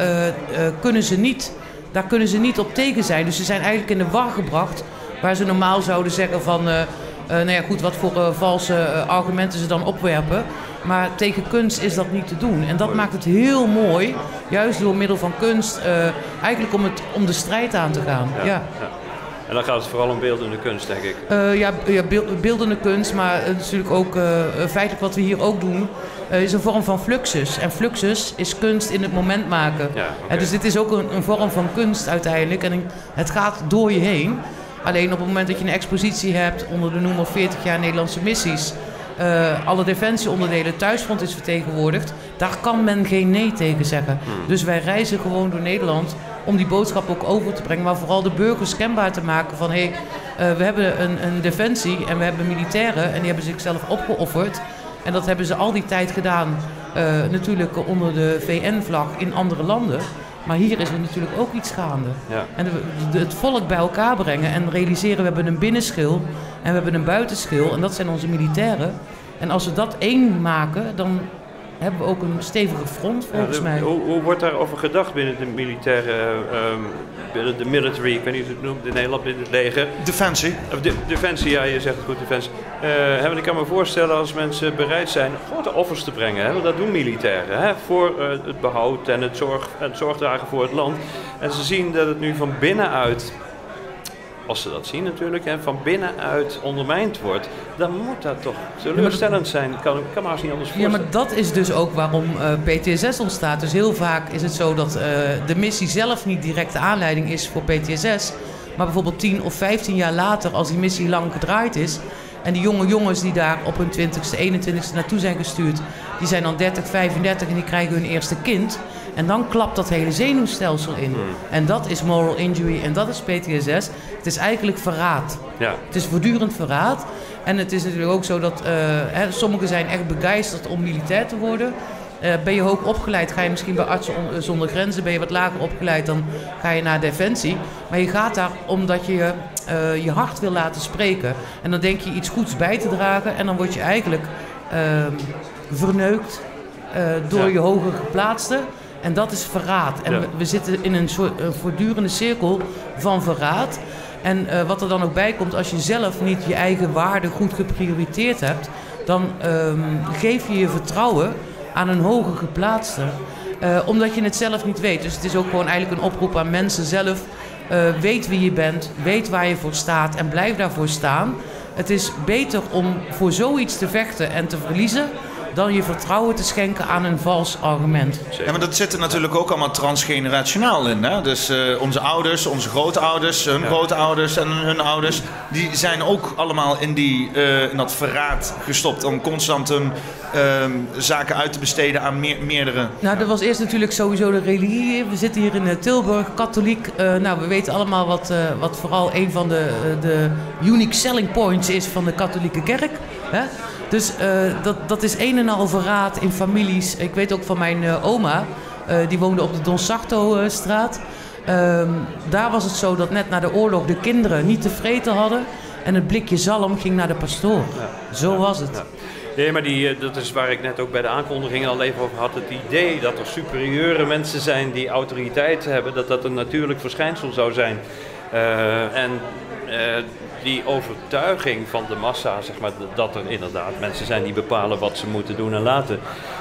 [SPEAKER 14] daar kunnen ze niet op tegen zijn. Dus ze zijn eigenlijk in de war gebracht, waar ze normaal zouden zeggen van, nou ja goed, wat voor valse argumenten ze dan opwerpen. Maar tegen kunst is dat niet te doen. En dat maakt het heel mooi, juist door middel van kunst, eigenlijk om de strijd aan te gaan. Ja.
[SPEAKER 13] En dan gaat het vooral om beeldende kunst, denk ik.
[SPEAKER 14] Beeldende kunst, maar natuurlijk ook feitelijk wat we hier ook doen, is een vorm van fluxus. En fluxus is kunst in het moment maken. Ja, okay. Dus dit is ook een vorm van kunst uiteindelijk. En het gaat door je heen. Alleen op het moment dat je een expositie hebt onder de noemer 40 jaar Nederlandse missies, alle defensieonderdelen, thuisfront is vertegenwoordigd. Daar kan men geen nee tegen zeggen. Dus wij reizen gewoon door Nederland om die boodschap ook over te brengen. Maar vooral de burgers kenbaar te maken van... we hebben een defensie en we hebben militairen en die hebben zichzelf opgeofferd. En dat hebben ze al die tijd gedaan, natuurlijk onder de VN-vlag in andere landen. Maar hier is er natuurlijk ook iets gaande. Ja. En het volk bij elkaar brengen en realiseren, we hebben een binnenschil en we hebben een buitenschil. En dat zijn onze militairen. En als we dat één maken, dan hebben we ook een stevige front volgens mij.
[SPEAKER 13] Hoe wordt daarover gedacht binnen de militaire, binnen de military, ik weet niet hoe het noemt in Nederland, binnen het leger?
[SPEAKER 2] Defensie.
[SPEAKER 13] Defensie, ja, je zegt het goed, defensie. Want ik kan me voorstellen als mensen bereid zijn grote offers te brengen, hè, want dat doen militairen, hè, voor het behoud en het zorgdragen voor het land. En ze zien dat het nu van binnenuit, als ze dat zien natuurlijk, en van binnenuit ondermijnd wordt, dan moet dat toch teleurstellend zijn. Kan maar eens niet anders voorstellen.
[SPEAKER 14] Ja, maar dat is dus ook waarom PTSS ontstaat. Dus heel vaak is het zo dat de missie zelf niet direct de aanleiding is voor PTSS. Maar bijvoorbeeld 10 of 15 jaar later, als die missie lang gedraaid is, en die jonge jongens die daar op hun 20ste, 21ste naartoe zijn gestuurd, die zijn dan 30, 35 en die krijgen hun eerste kind. En dan klapt dat hele zenuwstelsel in. En dat is moral injury en dat is PTSS. Het is eigenlijk verraad. Ja. Het is voortdurend verraad. En het is natuurlijk ook zo dat sommigen zijn echt begeisterd om militair te worden. Ben je hoog opgeleid, ga je misschien bij Artsen zonder Grenzen. Ben je wat lager opgeleid, dan ga je naar Defensie. Maar je gaat daar omdat je je hart wil laten spreken. En dan denk je iets goeds bij te dragen. En dan word je eigenlijk verneukt door je hoger geplaatste. En dat is verraad. En we zitten in een soort voortdurende cirkel van verraad. En wat er dan ook bij komt, als je zelf niet je eigen waarde goed geprioriteerd hebt, dan geef je je vertrouwen aan een hoger geplaatste. Omdat je het zelf niet weet. Dus het is ook gewoon eigenlijk een oproep aan mensen zelf. Weet wie je bent, weet waar je voor staat en blijf daarvoor staan. Het is beter om voor zoiets te vechten en te verliezen dan je vertrouwen te schenken aan een vals argument.
[SPEAKER 2] Ja, maar dat zit er natuurlijk ook allemaal transgenerationaal in. Hè? Dus onze ouders, onze grootouders, hun grootouders en hun ouders, die zijn ook allemaal in dat verraad gestopt om constant hun zaken uit te besteden aan meerdere...
[SPEAKER 14] Nou, dat was eerst natuurlijk sowieso de religie. We zitten hier in Tilburg, katholiek. We weten allemaal wat vooral een van de unique selling points is van de katholieke kerk. Hè? Dus dat is een en al verraad in families. Ik weet ook van mijn oma, die woonde op de Don Sarto-straat. Daar was het zo dat net na de oorlog de kinderen niet te vreten hadden. En het blikje zalm ging naar de pastoor. Ja. Zo was het. Ja.
[SPEAKER 13] Nee, maar dat is waar ik net ook bij de aankondiging al even over had. Het idee dat er superieure mensen zijn die autoriteit hebben, dat een natuurlijk verschijnsel zou zijn. Die overtuiging van de massa, zeg maar, dat er inderdaad mensen zijn die bepalen wat ze moeten doen en laten,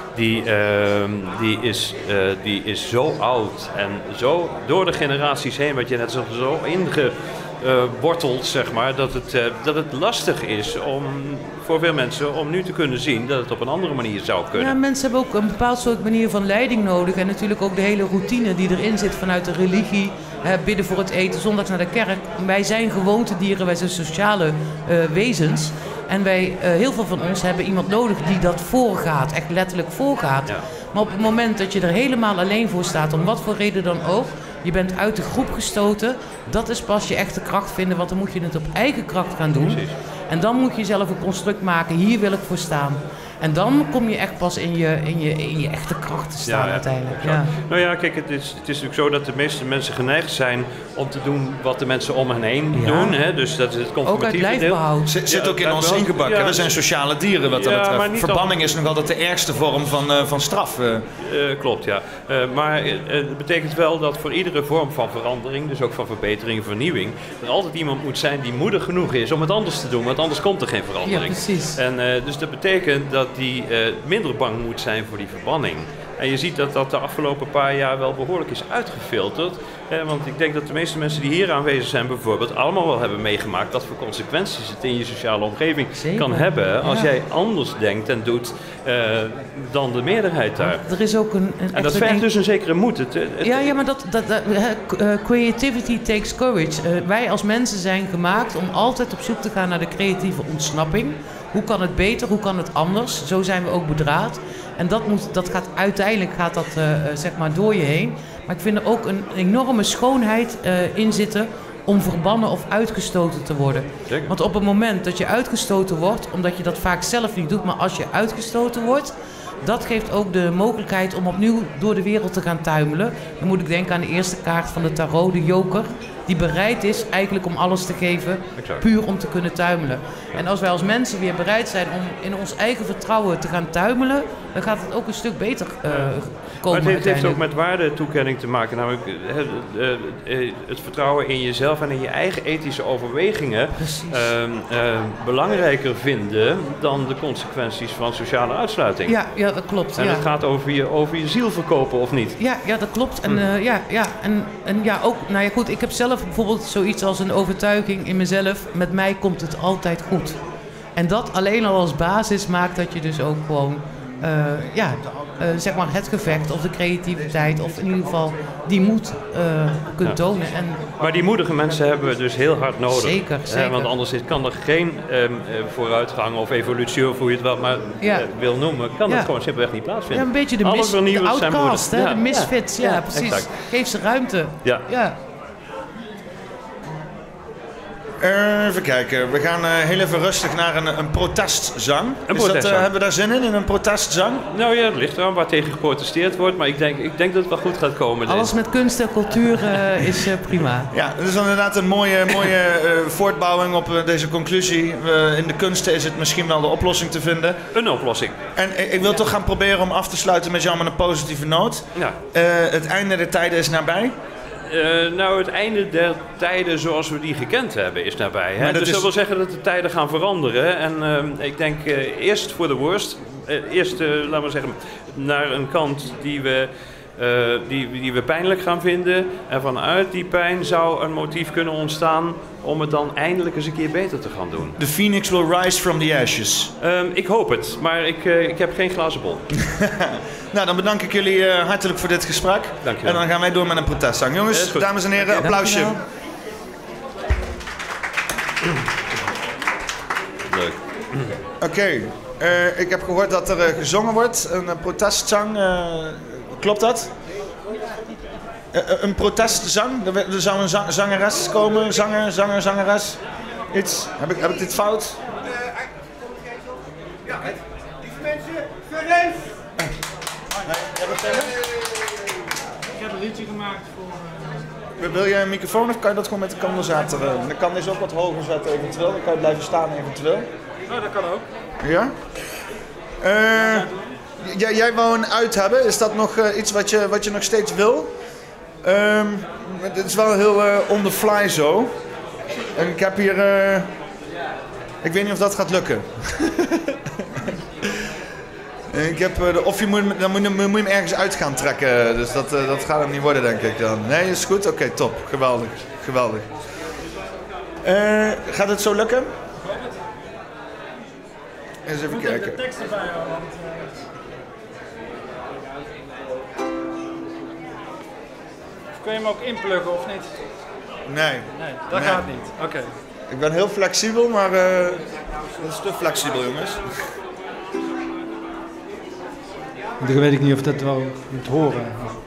[SPEAKER 13] die is zo oud en zo door de generaties heen, wat je net zo ingeworteld, zeg maar, dat het lastig is voor veel mensen om nu te kunnen zien dat het op een andere manier zou kunnen.
[SPEAKER 14] Ja, mensen hebben ook een bepaald soort manier van leiding nodig en natuurlijk ook de hele routine die erin zit vanuit de religie. Bidden voor het eten, zondags naar de kerk. Wij zijn gewoontedieren, wij zijn sociale wezens. En heel veel van ons hebben iemand nodig die dat voorgaat, echt letterlijk voorgaat. Ja. Maar op het moment dat je er helemaal alleen voor staat, om wat voor reden dan ook, je bent uit de groep gestoten, dat is pas je echte kracht vinden, want dan moet je het op eigen kracht gaan doen. Precies. En dan moet je zelf een construct maken, hier wil ik voor staan. En dan kom je echt pas in je echte kracht te staan uiteindelijk. Ja.
[SPEAKER 13] Nou ja, kijk, het is natuurlijk zo dat de meeste mensen geneigd zijn om te doen wat de mensen om hen heen doen. Hè? Dus dat is het conformatieve deel. Ook uit lijfbehoud.
[SPEAKER 2] Zit ook in ons ingebakken. Ja, we zijn sociale dieren wat dat betreft. Verbanning is nog altijd de ergste vorm van straf.
[SPEAKER 13] Klopt, ja. Maar het betekent wel dat voor iedere vorm van verandering, dus ook van verbetering en vernieuwing, er altijd iemand moet zijn die moedig genoeg is om het anders te doen. Want anders komt er geen verandering.
[SPEAKER 14] Ja, precies.
[SPEAKER 13] En dus dat betekent dat die minder bang moet zijn voor die verbanning. En je ziet dat de afgelopen paar jaar wel behoorlijk is uitgefilterd. Want ik denk dat de meeste mensen die hier aanwezig zijn bijvoorbeeld allemaal wel hebben meegemaakt dat voor consequenties het in je sociale omgeving kan hebben als jij anders denkt en doet dan de meerderheid daar.
[SPEAKER 14] Er is ook
[SPEAKER 13] en dat vergt dus een zekere moed.
[SPEAKER 14] Ja, maar creativity takes courage. Wij als mensen zijn gemaakt om altijd op zoek te gaan naar de creatieve ontsnapping. hoe kan het beter, hoe kan het anders? Zo zijn we ook bedraad. En uiteindelijk gaat dat zeg maar door je heen. Maar ik vind er ook een enorme schoonheid in zitten om verbannen of uitgestoten te worden.
[SPEAKER 13] Zeker.
[SPEAKER 14] Want op het moment dat je uitgestoten wordt, omdat je dat vaak zelf niet doet, maar als je uitgestoten wordt, dat geeft ook de mogelijkheid om opnieuw door de wereld te gaan tuimelen. Dan moet ik denken aan de eerste kaart van de tarot, de joker, die bereid is eigenlijk om alles te geven, puur om te kunnen tuimelen. En als wij als mensen weer bereid zijn om in ons eigen vertrouwen te gaan tuimelen, dan gaat het ook een stuk beter komen.
[SPEAKER 13] Maar het heeft ook met waardetoekenning te maken. Namelijk het vertrouwen in jezelf en in je eigen ethische overwegingen belangrijker vinden dan de consequenties van sociale uitsluiting.
[SPEAKER 14] Ja, dat klopt.
[SPEAKER 13] En het gaat over je ziel verkopen of niet.
[SPEAKER 14] Ja, dat klopt. En ook, nou ja goed, ik heb zelf bijvoorbeeld zoiets als een overtuiging in mezelf. Met mij komt het altijd goed. En dat alleen al als basis maakt dat je dus ook gewoon zeg maar het gevecht of de creativiteit of in ieder geval die moed kunt tonen.
[SPEAKER 13] Maar die moedige mensen hebben we dus heel hard nodig.
[SPEAKER 14] Zeker.
[SPEAKER 13] Want anders kan er geen vooruitgang of evolutie of hoe je het wel maar wil noemen, kan het gewoon simpelweg niet plaatsvinden.
[SPEAKER 14] Ja, een beetje de outcast, de misfits. Ja, precies. Exact. Geef ze ruimte. Ja.
[SPEAKER 2] Even kijken, we gaan heel even rustig naar een protestzang. Hebben we daar zin in een protestzang?
[SPEAKER 13] Nou ja, het ligt eraan waar tegen geprotesteerd wordt, maar ik denk dat het wel goed gaat komen.
[SPEAKER 14] Alles met kunst en cultuur is prima.
[SPEAKER 2] Ja, dat is inderdaad een mooie voortbouwing op deze conclusie. In de kunsten is het misschien wel de oplossing te vinden.
[SPEAKER 13] Een oplossing.
[SPEAKER 2] En ik wil toch gaan proberen om af te sluiten met jou met een positieve noot.
[SPEAKER 13] Ja.
[SPEAKER 2] Het einde der tijden is nabij.
[SPEAKER 13] Het einde der tijden zoals we die gekend hebben is nabij. Hè? Dus dat wil zeggen dat de tijden gaan veranderen. En ik denk eerst voor de worst. Laten we zeggen, naar een kant die we pijnlijk gaan vinden. En vanuit die pijn zou een motief kunnen ontstaan om het dan eindelijk eens een keer beter te gaan doen.
[SPEAKER 2] The phoenix will rise from the ashes.
[SPEAKER 13] Ik hoop het, maar ik heb geen glazen bol.
[SPEAKER 2] Nou, dan bedank ik jullie hartelijk voor dit gesprek.
[SPEAKER 13] Dank je
[SPEAKER 2] wel. En dan gaan wij door met een protestzang. Jongens, dames en heren, applausje.
[SPEAKER 13] Leuk.
[SPEAKER 2] Oké, ik heb gehoord dat er gezongen wordt, een protestzang. Klopt dat? Een protestzang? Er zou een zangeres komen, zangeres. Iets? Heb ik dit fout?
[SPEAKER 3] Ja, lieve mensen, verleef!
[SPEAKER 15] Ik heb een liedje gemaakt voor...
[SPEAKER 2] Wil jij een microfoon of kan je dat gewoon met de condensator? Dan kan deze ook wat hoger zetten eventueel, dan kan je blijven staan eventueel.
[SPEAKER 15] Oh, dat kan ook.
[SPEAKER 2] Ja? Jij wou een uit hebben, is dat nog iets wat je nog steeds wil? Het is wel heel on the fly zo. En ik heb hier... ik weet niet of dat gaat lukken. Ik heb, dan moet je hem ergens uit gaan trekken. Dus dat gaat hem niet worden, denk ik dan. Nee, is goed? Oké, top. Geweldig. Gaat het zo lukken? Eens even kijken.
[SPEAKER 15] De tekst erbij houden, want... Kun je hem ook inpluggen of niet?
[SPEAKER 2] Nee,
[SPEAKER 15] dat gaat niet. Oké.
[SPEAKER 2] Ik ben heel flexibel, maar dat is te flexibel, jongens.
[SPEAKER 15] Dan weet ik niet of dat wel moet horen.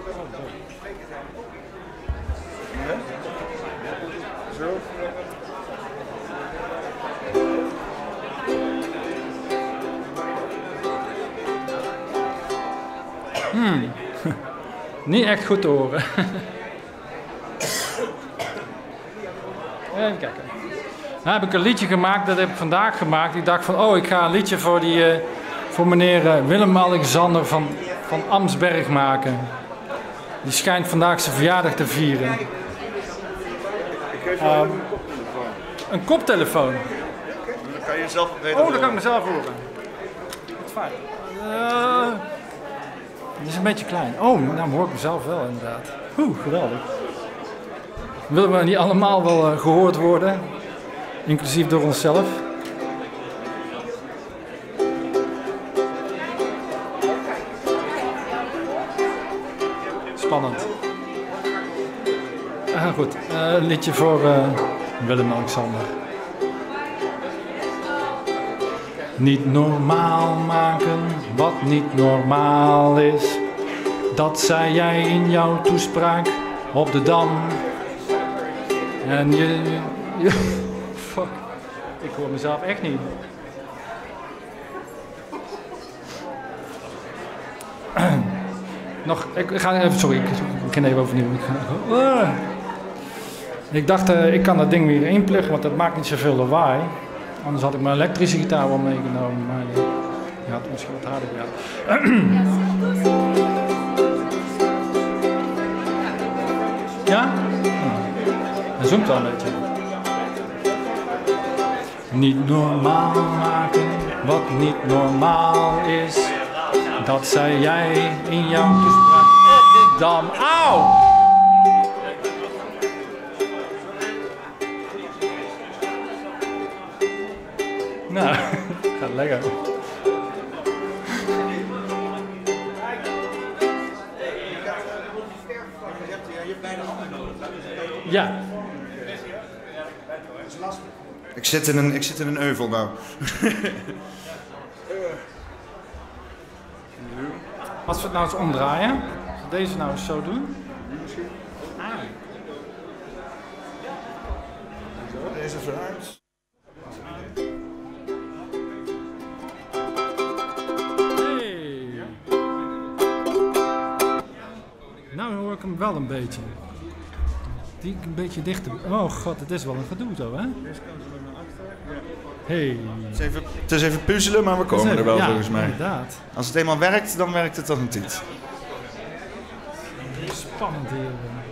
[SPEAKER 2] Zo.
[SPEAKER 15] Niet echt goed te horen. Even kijken. Nou heb ik een liedje gemaakt, dat heb ik vandaag gemaakt. Ik dacht van, ik ga een liedje voor meneer Willem-Alexander van Amsberg maken. Die schijnt vandaag zijn verjaardag te vieren.
[SPEAKER 2] Ik geef je een koptelefoon.
[SPEAKER 15] Een koptelefoon?
[SPEAKER 2] Dan kan je zelf weten.
[SPEAKER 15] Dan kan ik mezelf horen. Wat fijn. Het is een beetje klein. Nou hoor ik mezelf wel inderdaad. Geweldig. Willen we niet allemaal wel gehoord worden? Inclusief door onszelf? Spannend. Goed, een liedje voor Willem-Alexander. Niet normaal maken wat niet normaal is. Dat zei jij in jouw toespraak op de Dam. En je fuck, ik hoor mezelf echt niet. Nog, ik ga even, sorry, ik begin even overnieuw. Ik dacht, ik kan dat ding weer inpluggen, want dat maakt niet zoveel lawaai. Anders had ik mijn elektrische gitaar wel meegenomen, maar je had misschien wat harder gedaan. Ja? Hij zoomt wel een beetje. Niet normaal maken wat niet normaal is. Dat zei jij in jouw toespraak op de Dam. Auw! Nou, gaat lekker. Ja.
[SPEAKER 2] Ik zit in een euvel nou.
[SPEAKER 15] Als we het nou eens omdraaien, als we deze nou eens zo doen.
[SPEAKER 2] Deze vooruit.
[SPEAKER 15] Hey. Nou hoor ik hem wel een beetje. Die een beetje dichter. Oh god, het is wel een gedoe zo, hè? Hey.
[SPEAKER 2] Het is even puzzelen, maar we komen er wel volgens mij.
[SPEAKER 15] Inderdaad.
[SPEAKER 2] Als het eenmaal werkt, dan werkt het toch niet.
[SPEAKER 15] Spannend hier.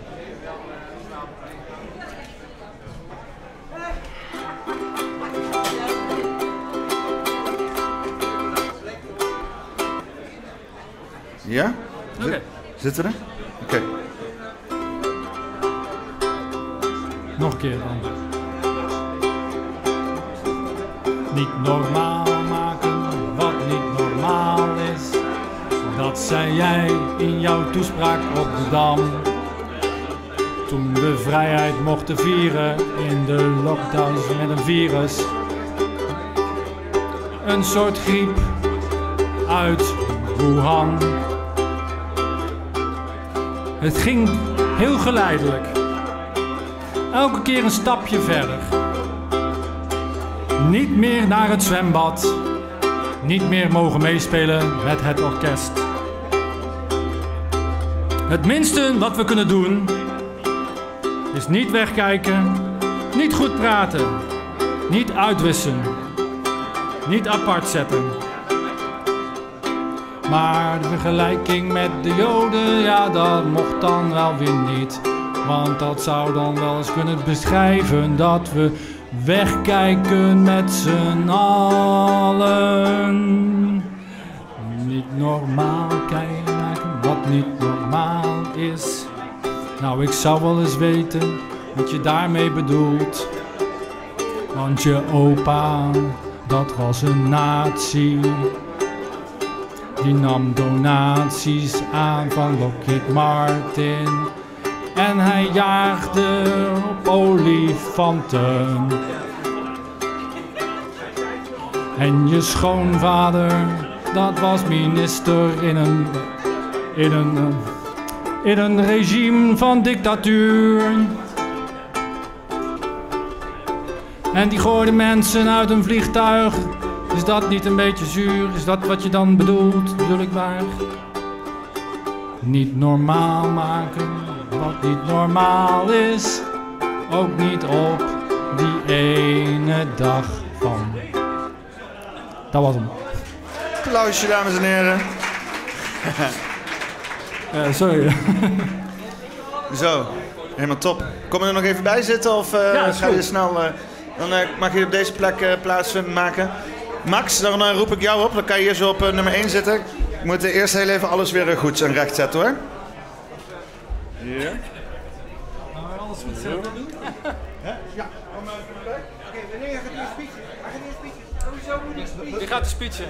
[SPEAKER 2] Ja?
[SPEAKER 15] Oké.
[SPEAKER 2] Zitten we er? Oké.
[SPEAKER 15] Nog een keer dan. Niet normaal maken wat niet normaal is. Dat zei jij in jouw toespraak op de Dam. Toen we vrijheid mochten vieren in de lockdowns met een virus. Een soort griep uit Wuhan. Het ging heel geleidelijk. Elke keer een stapje verder. Niet meer naar het zwembad. Niet meer mogen meespelen met het orkest. Het minste wat we kunnen doen is niet wegkijken, niet goed praten, niet uitwissen, niet apart zetten. Maar de vergelijking met de Joden, ja, dat mocht dan wel weer niet. Want dat zou dan wel eens kunnen beschrijven dat we wegkijken met z'n allen. Niet normaal kijken wat niet normaal is. Nou, ik zou wel eens weten wat je daarmee bedoelt. Want je opa, dat was een nazi. Die nam donaties aan van Lockheed Martin. En hij jaagde op olifanten. En je schoonvader, dat was minister in een regime van dictatuur. En die gooide mensen uit een vliegtuig. Is dat niet een beetje zuur? Is dat wat je dan bedoelt, bedoel ik maar? Niet normaal maken wat niet normaal is. Ook niet op die ene dag van. Dat was hem.
[SPEAKER 2] Applausje, dames en heren.
[SPEAKER 15] Sorry.
[SPEAKER 2] Zo, helemaal top. Kom je er nog even bij zitten of ga je snel... dan mag je op deze plek plaatsvinden maken. Max, dan roep ik jou op. Dan kan je hier zo op nummer 1 zitten. We moeten eerst heel even alles weer goed en recht zetten, hoor.
[SPEAKER 15] Ja. Gaan we alles goed zetten doen?
[SPEAKER 3] Ja. Oké, wanneer gaat hij speechen? Hij gaat eerst speechen. Hoezo moet ik speechen?
[SPEAKER 15] Die gaat de speechen.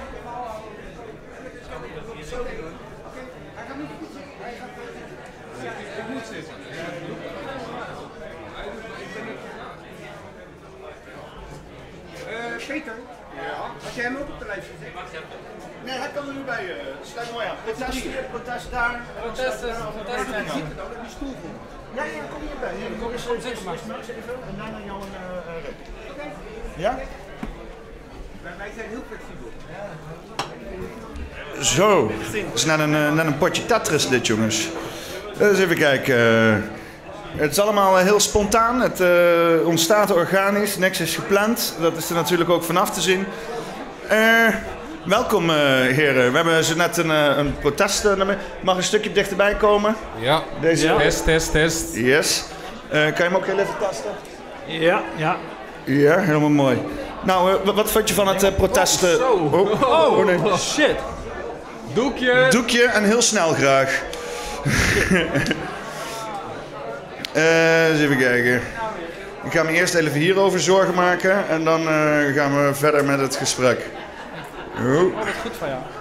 [SPEAKER 3] Hij gaat niet speechen. Hij gaat... Ik moet zitten. Peter, had jij hem ook op de lijst gezet?
[SPEAKER 2] Nee, hij kan er nu bij. Sluit mooi aan. Protest daar.
[SPEAKER 3] Protest die stoel voor.
[SPEAKER 2] Ja, kom hierbij. Kom eens zitten maar. En daarna jou een rek. Ja?
[SPEAKER 3] Wij zijn heel flexibel.
[SPEAKER 2] Zo, het is net een potje Tetris dit, jongens. Dus even kijken. Het is allemaal heel spontaan. Het ontstaat organisch. Niks is gepland. Dat is er natuurlijk ook vanaf te zien. Welkom, heren. We hebben zo net een protestnummer. Mag een stukje dichterbij komen?
[SPEAKER 16] Ja. Test.
[SPEAKER 2] Yes. Kan je hem ook heel even testen?
[SPEAKER 15] Ja.
[SPEAKER 2] Ja, helemaal mooi. Nou, wat vond je van het protest? Nee.
[SPEAKER 15] Shit.
[SPEAKER 2] Doekje en heel snel graag. Eens even kijken. Ik ga me eerst even hierover zorgen maken en dan gaan we verder met het gesprek.
[SPEAKER 15] Dat is goed van jou.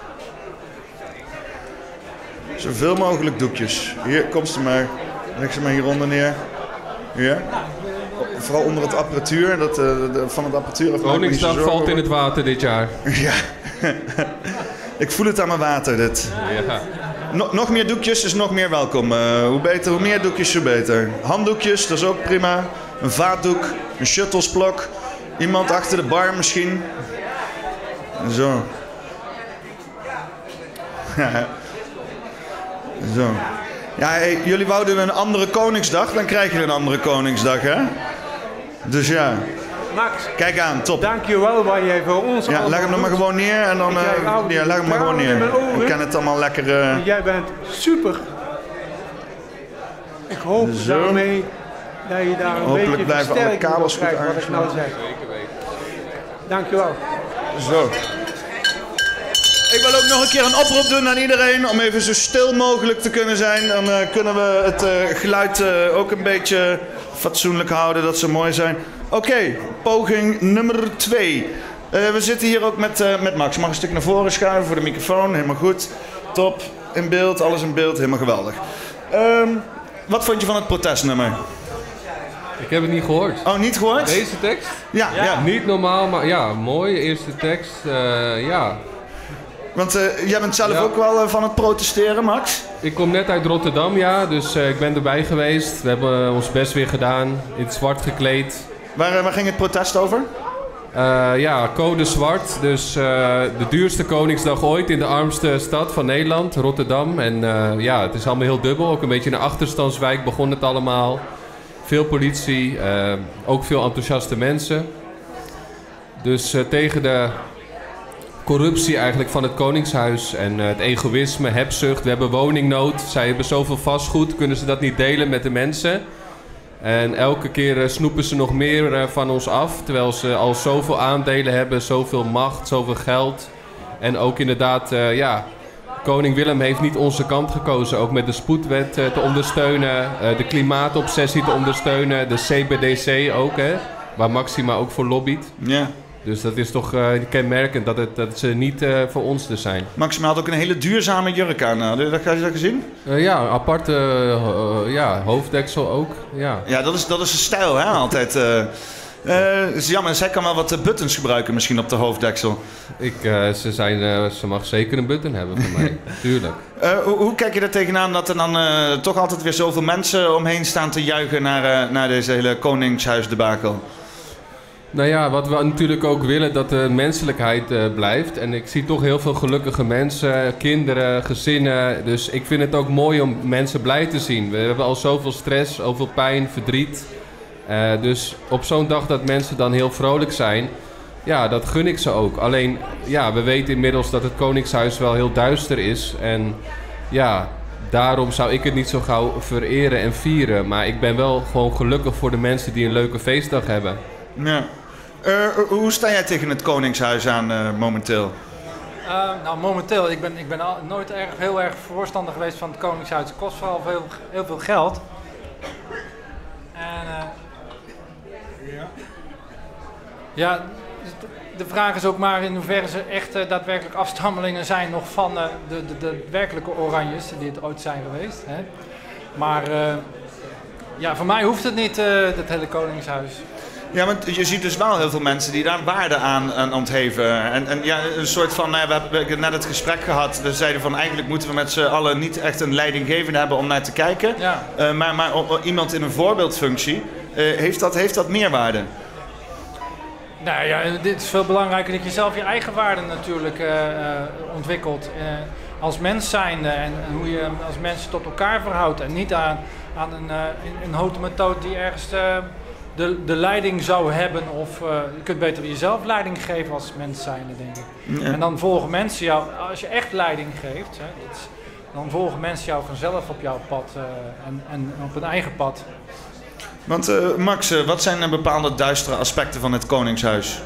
[SPEAKER 2] Zoveel mogelijk doekjes. Hier, kom ze maar. Leg ze maar hieronder neer. Ja. Vooral onder het apparatuur. Van het apparatuur.
[SPEAKER 16] Koningsdag valt in het water dit jaar.
[SPEAKER 2] Ja. Ik voel het aan mijn water, dit.
[SPEAKER 16] Ja.
[SPEAKER 2] Nog meer doekjes is nog meer welkom. Hoe meer doekjes, hoe beter. Handdoekjes, dat is ook prima. Een vaatdoek, een shuttlesplok. Iemand achter de bar misschien. Zo. Zo. Ja, hey, jullie wouden een andere Koningsdag, dan krijg je een andere Koningsdag, hè? Dus ja.
[SPEAKER 3] Max,
[SPEAKER 2] kijk aan, top.
[SPEAKER 3] Dankjewel wat jij voor ons
[SPEAKER 2] Ja, leg hem dan maar gewoon neer en dan... leg hem maar gewoon neer. Ik ken het allemaal lekker...
[SPEAKER 3] Jij bent super. Ik hoop daarmee dat je daar een
[SPEAKER 2] hopelijk
[SPEAKER 3] beetje
[SPEAKER 2] blijven alle kabels goed
[SPEAKER 3] krijgt, wat ik nou zeg. Dankjewel.
[SPEAKER 2] Zo. Ik wil ook nog een keer een oproep doen aan iedereen om even zo stil mogelijk te kunnen zijn. Dan kunnen we het geluid ook een beetje fatsoenlijk houden, dat ze mooi zijn. Oké, poging nummer 2. We zitten hier ook met Max. Mag een stuk naar voren schuiven voor de microfoon, helemaal goed. Top, in beeld, alles in beeld, helemaal geweldig. Wat vond je van het protestnummer?
[SPEAKER 16] Ik heb het niet gehoord.
[SPEAKER 2] Oh, niet gehoord?
[SPEAKER 16] Deze tekst?
[SPEAKER 2] Ja.
[SPEAKER 16] Niet normaal, maar ja, mooi. Eerste tekst, ja.
[SPEAKER 2] Want jij bent zelf ook wel van het protesteren, Max?
[SPEAKER 16] Ik kom net uit Rotterdam, ja, dus ik ben erbij geweest. We hebben ons best weer gedaan, in het zwart gekleed.
[SPEAKER 2] Waar ging het protest over?
[SPEAKER 16] Ja, code zwart. Dus de duurste Koningsdag ooit in de armste stad van Nederland, Rotterdam. En ja, het is allemaal heel dubbel. Ook een beetje in een achterstandswijk begon het allemaal. Veel politie, ook veel enthousiaste mensen. Dus tegen de corruptie eigenlijk van het Koningshuis en het egoïsme, hebzucht. We hebben woningnood. Zij hebben zoveel vastgoed, kunnen ze dat niet delen met de mensen. En elke keer snoepen ze nog meer van ons af. Terwijl ze al zoveel aandelen hebben, zoveel macht, zoveel geld. En ook inderdaad, ja, koning Willem heeft niet onze kant gekozen. Ook met de spoedwet te ondersteunen, de klimaatobsessie te ondersteunen. De CBDC ook, hè, waar Maxima ook voor lobbyt.
[SPEAKER 2] Ja.
[SPEAKER 16] Dus dat is toch kenmerkend dat ze niet voor ons dus zijn.
[SPEAKER 2] Maxima had ook een hele duurzame jurk aan. Had je dat gezien?
[SPEAKER 16] Ja, een aparte hoofddeksel ook. Ja,
[SPEAKER 2] dat is de stijl, hè, altijd. Is jammer, zij kan wel wat buttons gebruiken misschien op de hoofddeksel.
[SPEAKER 16] Ze mag zeker een button hebben voor mij, tuurlijk.
[SPEAKER 2] Hoe kijk je er tegenaan dat er dan toch altijd weer zoveel mensen omheen staan te juichen naar deze hele Koningshuisdebakel?
[SPEAKER 16] Nou ja, wat we natuurlijk ook willen, dat de menselijkheid blijft. En ik zie toch heel veel gelukkige mensen, kinderen, gezinnen. Dus ik vind het ook mooi om mensen blij te zien. We hebben al zoveel stress, zoveel pijn, verdriet. Dus op zo'n dag dat mensen dan heel vrolijk zijn, ja, dat gun ik ze ook. Alleen, ja, we weten inmiddels dat het Koningshuis wel heel duister is. En ja, daarom zou ik het niet zo gauw vereren en vieren. Maar ik ben wel gewoon gelukkig voor de mensen die een leuke feestdag hebben.
[SPEAKER 2] Ja. Hoe sta jij tegen het Koningshuis aan momenteel?
[SPEAKER 15] Nou, momenteel, ik ben nooit heel erg voorstander geweest van het Koningshuis. Het kost vooral heel veel geld. En ja, de vraag is ook maar in hoeverre ze echt daadwerkelijk afstammelingen zijn nog van de werkelijke Oranjes die het ooit zijn geweest. Hè. Maar ja, voor mij hoeft het niet, dat hele Koningshuis.
[SPEAKER 2] Ja, want je ziet dus wel heel veel mensen die daar waarde aan ontheven. En ja, een soort van, we hebben net het gesprek gehad. We zeiden van eigenlijk moeten we met z'n allen niet echt een leidinggevende hebben om naar te kijken.
[SPEAKER 15] Ja.
[SPEAKER 2] Maar iemand in een voorbeeldfunctie, heeft dat meerwaarde?
[SPEAKER 15] Nou ja, dit is veel belangrijker dat je zelf je eigen waarden natuurlijk ontwikkelt. Als mens zijnde en hoe je als mens tot elkaar verhoudt. En niet aan een houten methode die ergens de leiding zou hebben. Of je kunt beter jezelf leiding geven als mens zijnde, denk ik. Ja. En dan volgen mensen jou, als je echt leiding geeft, dan volgen mensen jou vanzelf op jouw pad en op hun eigen pad.
[SPEAKER 2] Want Max, wat zijn bepaalde duistere aspecten van het Koningshuis?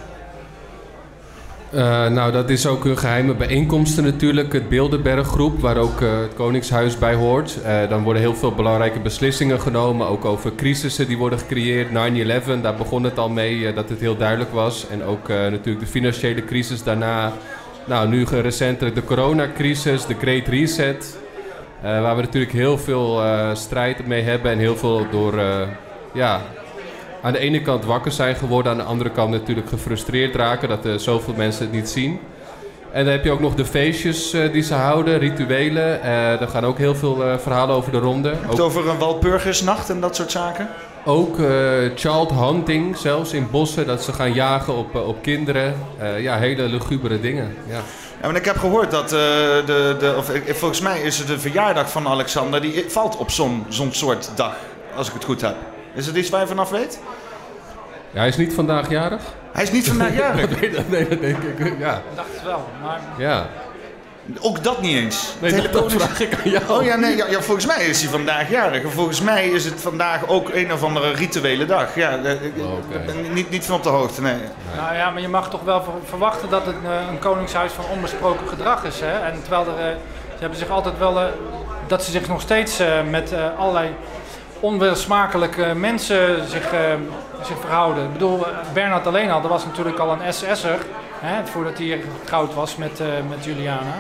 [SPEAKER 16] Nou, dat is ook hun geheime bijeenkomsten natuurlijk. Het Bilderberggroep, waar ook het Koningshuis bij hoort. Dan worden heel veel belangrijke beslissingen genomen. Ook over crisissen die worden gecreëerd. 9/11, daar begon het al mee dat het heel duidelijk was. En ook natuurlijk de financiële crisis daarna. Nou, nu recentelijk de coronacrisis, de Great Reset. Waar we natuurlijk heel veel strijd mee hebben. En heel veel door... aan de ene kant wakker zijn geworden, aan de andere kant natuurlijk gefrustreerd raken dat zoveel mensen het niet zien. En dan heb je ook nog de feestjes die ze houden, rituelen. Daar gaan ook heel veel verhalen over de ronde.
[SPEAKER 2] Heb je het over een Walpurgisnacht en dat soort zaken?
[SPEAKER 16] Ook child hunting, zelfs in bossen, dat ze gaan jagen op kinderen. Hele lugubere dingen. Ja.
[SPEAKER 2] Ja, maar ik heb gehoord dat volgens mij is het de verjaardag van Alexander, die valt op zo'n soort dag, als ik het goed heb. Is het iets waar je vanaf weet?
[SPEAKER 16] Ja, hij is niet vandaag jarig.
[SPEAKER 2] Hij is niet vandaag jarig?
[SPEAKER 16] nee, dat denk ik. Ja.
[SPEAKER 15] Ik dacht het wel, maar...
[SPEAKER 16] Ja.
[SPEAKER 2] Ook dat niet eens?
[SPEAKER 16] Nee, dat vraag ik aan jou.
[SPEAKER 2] Oh ja, nee, ja, volgens mij is hij vandaag jarig. En volgens mij is het vandaag ook een of andere rituele dag. Ja, niet van op de hoogte, nee.
[SPEAKER 15] Nou ja, maar je mag toch wel verwachten dat het een koningshuis van onbesproken gedrag is. Hè? En terwijl ze hebben zich altijd wel... dat ze zich nog steeds met allerlei onwelsmakelijke mensen zich verhouden. Ik bedoel, Bernhard alleen al, dat was natuurlijk al een SS'er, voordat hij getrouwd was met Juliana.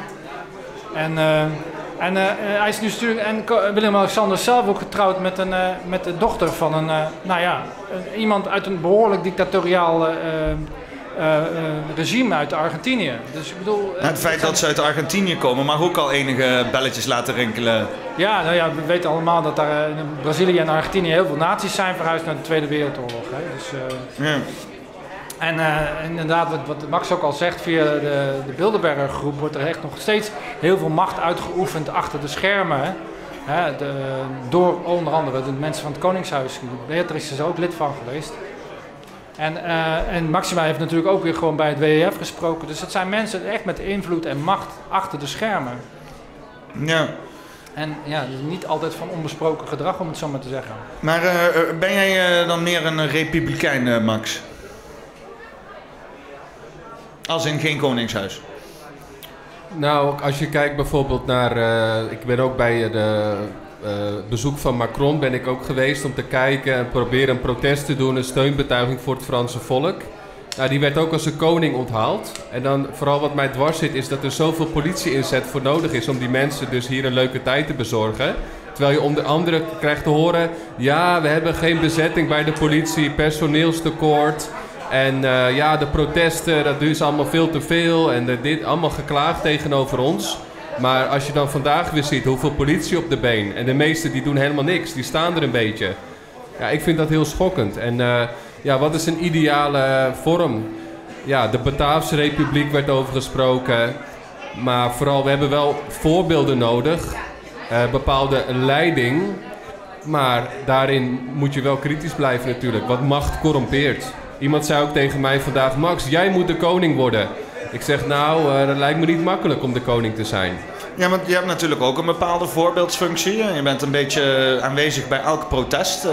[SPEAKER 15] En hij is nu natuurlijk, en Willem-Alexander zelf ook getrouwd met de dochter van iemand uit een behoorlijk dictatoriaal regime uit Argentinië. Dus ik bedoel,
[SPEAKER 2] het feit dat ze uit Argentinië komen mag ook al enige belletjes laten rinkelen.
[SPEAKER 15] Ja, nou ja, we weten allemaal dat daar in Brazilië en Argentinië heel veel nazi's zijn verhuisd naar de Tweede Wereldoorlog. Hè. Dus,
[SPEAKER 2] ja.
[SPEAKER 15] En inderdaad, wat Max ook al zegt, via de Bilderberggroep wordt er echt nog steeds heel veel macht uitgeoefend achter de schermen. Hè, door onder andere de mensen van het Koningshuis. Beatrix is er ook lid van geweest. En Maxima heeft natuurlijk ook weer gewoon bij het WEF gesproken. Dus het zijn mensen echt met invloed en macht achter de schermen.
[SPEAKER 2] Ja.
[SPEAKER 15] En ja, dus niet altijd van onbesproken gedrag, om het zo maar te zeggen.
[SPEAKER 2] Maar ben jij dan meer een republikein, Max? Als in geen koningshuis?
[SPEAKER 16] Nou, als je kijkt bijvoorbeeld naar... ik ben ook bij de bezoek van Macron ben ik ook geweest om te kijken en proberen een protest te doen, een steunbetuiging voor het Franse volk. Nou, die werd ook als een koning onthaald. En dan vooral wat mij dwars zit is dat er zoveel politie-inzet voor nodig is om die mensen dus hier een leuke tijd te bezorgen. Terwijl je onder andere krijgt te horen, ja, we hebben geen bezetting bij de politie, personeelstekort. En de protesten, dat is allemaal veel te veel en dit allemaal geklaagd tegenover ons. Maar als je dan vandaag weer ziet hoeveel politie op de been en de meesten die doen helemaal niks, die staan er een beetje. Ja, ik vind dat heel schokkend. En wat is een ideale vorm? Ja, de Bataafse Republiek werd over gesproken. Maar vooral, we hebben wel voorbeelden nodig. Bepaalde leiding. Maar daarin moet je wel kritisch blijven natuurlijk. Want macht corrompeert. Iemand zei ook tegen mij vandaag, Max, jij moet de koning worden. Ik zeg, dat lijkt me niet makkelijk om de koning te zijn.
[SPEAKER 2] Ja, want je hebt natuurlijk ook een bepaalde voorbeeldsfunctie. Je bent een beetje aanwezig bij elk protest.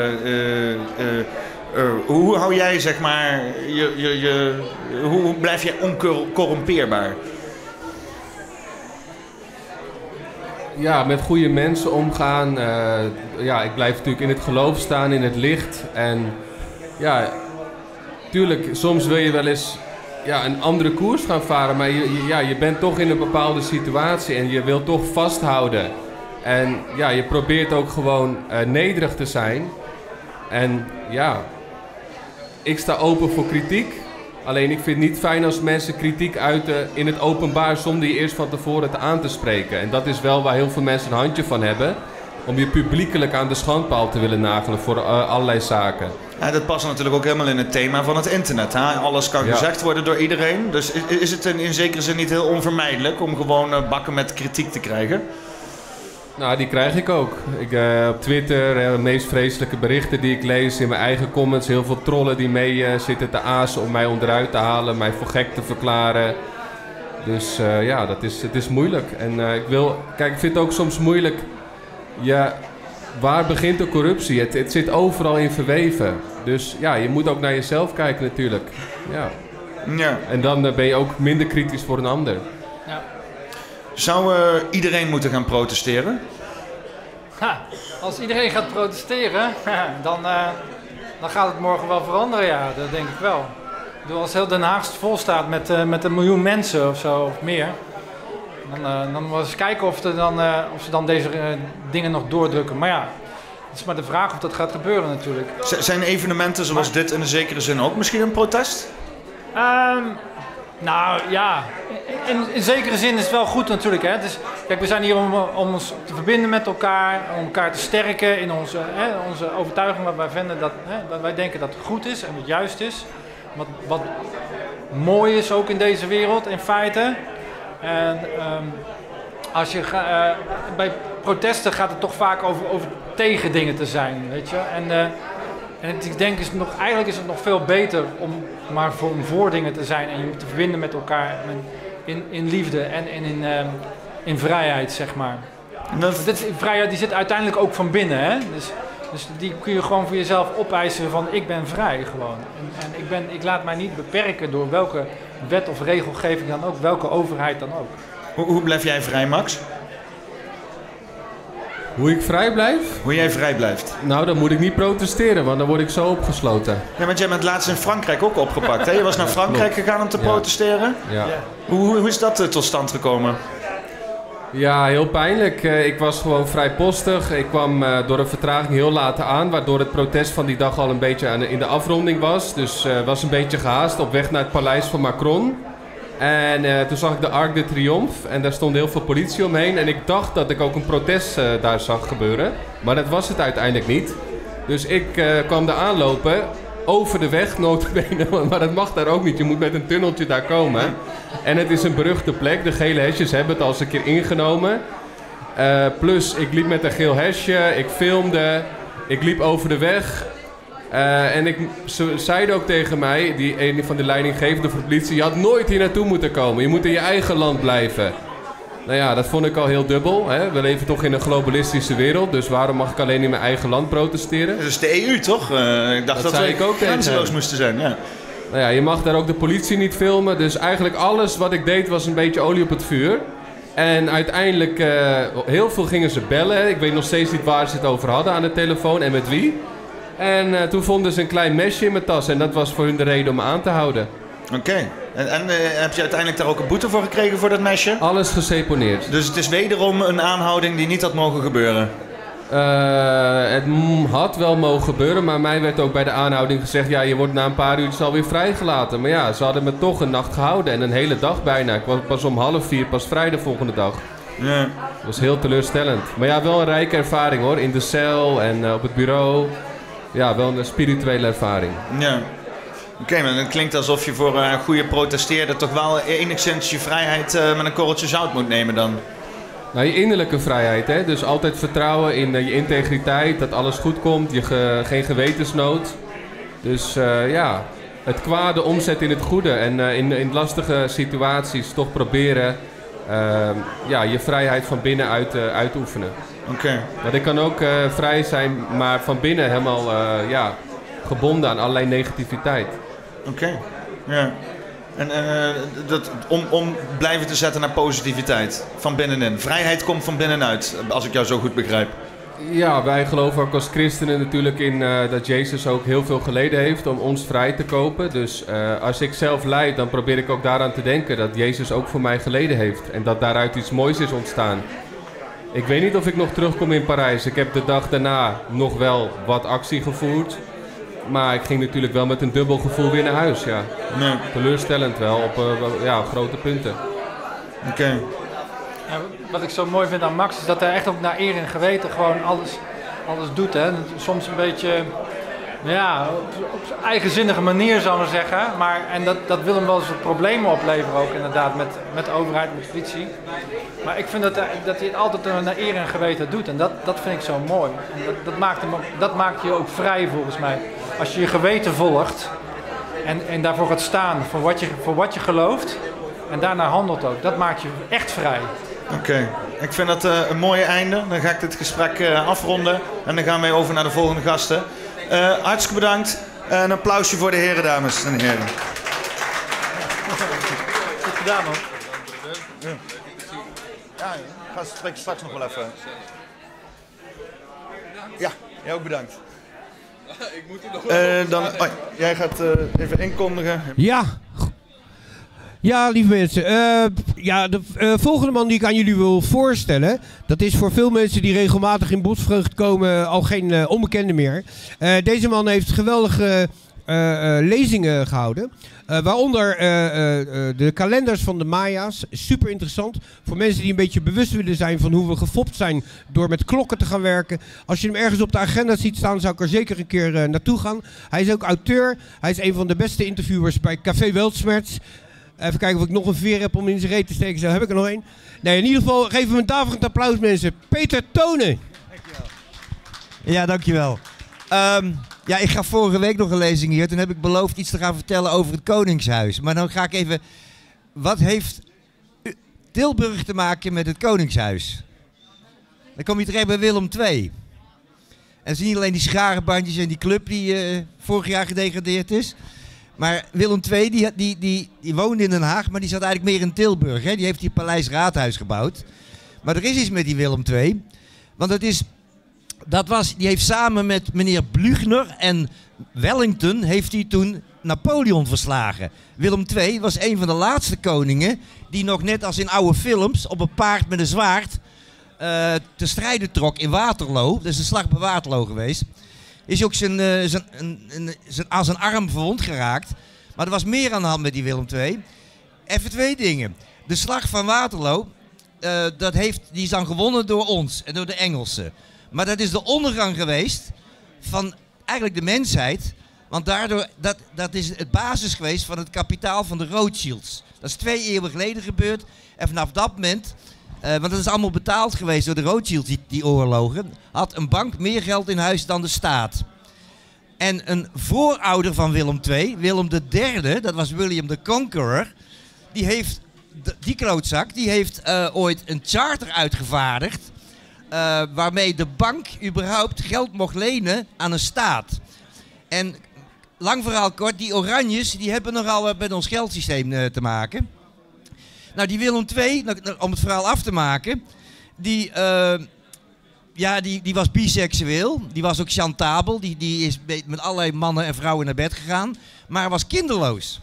[SPEAKER 2] Hoe hou jij, zeg maar, hoe blijf jij oncorrumpeerbaar?
[SPEAKER 16] Ja, met goede mensen omgaan. Ik blijf natuurlijk in het geloof staan, in het licht. En ja, tuurlijk, soms wil je wel eens een andere koers gaan varen. Maar je bent toch in een bepaalde situatie en je wilt toch vasthouden. En ja, je probeert ook gewoon nederig te zijn. En ja, ik sta open voor kritiek. Alleen ik vind het niet fijn als mensen kritiek uiten in het openbaar zonder je eerst van tevoren aan te spreken. En dat is wel waar heel veel mensen een handje van hebben. Om je publiekelijk aan de schandpaal te willen nagelen voor allerlei zaken.
[SPEAKER 2] Ja, dat past natuurlijk ook helemaal in het thema van het internet. Hè? Alles kan gezegd worden door iedereen. Dus is het in zekere zin niet heel onvermijdelijk om gewoon bakken met kritiek te krijgen?
[SPEAKER 16] Nou, die krijg ik ook. Op Twitter, de meest vreselijke berichten die ik lees in mijn eigen comments. Heel veel trollen die mee zitten te azen om mij onderuit te halen, mij voor gek te verklaren. Dus ja, het is moeilijk. En ik vind het ook soms moeilijk. Ja, waar begint de corruptie? Het zit overal in verweven. Dus ja, je moet ook naar jezelf kijken natuurlijk. Ja. En dan ben je ook minder kritisch voor een ander.
[SPEAKER 10] Ja.
[SPEAKER 2] Zou iedereen moeten gaan protesteren?
[SPEAKER 15] Als iedereen gaat protesteren, dan gaat het morgen wel veranderen, ja. Dat denk ik wel. Ik bedoel, als heel Den Haag vol staat met 1 miljoen mensen of zo, of meer... Dan moet eens kijken of ze dan deze dingen nog doordrukken. Maar ja, het is maar de vraag of dat gaat gebeuren natuurlijk.
[SPEAKER 2] Zijn evenementen zoals dit in een zekere zin ook misschien een protest?
[SPEAKER 15] Nou ja, in zekere zin is het wel goed natuurlijk. Hè? Dus, kijk, we zijn hier om ons te verbinden met elkaar, om elkaar te sterken in onze overtuiging wat wij vinden dat wij denken dat het goed is en het juist is. Wat mooi is ook in deze wereld in feite. En als je bij protesten gaat het toch vaak over tegen dingen te zijn, weet je. En ik denk eigenlijk is het nog veel beter om maar voor dingen te zijn en je te verbinden met elkaar in liefde en in vrijheid, zeg maar. Vrijheid die zit uiteindelijk ook van binnen, hè. Dus die kun je gewoon voor jezelf opeisen van ik ben vrij gewoon. En ik laat mij niet beperken door welke wet of regelgeving dan ook, welke overheid dan ook.
[SPEAKER 2] Hoe blijf jij vrij, Max?
[SPEAKER 16] Hoe ik vrij blijf?
[SPEAKER 2] Hoe jij vrij blijft?
[SPEAKER 16] Nou, dan moet ik niet protesteren, want dan word ik zo opgesloten.
[SPEAKER 2] Ja, want jij bent laatst in Frankrijk ook opgepakt, hè? Je was naar Frankrijk gegaan om te protesteren?
[SPEAKER 16] Ja.
[SPEAKER 2] Hoe is dat tot stand gekomen?
[SPEAKER 16] Ja, heel pijnlijk. Ik was gewoon vrijpostig. Ik kwam door een vertraging heel laat aan, waardoor het protest van die dag al een beetje in de afronding was. Dus was een beetje gehaast op weg naar het paleis van Macron. En toen zag ik de Arc de Triomphe en daar stond heel veel politie omheen. En ik dacht dat ik ook een protest daar zag gebeuren. Maar dat was het uiteindelijk niet. Dus ik kwam daar aanlopen, over de weg notabene, maar dat mag daar ook niet. Je moet met een tunneltje daar komen. En het is een beruchte plek. De gele hesjes hebben het al eens een keer ingenomen. Plus, ik liep met een geel hesje, ik filmde, ik liep over de weg. En ze zeiden ook tegen mij, een van de leidinggevenden van de politie, je had nooit hier naartoe moeten komen. Je moet in je eigen land blijven. Nou ja, dat vond ik al heel dubbel. Hè? We leven toch in een globalistische wereld, dus waarom mag ik alleen in mijn eigen land protesteren?
[SPEAKER 2] Dat is de EU, toch? Ik dacht dat we ook grenzeloos moesten zijn. Ja.
[SPEAKER 16] Nou ja, je mag daar ook de politie niet filmen, dus eigenlijk alles wat ik deed was een beetje olie op het vuur. En uiteindelijk, heel veel gingen ze bellen. Ik weet nog steeds niet waar ze het over hadden aan de telefoon en met wie. En toen vonden ze een klein mesje in mijn tas en dat was voor hun de reden om me aan te houden.
[SPEAKER 2] Oké. En heb je uiteindelijk daar ook een boete voor gekregen voor dat mesje?
[SPEAKER 16] Alles geseponeerd.
[SPEAKER 2] Dus het is wederom een aanhouding die niet had mogen gebeuren?
[SPEAKER 16] Het had wel mogen gebeuren, maar mij werd ook bij de aanhouding gezegd, ja, je wordt na een paar uur alweer vrijgelaten. Maar ja, ze hadden me toch een nacht gehouden en een hele dag bijna. Ik was pas om 3:30 pas vrij de volgende dag.
[SPEAKER 2] Ja.
[SPEAKER 16] Dat was heel teleurstellend. Maar ja, wel een rijke ervaring hoor, in de cel en op het bureau. Ja, wel een spirituele ervaring.
[SPEAKER 2] Ja. Oké, maar het klinkt alsof je voor een goede protesteerder toch wel enigszins je vrijheid met een korreltje zout moet nemen dan.
[SPEAKER 16] Nou, je innerlijke vrijheid, hè? Dus altijd vertrouwen in je integriteit, dat alles goed komt, geen gewetensnood. Dus ja, het kwade omzetten in het goede en in lastige situaties toch proberen je vrijheid van binnenuit uit te oefenen.
[SPEAKER 2] Oké.
[SPEAKER 16] Want ik kan ook vrij zijn, maar van binnen helemaal gebonden aan allerlei negativiteit.
[SPEAKER 2] Oké. Ja. En om blijven te zetten naar positiviteit, van binnenin. Vrijheid komt van binnenuit, als ik jou zo goed begrijp.
[SPEAKER 16] Ja, wij geloven ook als christenen natuurlijk in dat Jezus ook heel veel geleden heeft om ons vrij te kopen. Dus als ik zelf lijd, dan probeer ik ook daaraan te denken dat Jezus ook voor mij geleden heeft. En dat daaruit iets moois is ontstaan. Ik weet niet of ik nog terugkom in Parijs. Ik heb de dag daarna nog wel wat actie gevoerd. Maar ik ging natuurlijk wel met een dubbel gevoel weer naar huis, ja.
[SPEAKER 2] Nee.
[SPEAKER 16] Teleurstellend wel, op grote punten.
[SPEAKER 2] Oké.
[SPEAKER 15] Ja, wat ik zo mooi vind aan Max is dat hij echt ook naar eer en geweten gewoon alles doet. Hè. Soms een beetje op zijn eigenzinnige manier zou ik zeggen. En dat wil hem wel eens wat problemen opleveren ook inderdaad met de overheid, met de politie. Maar ik vind dat hij het altijd naar eer en geweten doet. En dat vind ik zo mooi. En dat maakt je ook vrij volgens mij. Als je je geweten volgt en daarvoor gaat staan voor wat je gelooft. En daarna handelt ook. Dat maakt je echt vrij.
[SPEAKER 2] Oké. Ik vind dat een mooie einde. Dan ga ik dit gesprek afronden. En dan gaan wij over naar de volgende gasten. Hartstikke bedankt. Een applausje voor de heren, dames en heren.
[SPEAKER 15] Goed gedaan, hoor.
[SPEAKER 2] Ja, ik spreek straks nog wel even. Ja, jij ook bedankt. Ik moet er nog jij gaat even inkondigen.
[SPEAKER 1] Ja. Ja, lieve mensen. De volgende man die ik aan jullie wil voorstellen, dat is voor veel mensen die regelmatig in Bosvreugd komen al geen onbekende meer. Deze man heeft geweldige lezingen gehouden. Waaronder de kalenders van de Maya's. Super interessant. Voor mensen die een beetje bewust willen zijn van hoe we gefopt zijn door met klokken te gaan werken. Als je hem ergens op de agenda ziet staan, zou ik er zeker een keer naartoe gaan. Hij is ook auteur. Hij is een van de beste interviewers bij Café Weltschmerz. Even kijken of ik nog een veer heb om in zijn reet te steken. Zo heb ik er nog één. Nee, in ieder geval geven we een daverend applaus, mensen. Peter Tonen.
[SPEAKER 17] Ja, dankjewel. Ik gaf vorige week nog een lezing hier. Toen heb ik beloofd iets te gaan vertellen over het Koningshuis. Maar dan ga ik even... Wat heeft Tilburg te maken met het Koningshuis? Dan kom je terecht bij Willem II. En zie je niet alleen die scharenbandjes en die club die vorig jaar gedegradeerd is. Maar Willem II die woonde in Den Haag, maar die zat eigenlijk meer in Tilburg. Hè? Die heeft die Paleis Raadhuis gebouwd. Maar er is iets met die Willem II. Want die heeft samen met meneer Blüchner en Wellington heeft hij toen Napoleon verslagen. Willem II was een van de laatste koningen die nog net als in oude films op een paard met een zwaard te strijden trok in Waterloo. Dat is de slag bij Waterloo geweest. Is ook aan zijn arm verwond geraakt. Maar er was meer aan de hand met die Willem II. Even twee dingen. De slag van Waterloo, die is dan gewonnen door ons en door de Engelsen. Maar dat is de ondergang geweest van eigenlijk de mensheid. Want daardoor, dat is het basis geweest van het kapitaal van de Rothschilds. Dat is 2 eeuwen geleden gebeurd. En vanaf dat moment, want dat is allemaal betaald geweest door de Rothschilds, die oorlogen, had een bank meer geld in huis dan de staat. En een voorouder van Willem II, Willem III, dat was William the Conqueror, die klootzak, die heeft ooit een charter uitgevaardigd. Waarmee de bank überhaupt geld mocht lenen aan een staat. En lang verhaal kort, die Oranjes die hebben nogal met ons geldsysteem te maken. Nou, die Willem II, om het verhaal af te maken, die was biseksueel. Die was ook chantabel. Die is met allerlei mannen en vrouwen naar bed gegaan. Maar was kinderloos.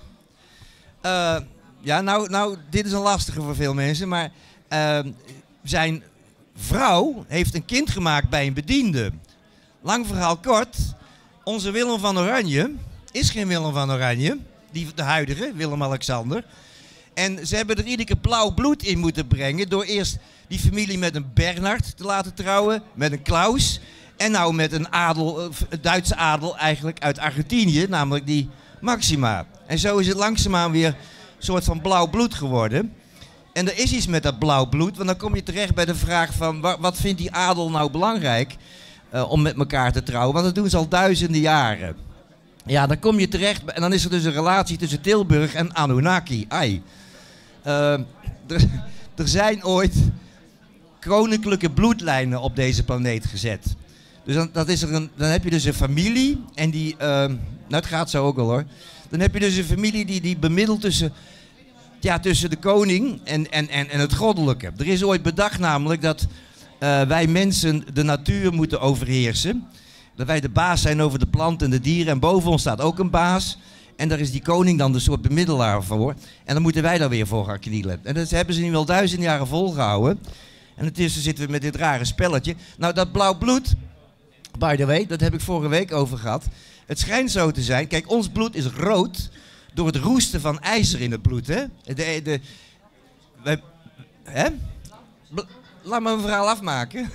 [SPEAKER 17] Dit is een lastige voor veel mensen. Maar zijn vrouw heeft een kind gemaakt bij een bediende. Lang verhaal kort. Onze Willem van Oranje is geen Willem van Oranje. De huidige, Willem-Alexander. En ze hebben er iedere keer blauw bloed in moeten brengen door eerst die familie met een Bernhard te laten trouwen, met een Klaus en nou met een Duitse adel eigenlijk uit Argentinië, namelijk die Maxima. En zo is het langzaamaan weer een soort van blauw bloed geworden. En er is iets met dat blauw bloed, want dan kom je terecht bij de vraag van wat vindt die adel nou belangrijk om met elkaar te trouwen, want dat doen ze al duizenden jaren. Ja, dan kom je terecht en dan is er dus een relatie tussen Tilburg en Anunnaki. Er zijn ooit koninklijke bloedlijnen op deze planeet gezet. Dus dan heb je dus een familie en die, het gaat zo ook wel hoor. Dan heb je dus een familie die bemiddelt tussen de koning en het goddelijke. Er is ooit bedacht namelijk dat wij mensen de natuur moeten overheersen. Dat wij de baas zijn over de planten en de dieren en boven ons staat ook een baas. En daar is die koning dan de soort bemiddelaar voor. En dan moeten wij daar weer voor gaan knielen. En dat hebben ze nu wel 1000 jaren volgehouden. En intussen zitten we met dit rare spelletje. Nou, dat blauw bloed, By the way, dat heb ik vorige week over gehad. Het schijnt zo te zijn. Kijk, ons bloed is rood door het roesten van ijzer in het bloed, hè? Hè? Laat me mijn verhaal afmaken.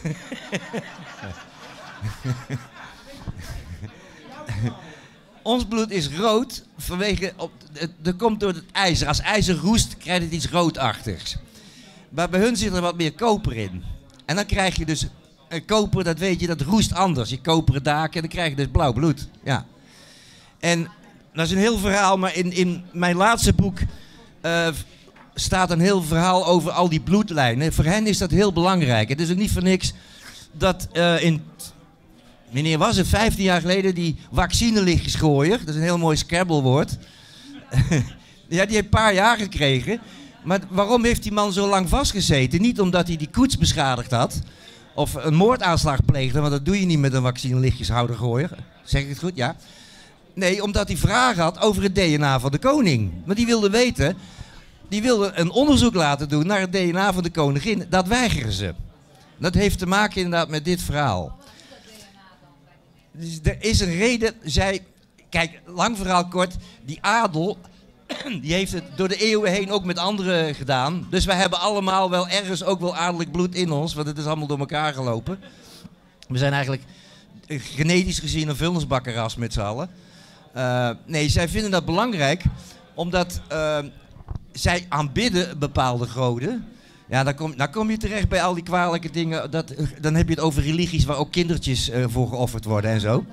[SPEAKER 17] Ons bloed is rood vanwege... Dat komt door het ijzer. Als ijzer roest, krijgt het iets roodachtigs. Maar bij hun zit er wat meer koper in. En dan krijg je dus... koper, dat weet je, dat roest anders. Je koperen daken en dan krijg je dus blauw bloed. Ja. En dat is een heel verhaal, maar in mijn laatste boek... staat een heel verhaal over al die bloedlijnen. Voor hen is dat heel belangrijk. Het is ook niet voor niks dat wanneer was het? 15 jaar geleden die vaccinelichtjesgooier. Dat is een heel mooi Scrabble-woord. Ja, die heeft een paar jaar gekregen. Maar waarom heeft die man zo lang vastgezeten? Niet omdat hij die koets beschadigd had. Of een moordaanslag pleegde. Want dat doe je niet met een vaccinelichtjeshoudergooier. Zeg ik het goed? Ja. Nee, omdat hij vragen had over het DNA van de koning. Want die wilde weten... Die wilden een onderzoek laten doen naar het DNA van de koningin. Dat weigeren ze. Dat heeft te maken inderdaad met dit verhaal. Dus er is een reden. Kijk, lang verhaal kort. Die adel, die heeft het door de eeuwen heen ook met anderen gedaan. Dus wij hebben allemaal wel ergens ook wel adellijk bloed in ons. Want het is allemaal door elkaar gelopen. We zijn eigenlijk genetisch gezien een vuilnisbakkerras met z'n allen. Nee, zij vinden dat belangrijk. Omdat... zij aanbidden bepaalde goden. Ja, dan kom je terecht bij al die kwalijke dingen. Dan heb je het over religies waar ook kindertjes voor geofferd worden en zo.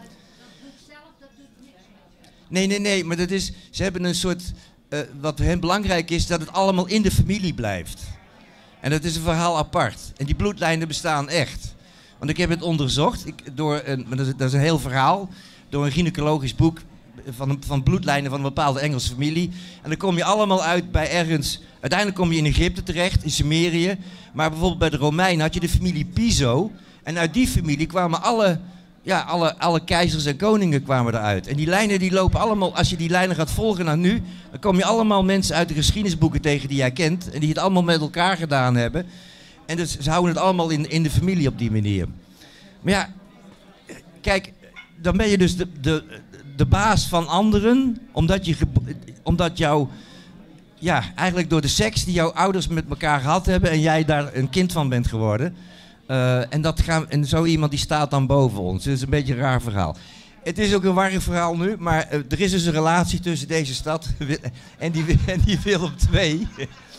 [SPEAKER 17] Nee, maar dat is... Ze hebben een soort... wat voor hen belangrijk is, dat het allemaal in de familie blijft. En dat is een verhaal apart. En die bloedlijnen bestaan echt. Want ik heb het onderzocht. Dat is een heel verhaal. Door een gynaecologisch boek... Van bloedlijnen van een bepaalde Engelse familie. En dan kom je allemaal uit bij ergens... Uiteindelijk kom je in Egypte terecht, in Sumerië. Maar bijvoorbeeld bij de Romeinen had je de familie Piso. En uit die familie kwamen alle keizers en koningen kwamen eruit. En die lijnen die lopen allemaal... Als je die lijnen gaat volgen naar nu... Dan kom je allemaal mensen uit de geschiedenisboeken tegen die jij kent. En die het allemaal met elkaar gedaan hebben. En dus ze houden het allemaal in de familie op die manier. Maar ja, kijk... Dan ben je dus de baas van anderen, omdat jou, ja, eigenlijk door de seks die jouw ouders met elkaar gehad hebben en jij daar een kind van bent geworden. En zo iemand die staat dan boven ons. Het is een beetje een raar verhaal. Het is ook een warrig verhaal nu, maar er is dus een relatie tussen deze stad en die Willem II.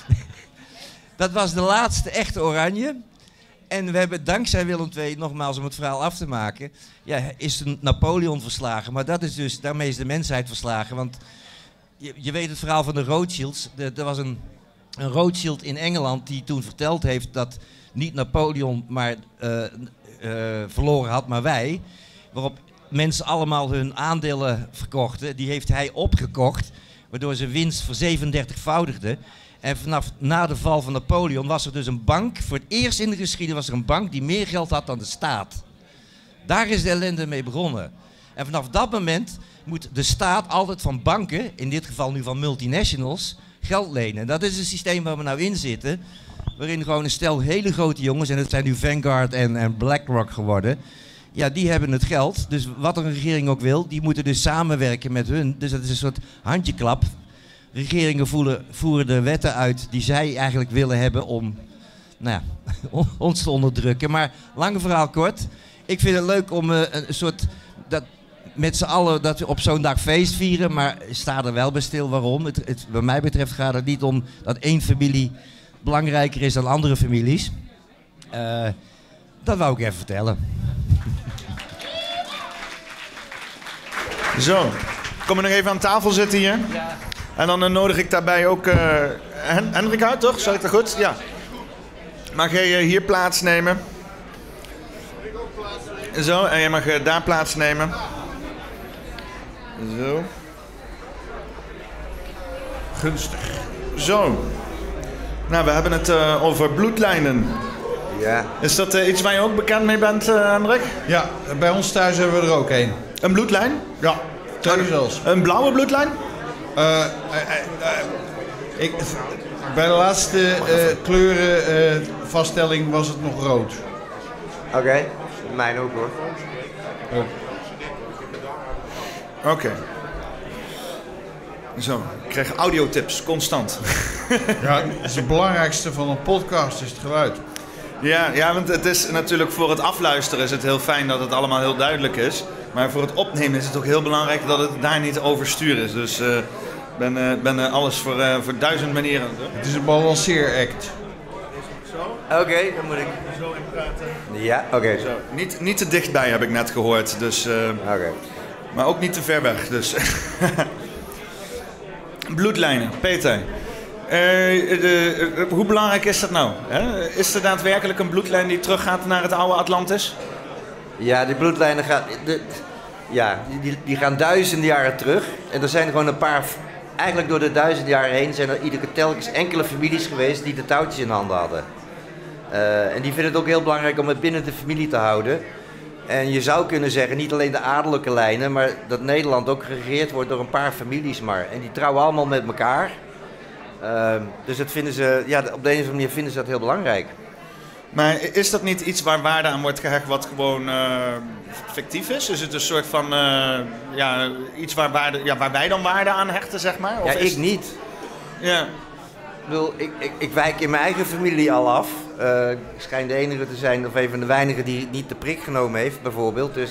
[SPEAKER 17] Dat was de laatste echte Oranje. En we hebben dankzij Willem II, nogmaals om het verhaal af te maken, ja, is Napoleon verslagen. Maar dat is dus, daarmee is de mensheid verslagen. Want je weet het verhaal van de Rothschilds. Er was een Rothschild in Engeland die toen verteld heeft dat niet Napoleon maar verloren had, maar wij. Waarop mensen allemaal hun aandelen verkochten. Die heeft hij opgekocht, waardoor zijn winst ver37voudigde. En na de val van Napoleon was er dus een bank, voor het eerst in de geschiedenis was er een bank die meer geld had dan de staat. Daar is de ellende mee begonnen. En vanaf dat moment moet de staat altijd van banken, in dit geval nu van multinationals, geld lenen. Dat is het systeem waar we nou in zitten, waarin gewoon een stel hele grote jongens, en dat zijn nu Vanguard en BlackRock geworden, ja, die hebben het geld. Dus wat een regering ook wil, die moeten dus samenwerken met hun. Dus dat is een soort handjeklap. Regeringen voeren de wetten uit die zij eigenlijk willen hebben om ons te onderdrukken. Maar lang verhaal kort. Ik vind het leuk om een soort... met z'n allen dat we op zo'n dag feest vieren. Maar sta er wel bij stil waarom. Wat mij betreft gaat het niet om dat één familie belangrijker is dan andere families. Dat wou ik even vertellen.
[SPEAKER 2] Zo, kom je nog even aan tafel zitten hier? Ja. En dan nodig ik daarbij ook Hendrik uit, toch? Zeg ik dat goed? Ja. Mag jij hier plaatsnemen? Zo, en jij mag daar plaatsnemen. Zo. Gunstig. Zo. Nou, we hebben het over bloedlijnen. Ja. Is dat iets waar je ook bekend mee bent, Hendrik?
[SPEAKER 18] Ja, bij ons thuis hebben we er ook een.
[SPEAKER 2] Een bloedlijn?
[SPEAKER 18] Ja, twee zelfs.
[SPEAKER 2] Een blauwe bloedlijn?
[SPEAKER 18] Bij de laatste kleurenvaststelling was het nog rood.
[SPEAKER 19] Oké, mijn ook hoor.
[SPEAKER 2] Oké. Zo, ik krijg audiotips, constant.
[SPEAKER 18] Ja, dat is het belangrijkste van een podcast, is het geluid.
[SPEAKER 2] Ja, want het is natuurlijk voor het afluisteren is het heel fijn dat het allemaal heel duidelijk is. Maar voor het opnemen is het ook heel belangrijk dat het daar niet overstuur is. Dus ik ben alles voor 1000 manieren aan het doen.
[SPEAKER 18] Het is een balanceeract.
[SPEAKER 19] Oké, dan moet ik
[SPEAKER 2] zo in praten.
[SPEAKER 19] Ja, oké.
[SPEAKER 2] Niet te dichtbij heb ik net gehoord, dus... Maar ook niet te ver weg, dus... Bloedlijnen, Peter. Hoe belangrijk is dat nou? Hè? Is er daadwerkelijk een bloedlijn die teruggaat naar het oude Atlantis?
[SPEAKER 19] Ja, die bloedlijnen gaan... Die gaan duizenden jaren terug. En er zijn gewoon een paar... Eigenlijk door de 1000 jaar heen zijn er telkens enkele families geweest die de touwtjes in handen hadden. En die vinden het ook heel belangrijk om het binnen de familie te houden. En je zou kunnen zeggen, niet alleen de adellijke lijnen, maar dat Nederland ook geregeerd wordt door een paar families maar. En die trouwen allemaal met elkaar. Dus dat vinden ze, op de een of andere manier vinden ze dat heel belangrijk.
[SPEAKER 2] Maar is dat niet iets waar waarde aan wordt gehecht wat gewoon fictief is? Is het een soort van iets waar wij dan waarde aan hechten, zeg maar? Of
[SPEAKER 19] ik niet.
[SPEAKER 2] Ja.
[SPEAKER 19] Ik bedoel, ik wijk in mijn eigen familie al af. Ik schijn de enige te zijn, of een van de weinigen die niet de prik genomen heeft, bijvoorbeeld. Dus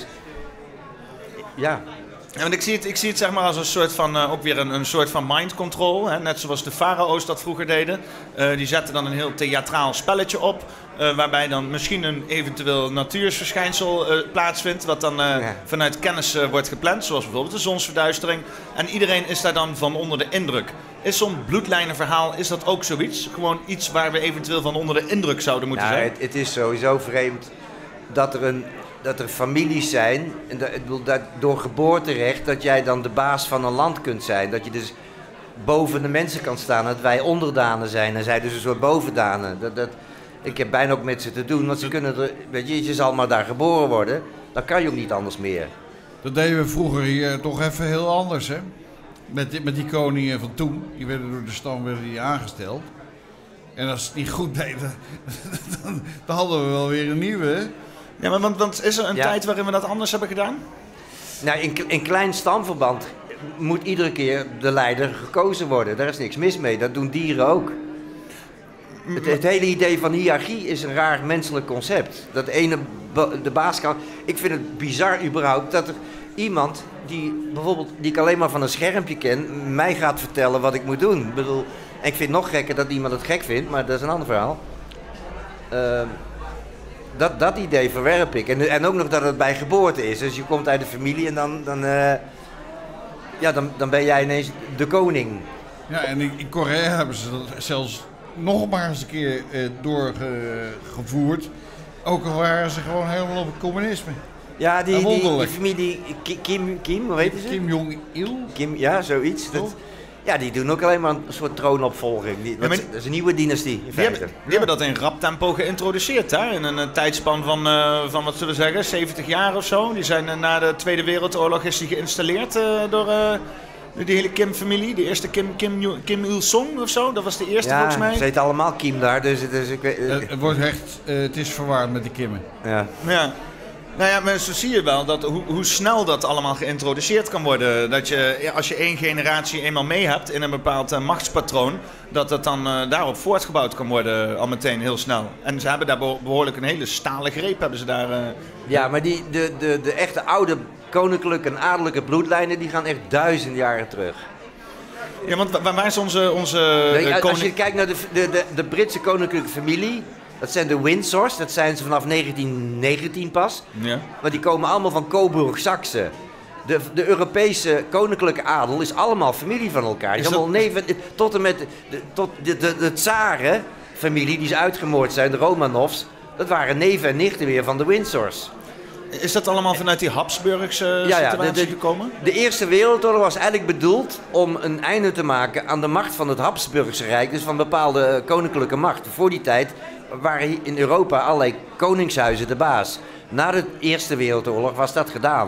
[SPEAKER 19] ja.
[SPEAKER 2] Ja, want ik zie het zeg maar als een soort van, ook weer een soort van mind control. Hè? Net zoals de farao's dat vroeger deden. Die zetten dan een heel theatraal spelletje op. Waarbij dan misschien een eventueel natuursverschijnsel plaatsvindt. Wat dan vanuit kennis wordt gepland. Zoals bijvoorbeeld de zonsverduistering. En iedereen is daar dan van onder de indruk. Is zo'n bloedlijnenverhaal, is dat ook zoiets? Gewoon iets waar we eventueel van onder de indruk zouden moeten zijn?
[SPEAKER 19] Het is sowieso vreemd dat er families zijn, en dat door geboorterecht, dat jij dan de baas van een land kunt zijn. Dat je dus boven de mensen kan staan, dat wij onderdanen zijn en zij dus een soort bovendanen. Ik heb bijna ook met ze te doen, want ze kunnen je zal maar daar geboren worden. Dan kan je ook niet anders meer.
[SPEAKER 18] Dat deden we vroeger hier toch even heel anders, hè? Met die koningen van toen, die werden door de stam aangesteld. En als ze het niet goed deden, dan hadden we wel weer een nieuwe, hè?
[SPEAKER 2] Ja, maar want is er een tijd waarin we dat anders hebben gedaan?
[SPEAKER 19] Nou, in klein stamverband moet iedere keer de leider gekozen worden. Daar is niks mis mee, dat doen dieren ook. Het hele idee van hiërarchie is een raar menselijk concept. Dat de ene de baas kan... Ik vind het bizar überhaupt dat er iemand die ik alleen maar van een schermpje ken, mij gaat vertellen wat ik moet doen. Ik bedoel, en ik vind het nog gekker dat iemand het gek vindt, maar dat is een ander verhaal. Dat idee verwerp ik. En ook nog dat het bij geboorte is. Dus je komt uit de familie en dan ben jij ineens de koning.
[SPEAKER 18] Ja, en in Korea hebben ze dat zelfs nog maar eens een keer doorgevoerd. Ook al waren ze gewoon helemaal op het communisme.
[SPEAKER 19] Ja, die familie Kim, hoe heet ze?
[SPEAKER 18] Kim Jong-il?
[SPEAKER 19] Ja, zoiets. Die doen ook alleen maar een soort troonopvolging. Dat is een nieuwe dynastie in feite.
[SPEAKER 2] Die hebben dat in rap tempo geïntroduceerd, hè? In een tijdspan van wat zullen we zeggen, 70 jaar of zo. Die zijn na de Tweede Wereldoorlog is die geïnstalleerd door die hele Kim-familie. De eerste Kim Il-sung of zo, dat was de eerste volgens mij.
[SPEAKER 19] Ze heet allemaal Kim daar, dus
[SPEAKER 18] het wordt echt, het is verwaard met de Kimmen.
[SPEAKER 19] Ja.
[SPEAKER 2] Nou ja, maar zo zie je wel dat hoe snel dat allemaal geïntroduceerd kan worden. Dat je, als je één generatie eenmaal mee hebt in een bepaald machtspatroon, dat het dan daarop voortgebouwd kan worden al meteen heel snel. En ze hebben daar behoorlijk een hele stalen greep hebben ze daar.
[SPEAKER 19] Ja, maar de echte oude koninklijke en adellijke bloedlijnen die gaan echt 1000 jaren terug.
[SPEAKER 2] Ja, want waar is onze
[SPEAKER 19] als je kijkt naar de Britse koninklijke familie, dat zijn de Windsors, dat zijn ze vanaf 1919 pas.
[SPEAKER 2] Ja.
[SPEAKER 19] Maar die komen allemaal van Coburg-Saxe. De Europese koninklijke adel is allemaal familie van elkaar. Die allemaal neven, tot en met de Tsaren-familie, die is uitgemoord zijn, de Romanovs. Dat waren neven en nichten weer van de Windsors.
[SPEAKER 2] Is dat allemaal vanuit die Habsburgse situatie gekomen?
[SPEAKER 19] De Eerste Wereldoorlog was eigenlijk bedoeld om een einde te maken aan de macht van het Habsburgse Rijk. Dus van bepaalde koninklijke macht. Voor die tijd waren in Europa allerlei koningshuizen de baas. Na de Eerste Wereldoorlog was dat gedaan.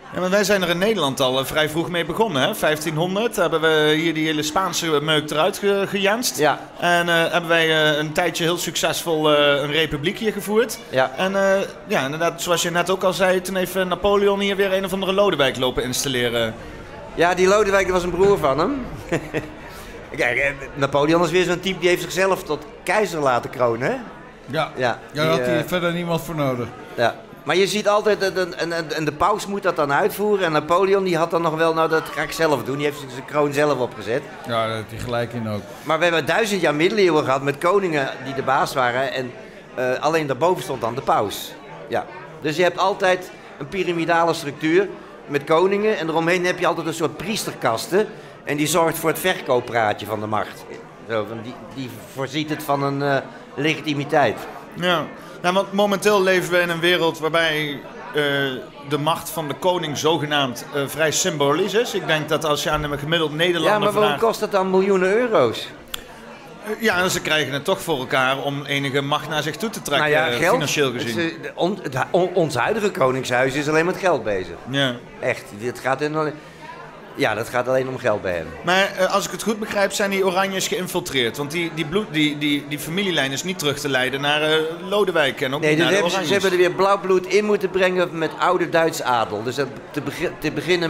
[SPEAKER 2] Ja, maar wij zijn er in Nederland al vrij vroeg mee begonnen. Hè? 1500 hebben we hier die hele Spaanse meuk eruit gejanst.
[SPEAKER 19] Ja.
[SPEAKER 2] En hebben wij een tijdje heel succesvol een republiek hier gevoerd.
[SPEAKER 19] Ja.
[SPEAKER 2] En ja, inderdaad, zoals je net ook al zei, toen heeft Napoleon hier weer een of andere Lodewijk lopen installeren.
[SPEAKER 19] Ja, die Lodewijk dat was een broer van hem. Kijk, Napoleon is weer zo'n type die heeft zichzelf tot keizer laten kronen, hè?
[SPEAKER 18] Ja,
[SPEAKER 19] ja
[SPEAKER 18] daar had hij verder niemand voor nodig.
[SPEAKER 19] Ja. Maar je ziet altijd, en de paus moet dat dan uitvoeren. En Napoleon die had dan nog wel, nou dat ga ik zelf doen. Die heeft zijn kroon zelf opgezet.
[SPEAKER 18] Ja, daar heeft hij gelijk in ook.
[SPEAKER 19] Maar we hebben 1000 jaar middeleeuwen gehad met koningen die de baas waren. En alleen daarboven stond dan de paus. Ja. Dus je hebt altijd een piramidale structuur met koningen. En eromheen heb je altijd een soort priesterkasten. En die zorgt voor het verkooppraatje van de macht. Zo, die voorziet het van een legitimiteit.
[SPEAKER 2] Ja. Nou, want momenteel leven we in een wereld waarbij de macht van de koning zogenaamd vrij symbolisch is. Ik denk dat als je aan een gemiddeld Nederlander
[SPEAKER 19] vraagt... Ja, maar waarom
[SPEAKER 2] vraagt,
[SPEAKER 19] kost dat dan miljoenen euro's?
[SPEAKER 2] Ja, en ze krijgen het toch voor elkaar om enige macht naar zich toe te trekken,
[SPEAKER 19] nou ja, geld,
[SPEAKER 2] financieel gezien.
[SPEAKER 19] Ons huidige koningshuis is alleen met geld bezig.
[SPEAKER 2] Ja.
[SPEAKER 19] Echt, dit gaat dat gaat alleen om geld bij hem.
[SPEAKER 2] Maar als ik het goed begrijp, zijn die Oranjes geïnfiltreerd. Want die familielijn is niet terug te leiden naar Lodewijk en ook niet naar de Oranjes.
[SPEAKER 19] Ze hebben er weer blauw bloed in moeten brengen met oude Duitse adel. Dus te beginnen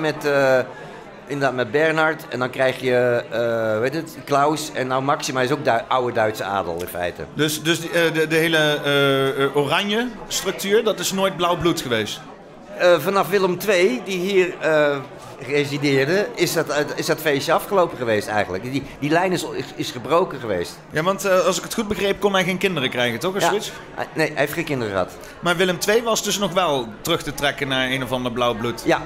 [SPEAKER 19] met Bernhard en dan krijg je Klaus en nou Maxima is ook oude Duitse adel in feite.
[SPEAKER 2] Dus de hele oranje structuur, dat is nooit blauw bloed geweest?
[SPEAKER 19] Vanaf Willem II, die hier resideerde, is dat feestje afgelopen geweest eigenlijk. Die lijn is gebroken geweest.
[SPEAKER 2] Ja, want als ik het goed begreep kon hij geen kinderen krijgen, toch?
[SPEAKER 19] Ja. Nee, hij heeft geen kinderen gehad.
[SPEAKER 2] Maar Willem II was dus nog wel terug te trekken naar een of ander blauw bloed?
[SPEAKER 19] Ja.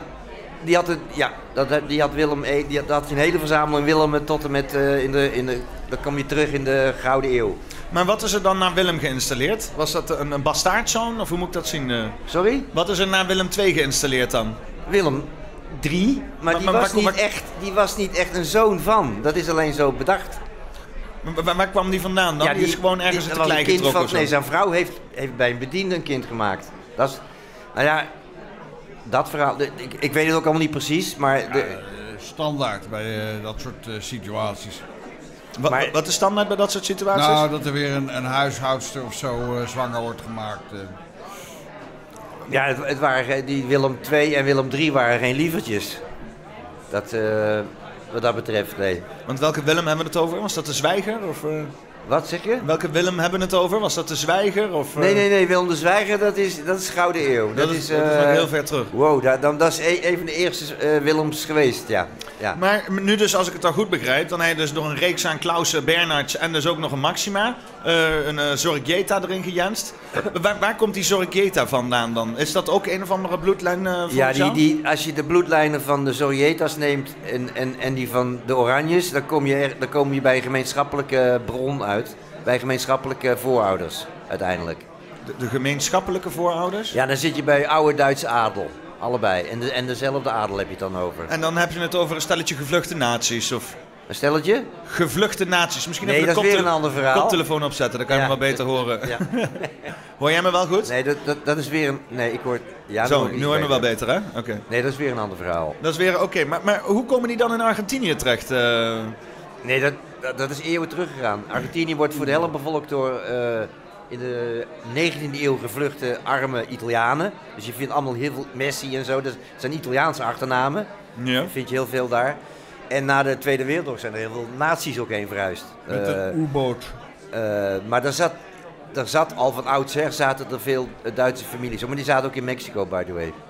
[SPEAKER 19] Die had Willem I, die had een hele verzameling Willemen tot en met dan kom je terug in de Gouden Eeuw.
[SPEAKER 2] Maar wat is er dan na Willem geïnstalleerd? Was dat een bastaardzoon of hoe moet ik dat zien?
[SPEAKER 19] Sorry?
[SPEAKER 2] Wat is er na Willem II geïnstalleerd dan?
[SPEAKER 19] Willem III, maar die was niet echt een zoon van. Dat is alleen zo bedacht.
[SPEAKER 2] Waar kwam die vandaan dan? Ja, die is gewoon ergens in de klei getrokken?
[SPEAKER 19] Nee, zijn vrouw heeft bij een bediende een kind gemaakt. Dat is, nou ja, dat verhaal, ik weet het ook allemaal niet precies, maar...
[SPEAKER 18] standaard bij dat soort situaties.
[SPEAKER 2] Wat is standaard bij dat soort situaties?
[SPEAKER 18] Nou, dat er weer een huishoudster of zo zwanger wordt gemaakt.
[SPEAKER 19] Ja, het waren, die Willem II en Willem III waren geen lievertjes. Wat dat betreft, nee.
[SPEAKER 2] Want welke Willem hebben we het over? Was dat de Zwijger? Of,
[SPEAKER 19] Wat zeg je?
[SPEAKER 2] Welke Willem hebben we het over? Was dat de Zwijger? Of,
[SPEAKER 19] Nee, Willem de Zwijger, dat is Gouden Eeuw.
[SPEAKER 2] Dat is nog heel ver terug.
[SPEAKER 19] Wow, dat is een van de eerste Willems geweest, ja.
[SPEAKER 2] Maar nu dus, als ik het al goed begrijp, dan heb je dus door een reeks aan Klaus, Bernhard en dus ook nog een Maxima, een Zorregieta erin gejanst. Waar komt die Zorregieta vandaan dan? Is dat ook een of andere bloedlijn jou?
[SPEAKER 19] Als je de bloedlijnen van de Zorrietas neemt en die van de Oranjes, dan kom je bij een gemeenschappelijke bron uit. Bij gemeenschappelijke voorouders, uiteindelijk.
[SPEAKER 2] De gemeenschappelijke voorouders?
[SPEAKER 19] Ja, dan zit je bij oude Duitse adel. Allebei. En dezelfde adel heb je het dan over.
[SPEAKER 2] En dan heb je het over een stelletje gevluchte naties, of...
[SPEAKER 19] Een stelletje?
[SPEAKER 2] Gevluchte naties. Misschien
[SPEAKER 19] nee,
[SPEAKER 2] even
[SPEAKER 19] dat is weer een ander verhaal.
[SPEAKER 2] Koptelefoon opzetten, dan kan je me wel beter horen.
[SPEAKER 19] Ja.
[SPEAKER 2] Hoor jij me wel goed?
[SPEAKER 19] Nee, dat is weer een... Nee, ik hoor... Ja,
[SPEAKER 2] zo, nu hoor je me wel beter, hè? Okay.
[SPEAKER 19] Nee, dat is weer een ander verhaal.
[SPEAKER 2] Dat is weer... Oké, maar hoe komen die dan in Argentinië terecht?
[SPEAKER 19] Nee, dat is eeuwen teruggegaan. Argentinië wordt voor de helft bevolkt door... in de 19e eeuw gevluchte arme Italianen. Dus je vindt allemaal heel veel Messi en zo. Dat zijn Italiaanse achternamen.
[SPEAKER 2] Ja.
[SPEAKER 19] Dat vind je heel veel daar. En na de Tweede Wereldoorlog zijn er heel veel nazi's ook heen verhuisd.
[SPEAKER 18] Met een U-boot.
[SPEAKER 19] Maar daar zat al van oudsher zaten er veel Duitse families. Maar die zaten ook in Mexico, by the way.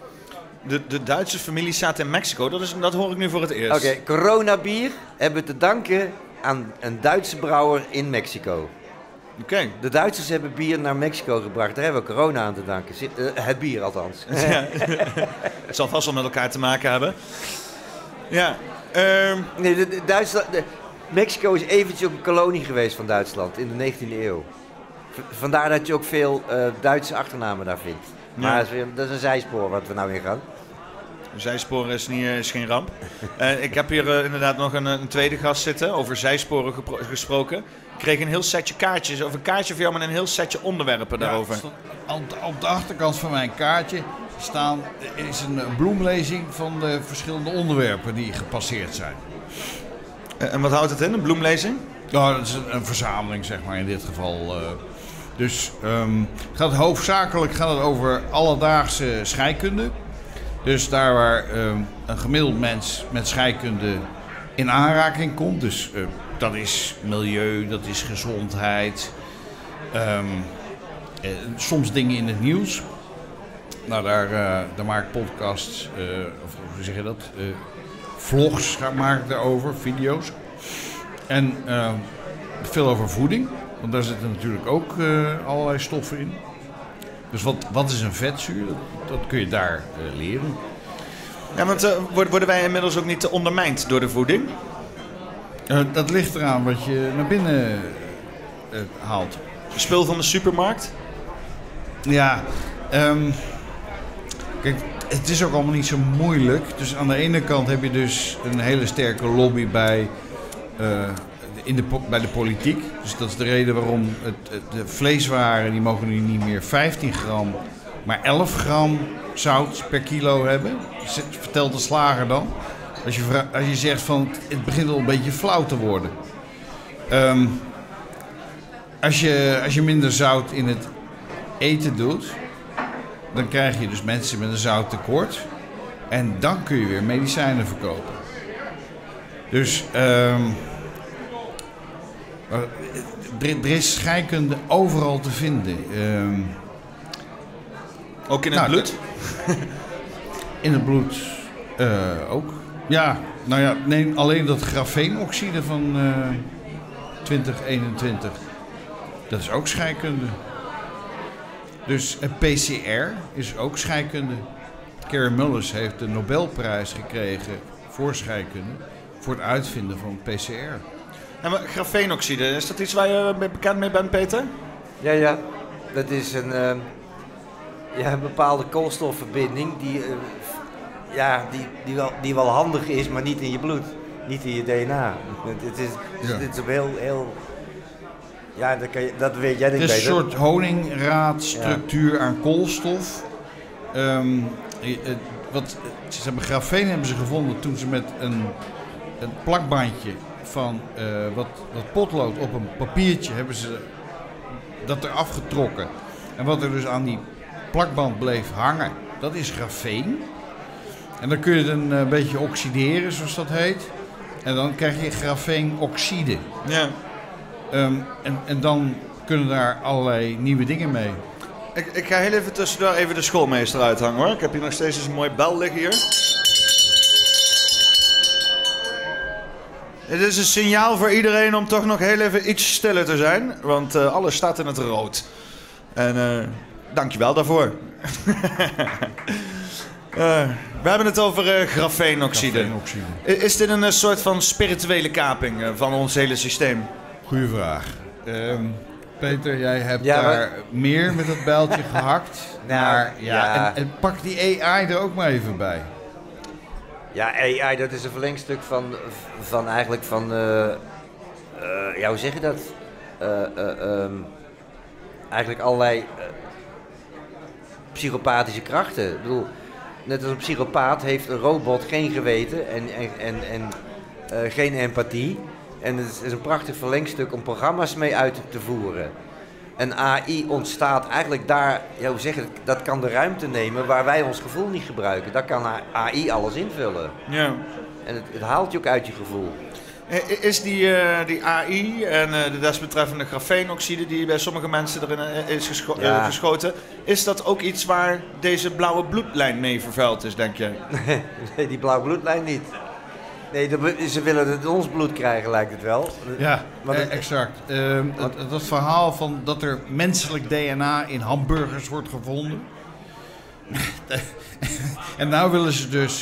[SPEAKER 2] De Duitse families zaten in Mexico? Dat hoor ik nu voor het eerst.
[SPEAKER 19] Oké, Corona bier hebben we te danken aan een Duitse brouwer in Mexico.
[SPEAKER 2] Okay.
[SPEAKER 19] De Duitsers hebben bier naar Mexico gebracht. Daar hebben we corona aan te danken. Het bier althans.
[SPEAKER 2] Ja. Het zal vast wel met elkaar te maken hebben. Ja.
[SPEAKER 19] Nee, Mexico is eventjes ook een kolonie geweest van Duitsland in de 19e eeuw. Vandaar dat je ook veel Duitse achternamen daar vindt. Maar dat is een zijspoor wat we nou in gaan.
[SPEAKER 2] Een zijspoor is geen ramp. Ik heb hier inderdaad nog een tweede gast zitten, over zijsporen gesproken. Ik kreeg een heel setje kaartjes, of een kaartje voor jou met een heel setje onderwerpen daarover.
[SPEAKER 18] Op de achterkant van mijn kaartje is een bloemlezing van de verschillende onderwerpen die gepasseerd zijn.
[SPEAKER 2] En wat houdt het in, een bloemlezing?
[SPEAKER 18] Ja, dat is een verzameling, zeg maar, in dit geval. Dus hoofdzakelijk gaat het over alledaagse scheikunde. Dus daar waar een gemiddeld mens met scheikunde in aanraking komt. Dus dat is milieu, dat is gezondheid. Soms dingen in het nieuws. Nou, daar maak ik podcasts, of hoe zeg je dat? Vlogs maak ik daarover, video's. En veel over voeding, want daar zitten natuurlijk ook allerlei stoffen in. Dus wat is een vetzuur? Dat kun je daar leren.
[SPEAKER 2] Ja, want worden wij inmiddels ook niet ondermijnd door de voeding?
[SPEAKER 18] Dat ligt eraan wat je naar binnen haalt.
[SPEAKER 2] Spul van de supermarkt?
[SPEAKER 18] Ja, kijk, het is ook allemaal niet zo moeilijk. Dus aan de ene kant heb je dus een hele sterke lobby bij de politiek. Dus dat is de reden waarom de vleeswaren, die mogen nu niet meer 15 gram, maar 11 gram zout per kilo hebben. Vertelt de slager dan. Als je zegt van het begint al een beetje flauw te worden. Als je minder zout in het eten doet, dan krijg je dus mensen met een zouttekort. En dan kun je weer medicijnen verkopen. Dus er is scheikunde overal te vinden.
[SPEAKER 2] Ook in het bloed?
[SPEAKER 18] In het bloed ook. Ja, nou ja, neem alleen dat grafeenoxide van 2021. Dat is ook scheikunde. Dus PCR is ook scheikunde. Karen Mullis heeft de Nobelprijs gekregen voor scheikunde, voor het uitvinden van PCR.
[SPEAKER 2] En maar grafeenoxide, is dat iets waar je bekend mee bent, Peter?
[SPEAKER 19] Ja. Dat is een bepaalde koolstofverbinding die wel handig is, maar niet in je bloed. Niet in je DNA. Het is op heel... Ja, dat weet jij niet beter.
[SPEAKER 18] Het is een soort honingraadstructuur aan koolstof. Grafeen hebben ze gevonden toen ze met een plakbandje van wat potlood op een papiertje hebben ze dat eraf getrokken. En wat er dus aan die plakband bleef hangen, dat is grafeen. En dan kun je het een beetje oxideren, zoals dat heet. En dan krijg je grafeenoxide.
[SPEAKER 2] Ja.
[SPEAKER 18] En dan kunnen daar allerlei nieuwe dingen mee.
[SPEAKER 2] Ik ga heel even tussendoor even de schoolmeester uithangen, hoor. Ik heb hier nog steeds een mooi bel liggen hier. Het is een signaal voor iedereen om toch nog heel even iets stiller te zijn. Want alles staat in het rood. En dankjewel daarvoor. We hebben het over grafeenoxide. Is dit een soort van spirituele kaping van ons hele systeem?
[SPEAKER 18] Goeie vraag. Peter, jij hebt daar meer met dat bijltje gehakt. En pak die AI er ook maar even bij.
[SPEAKER 19] Ja, AI, dat is een verlengstuk van eigenlijk van... hoe zeg je dat? Eigenlijk allerlei psychopathische krachten. Ik bedoel, net als een psychopaat heeft een robot geen geweten en geen empathie. En het is een prachtig verlengstuk om programma's mee uit te voeren. En AI ontstaat eigenlijk daar, hoe zeg je, dat kan de ruimte nemen waar wij ons gevoel niet gebruiken. Daar kan AI alles invullen.
[SPEAKER 2] Ja.
[SPEAKER 19] En het haalt je ook uit je gevoel.
[SPEAKER 2] Is die AI en de desbetreffende grafeenoxide die bij sommige mensen erin is geschoten, is dat ook iets waar deze blauwe bloedlijn mee vervuild is, denk je?
[SPEAKER 19] Nee, die blauwe bloedlijn niet. Nee, ze willen het in ons bloed krijgen, lijkt het wel.
[SPEAKER 18] Ja, exact. Dat verhaal van dat er menselijk DNA in hamburgers wordt gevonden. En nou willen ze dus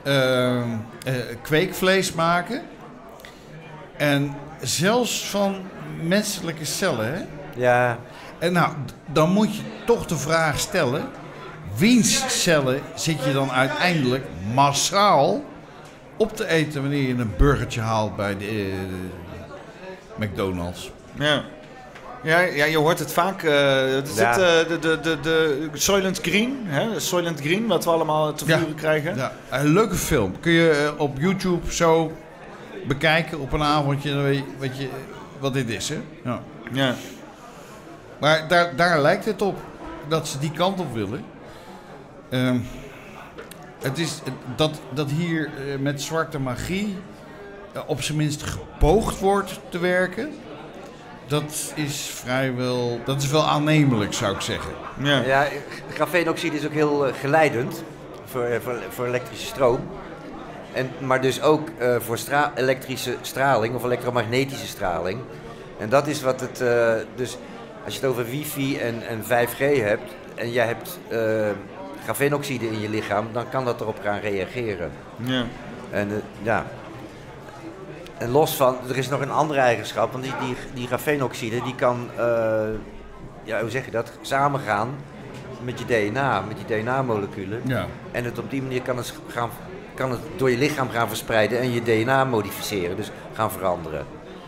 [SPEAKER 18] kweekvlees maken. En zelfs van menselijke cellen, hè?
[SPEAKER 19] Ja.
[SPEAKER 18] En nou, dan moet je toch de vraag stellen: wiens cellen zit je dan uiteindelijk massaal op te eten wanneer je een burgertje haalt bij de McDonald's?
[SPEAKER 2] Ja. Ja, je hoort het vaak. Er zit de Soylent Green, hè? Soylent Green, wat we allemaal te vuren krijgen.
[SPEAKER 18] Ja, een leuke film. Kun je op YouTube zo bekijken op een avondje, dan weet je wat dit is, hè? Ja. Maar daar lijkt het op dat ze die kant op willen. Het is dat hier met zwarte magie op zijn minst gepoogd wordt te werken. Dat is wel aannemelijk, zou ik zeggen.
[SPEAKER 19] Ja, grafeenoxide is ook heel geleidend voor elektrische stroom. Maar dus ook voor elektrische straling of elektromagnetische straling. En dat is wat het... dus als je het over wifi en 5G hebt en jij hebt grafeenoxide in je lichaam, dan kan dat erop gaan reageren.
[SPEAKER 2] Ja.
[SPEAKER 19] En los van, er is nog een andere eigenschap, want die grafeenoxide die kan, hoe zeg je dat, samengaan met je DNA, met die DNA-moleculen. Ja. En op die manier kan het door je lichaam gaan verspreiden en je DNA modificeren, dus gaan veranderen.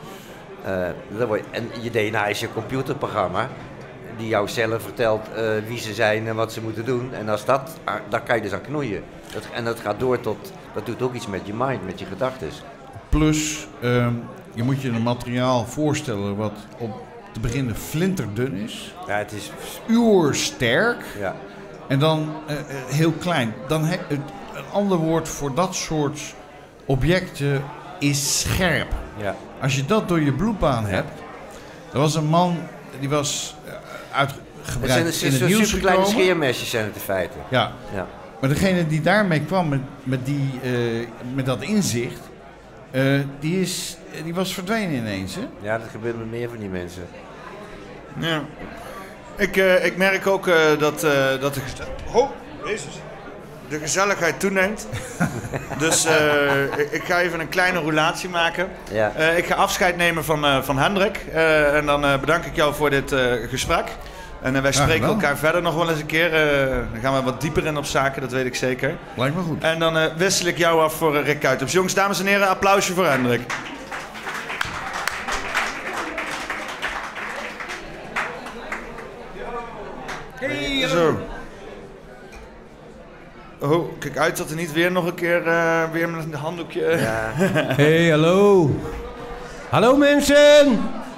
[SPEAKER 19] En je DNA is je computerprogramma die jouw cellen vertelt wie ze zijn en wat ze moeten doen. En daar kan je dus aan knoeien. Dat gaat door dat doet ook iets met je mind, met je gedachtes.
[SPEAKER 18] Plus, je moet je een materiaal voorstellen wat op te beginnen flinterdun is.
[SPEAKER 19] Ja, het is
[SPEAKER 18] uursterk.
[SPEAKER 19] Ja.
[SPEAKER 18] En dan heel klein. Een ander woord voor dat soort objecten is scherp.
[SPEAKER 19] Ja.
[SPEAKER 18] Als je dat door je bloedbaan hebt. Er was een man die was uitgebreid in het nieuws
[SPEAKER 19] superkleine
[SPEAKER 18] gekomen.
[SPEAKER 19] scheermesjes zijn het in feite.
[SPEAKER 18] Ja. Maar degene die daarmee kwam met dat inzicht, die was verdwenen ineens, hè?
[SPEAKER 19] Ja, dat gebeurt met meer van die mensen.
[SPEAKER 2] Ja. Ik merk ook dat de gezelligheid toeneemt. Dus ik ga even een kleine roulatie maken.
[SPEAKER 19] Ja.
[SPEAKER 2] Ik ga afscheid nemen van Hendrik. En dan bedank ik jou voor dit gesprek. En wij spreken elkaar verder nog wel eens een keer. Dan gaan we wat dieper in op zaken, dat weet ik zeker.
[SPEAKER 18] Lijkt me goed.
[SPEAKER 2] En dan wissel ik jou af voor Rick Kuijters. Jongens, dames en heren, applausje voor Hendrik.
[SPEAKER 1] Hey,
[SPEAKER 2] zo. Oh, kijk uit dat er niet weer nog een keer weer met een handdoekje...
[SPEAKER 19] Ja.
[SPEAKER 1] Hey, hallo. Hallo mensen.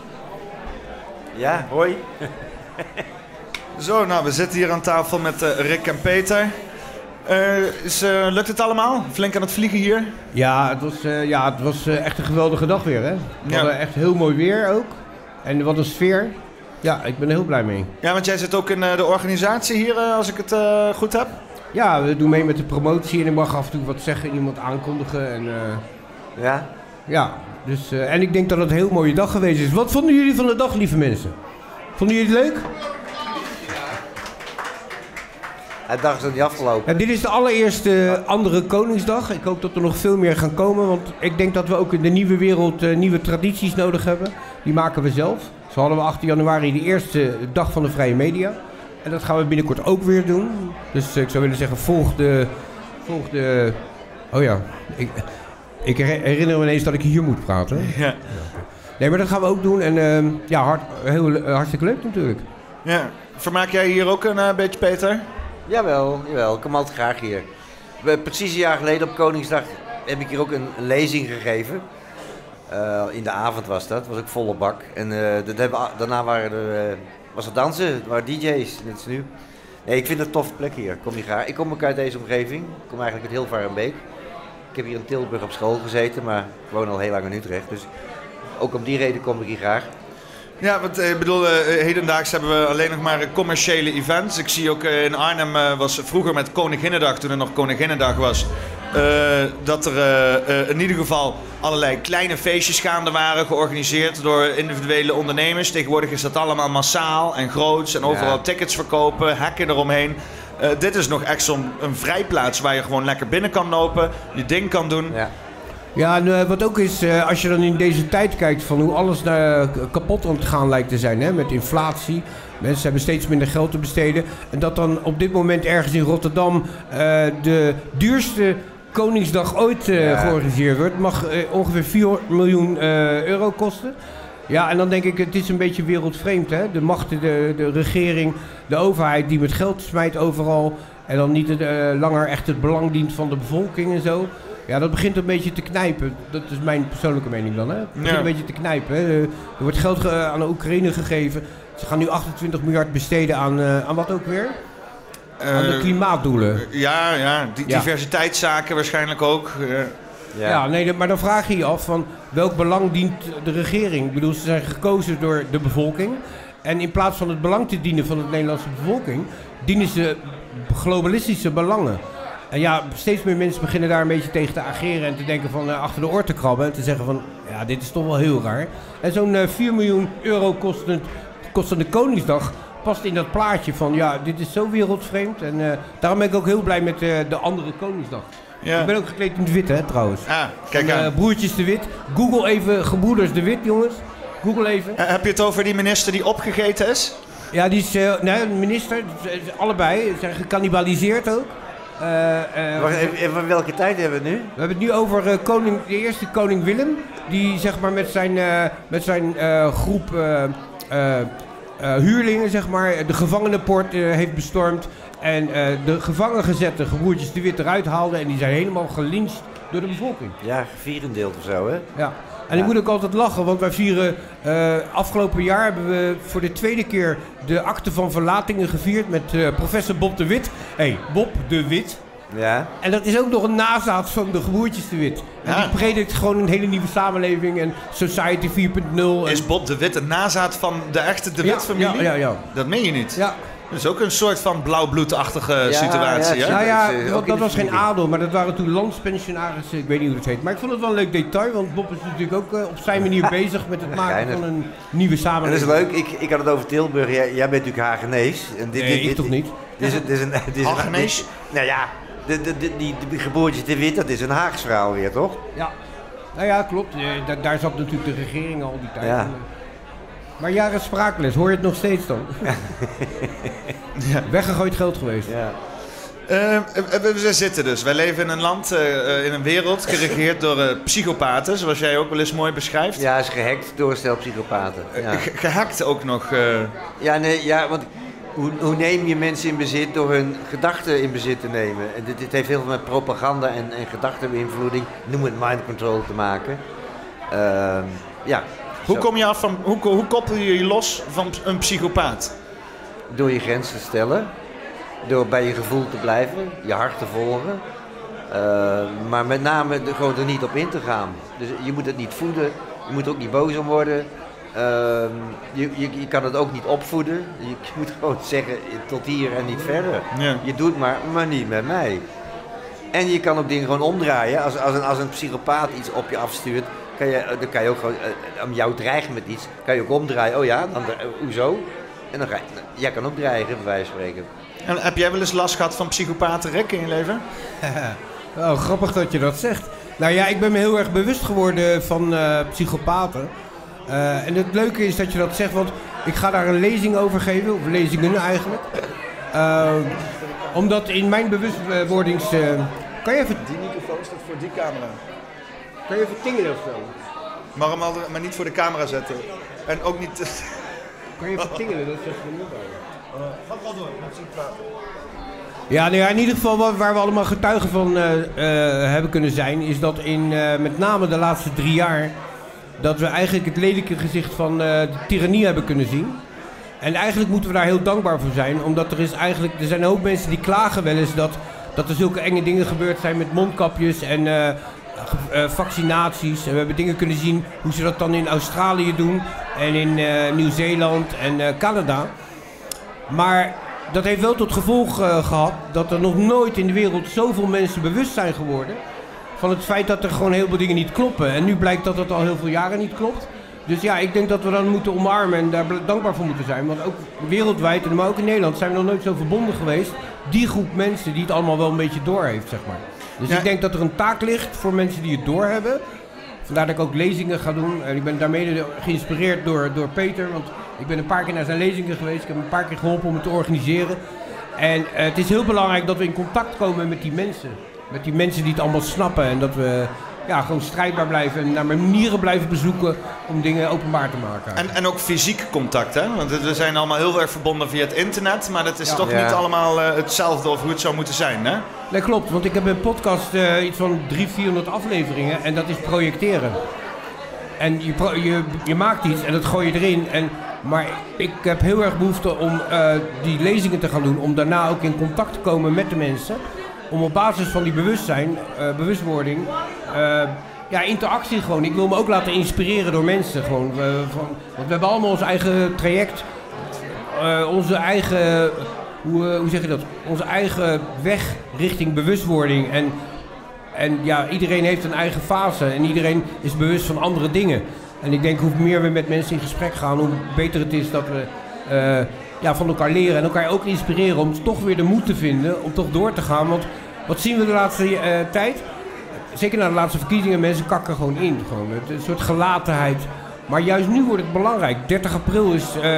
[SPEAKER 19] Ja, hoi.
[SPEAKER 2] Zo, nou, we zitten hier aan tafel met Rick en Peter. Lukt het allemaal? Flink aan het vliegen hier?
[SPEAKER 1] Ja, het was echt een geweldige dag weer, hè? We hadden echt heel mooi weer ook. En wat een sfeer. Ja, ik ben er heel blij mee.
[SPEAKER 2] Ja, want jij zit ook in de organisatie hier, als ik het goed heb?
[SPEAKER 1] Ja, we doen mee met de promotie en ik mag af en toe wat zeggen, iemand aankondigen. En,
[SPEAKER 19] ja?
[SPEAKER 1] Ja, dus, en ik denk dat het een heel mooie dag geweest is. Wat vonden jullie van de dag, lieve mensen? Vonden jullie het leuk?
[SPEAKER 19] De dag is nog niet afgelopen.
[SPEAKER 1] Ja, dit is de allereerste andere Koningsdag. Ik hoop dat er nog veel meer gaan komen. Want ik denk dat we ook in de nieuwe wereld nieuwe tradities nodig hebben. Die maken we zelf. Zo hadden we 18 januari de eerste dag van de vrije media. En dat gaan we binnenkort ook weer doen. Dus ik zou willen zeggen, volg de... Oh ja, ik herinner me ineens dat ik hier moet praten.
[SPEAKER 2] Ja.
[SPEAKER 1] Nee, maar dat gaan we ook doen. En hartstikke leuk natuurlijk.
[SPEAKER 2] Ja. Vermaak jij hier ook een beetje, Peter?
[SPEAKER 19] Jawel. Ik kom altijd graag hier. Precies een jaar geleden op Koningsdag heb ik hier ook een lezing gegeven. In de avond was dat. Was ook volle bak. En daarna was er dansen. Er waren DJ's. Net als nu. Nee, ik vind het een toffe plek hier. Kom hier graag. Ik kom ook uit deze omgeving. Ik kom eigenlijk uit Hilvarenbeek. Ik heb hier in Tilburg op school gezeten, maar ik woon al heel lang in Utrecht. Dus ook om die reden kom ik hier graag.
[SPEAKER 2] Ja, want ik bedoel, hedendaags hebben we alleen nog maar commerciële events. Ik zie ook in Arnhem was vroeger met Koninginnedag, toen er nog Koninginnedag was, dat er in ieder geval allerlei kleine feestjes gaande waren, georganiseerd door individuele ondernemers. Tegenwoordig is dat allemaal massaal en groots en overal tickets verkopen, hekken eromheen. Dit is nog echt zo'n vrijplaats waar je gewoon lekker binnen kan lopen, je ding kan doen.
[SPEAKER 19] Ja.
[SPEAKER 1] Ja, en wat ook is, als je dan in deze tijd kijkt van hoe alles kapot aan het gaan lijkt te zijn, hè, met inflatie. Mensen hebben steeds minder geld te besteden. En dat dan op dit moment ergens in Rotterdam de duurste Koningsdag ooit georganiseerd wordt. Mag ongeveer 4 miljoen euro kosten. Ja, en dan denk ik, het is een beetje wereldvreemd, hè? De machten, de regering, de overheid die met geld smijt overal. En dan niet langer echt het belang dient van de bevolking en zo. Ja, dat begint een beetje te knijpen. Dat is mijn persoonlijke mening dan, hè? Het begint een beetje te knijpen, hè? Er wordt geld aan de Oekraïne gegeven. Ze gaan nu 28 miljard besteden aan wat ook weer? Aan de klimaatdoelen.
[SPEAKER 2] Diversiteitszaken waarschijnlijk ook.
[SPEAKER 1] Ja, nee, maar dan vraag je je af van welk belang dient de regering? Ik bedoel, ze zijn gekozen door de bevolking. En in plaats van het belang te dienen van de Nederlandse bevolking, dienen ze globalistische belangen. En ja, steeds meer mensen beginnen daar een beetje tegen te ageren en te denken van achter de oor te krabben. En te zeggen van, ja, dit is toch wel heel raar. En zo'n 4 miljoen euro kostende Koningsdag past in dat plaatje van, ja, dit is zo wereldvreemd. En daarom ben ik ook heel blij met de andere Koningsdag. Ja. Ik ben ook gekleed in het wit, hè, trouwens.
[SPEAKER 2] Kijk aan.
[SPEAKER 1] Broertjes de Wit. Google even Gebroeders de Wit, jongens. Google even.
[SPEAKER 2] Heb je het over die minister die opgegeten is?
[SPEAKER 1] Ja, die is, de minister, allebei, zijn gecannibaliseerd ook.
[SPEAKER 19] Welke tijd hebben we het nu?
[SPEAKER 1] We hebben het nu over de eerste koning Willem, die zeg maar met zijn groep huurlingen, zeg maar, de gevangenenpoort heeft bestormd. En de gevangen gezette gebroertjes de Wit eruit haalde en die zijn helemaal gelyncht door de bevolking.
[SPEAKER 19] Ja, gevierendeeld of zo, hè?
[SPEAKER 1] Ja. En ik moet ook altijd lachen, want wij vieren... afgelopen jaar hebben we voor de tweede keer de akte van verlatingen gevierd met professor Bob de Wit. Bob de Wit.
[SPEAKER 19] Ja.
[SPEAKER 1] En dat is ook nog een nazaat van de gebroertjes de Wit. En die predikt gewoon een hele nieuwe samenleving en Society 4.0.
[SPEAKER 2] Is Bob de Wit een nazaat van de echte de Wit-familie?
[SPEAKER 1] Ja.
[SPEAKER 2] Dat meen je niet?
[SPEAKER 1] Ja.
[SPEAKER 2] Dat is ook een soort van blauwbloedachtige situatie, hè?
[SPEAKER 1] Dat was geen adel, maar dat waren toen landspensionarissen. Ik weet niet hoe het heet. Maar ik vond het wel een leuk detail, want Bob is natuurlijk ook op zijn manier bezig met het maken van een nieuwe samenleving.
[SPEAKER 19] En dat is leuk. Ik had het over Tilburg. Jij bent natuurlijk Hagenees. En
[SPEAKER 1] ik toch niet?
[SPEAKER 2] Hagenees?
[SPEAKER 19] Nou ja, die geboortjes de Wit, dat is een Haags verhaal weer, toch?
[SPEAKER 1] Ja. Nou ja, klopt. Daar zat natuurlijk de regering al die tijd.
[SPEAKER 19] Ja.
[SPEAKER 1] Maar jaren spraakles, hoor je het nog steeds dan? Weggegooid geld geweest.
[SPEAKER 19] Ja.
[SPEAKER 2] We zitten dus. Wij leven in een land, in een wereld geregeerd door psychopaten, zoals jij ook wel eens mooi beschrijft.
[SPEAKER 19] Ja, is gehackt door een stel psychopaten. Ja.
[SPEAKER 2] Gehackt ook nog.
[SPEAKER 19] Want hoe neem je mensen in bezit door hun gedachten in bezit te nemen? En dit heeft heel veel met propaganda en gedachtenbeïnvloeding, noem het mind control, te maken.
[SPEAKER 2] Hoe kom je af van, hoe koppel je je los van een psychopaat?
[SPEAKER 19] Door je grenzen te stellen, door bij je gevoel te blijven, je hart te volgen, maar met name gewoon er niet op in te gaan. Dus je moet het niet voeden, je moet er ook niet boos om worden, je kan het ook niet opvoeden. Je moet gewoon zeggen tot hier en niet verder.
[SPEAKER 2] Ja.
[SPEAKER 19] Je doet maar niet met mij. En je kan ook dingen gewoon omdraaien. Als een psychopaat iets op je afstuurt, dan kan je ook gewoon, om jou dreigen met iets, kan je ook omdraaien. Oh ja, hoezo? En dan jij kan ook dreigen, bij wijze van spreken.
[SPEAKER 2] En heb jij wel eens last gehad van psychopatenrek in je leven?
[SPEAKER 1] Oh, grappig dat je dat zegt. Nou ja, ik ben me heel erg bewust geworden van psychopaten. En het leuke is dat je dat zegt, want ik ga daar een lezing over geven, of lezingen eigenlijk. Omdat in mijn bewustwordings... kan je even...
[SPEAKER 2] Die microfoon staat voor die camera.
[SPEAKER 1] Kan je even tingelen of zo?
[SPEAKER 2] Maar hem maar niet voor de camera zetten. En ook niet...
[SPEAKER 1] Kan je even tingelen, dat is echt niet bij.
[SPEAKER 2] Ga wel door, met zien praten.
[SPEAKER 1] Ja, nou ja, in ieder geval waar we allemaal getuigen van hebben kunnen zijn, is dat in met name de laatste 3 jaar, dat we eigenlijk het lelijke gezicht van de tirannie hebben kunnen zien. En eigenlijk moeten we daar heel dankbaar voor zijn, omdat er zijn een hoop mensen die klagen wel eens dat er zulke enge dingen gebeurd zijn met mondkapjes en vaccinaties. En we hebben dingen kunnen zien hoe ze dat dan in Australië doen en in Nieuw-Zeeland en Canada. Maar dat heeft wel tot gevolg gehad dat er nog nooit in de wereld zoveel mensen bewust zijn geworden van het feit dat er gewoon heel veel dingen niet kloppen. En nu blijkt dat het al heel veel jaren niet klopt. Dus ja, ik denk dat we dan moeten omarmen en daar dankbaar voor moeten zijn. Want ook wereldwijd, maar ook in Nederland, zijn we nog nooit zo verbonden geweest. Die groep mensen die het allemaal wel een beetje door heeft, zeg maar. Dus ik denk dat er een taak ligt voor mensen die het doorhebben. Vandaar dat ik ook lezingen ga doen. En ik ben daarmee geïnspireerd door Peter. Want ik ben een paar keer naar zijn lezingen geweest. Ik heb hem een paar keer geholpen om het te organiseren. En het is heel belangrijk dat we in contact komen met die mensen. Met die mensen die het allemaal snappen. En dat we gewoon strijdbaar blijven en naar manieren blijven bezoeken om dingen openbaar te maken.
[SPEAKER 2] En ook fysiek contact, hè? Want we zijn allemaal heel erg verbonden via het internet, maar dat is toch niet allemaal hetzelfde of hoe het zou moeten zijn, hè?
[SPEAKER 1] Nee, klopt, want ik heb een podcast, iets van 300-400 afleveringen en dat is projecteren. En je maakt iets en dat gooi je erin. Maar ik heb heel erg behoefte om die lezingen te gaan doen. Om daarna ook in contact te komen met de mensen. Om op basis van die bewustwording, interactie gewoon. Ik wil me ook laten inspireren door mensen. Gewoon, want we hebben allemaal ons eigen traject. Onze eigen, hoe zeg je dat? Onze eigen weg richting bewustwording. En iedereen heeft een eigen fase en iedereen is bewust van andere dingen. En ik denk hoe meer we met mensen in gesprek gaan, hoe beter het is dat we van elkaar leren en elkaar ook inspireren om toch weer de moed te vinden om toch door te gaan. Want wat zien we de laatste tijd? Zeker na de laatste verkiezingen, mensen kakken gewoon in. Gewoon. Een soort gelatenheid. Maar juist nu wordt het belangrijk. 30 april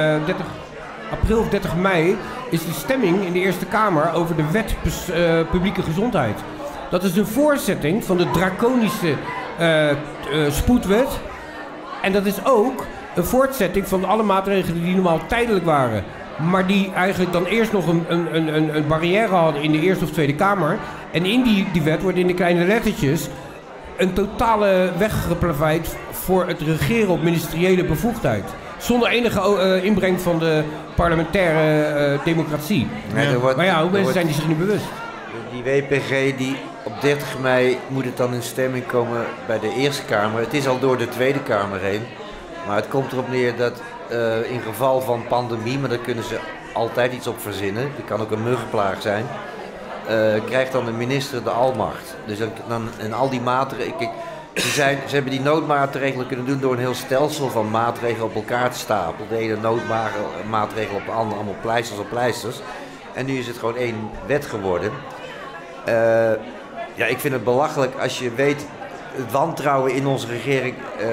[SPEAKER 1] of 30 mei is de stemming in de Eerste Kamer over de wet publieke gezondheid. Dat is een voorzetting van de draconische spoedwet. En dat is ook een voortzetting van alle maatregelen die normaal tijdelijk waren. Maar die eigenlijk dan eerst nog een barrière hadden in de Eerste of Tweede Kamer. En in die wet wordt in de kleine lettertjes een totale weg geplaveid voor het regeren op ministeriële bevoegdheid. Zonder enige inbreng van de parlementaire democratie. Maar hoe mensen zijn die zich niet bewust?
[SPEAKER 19] Die WPG die op 30 mei moet het dan in stemming komen bij de Eerste Kamer. Het is al door de Tweede Kamer heen. Maar het komt erop neer dat in geval van pandemie, maar daar kunnen ze altijd iets op verzinnen. Het kan ook een muggenplaag zijn. Krijgt dan de minister de almacht. Dus en al die maatregelen. Ze hebben die noodmaatregelen kunnen doen door een heel stelsel van maatregelen op elkaar te stapelen. De ene noodmaatregel op de andere, allemaal pleisters op pleisters. En nu is het gewoon één wet geworden. Ik vind het belachelijk als je weet, het wantrouwen in onze regering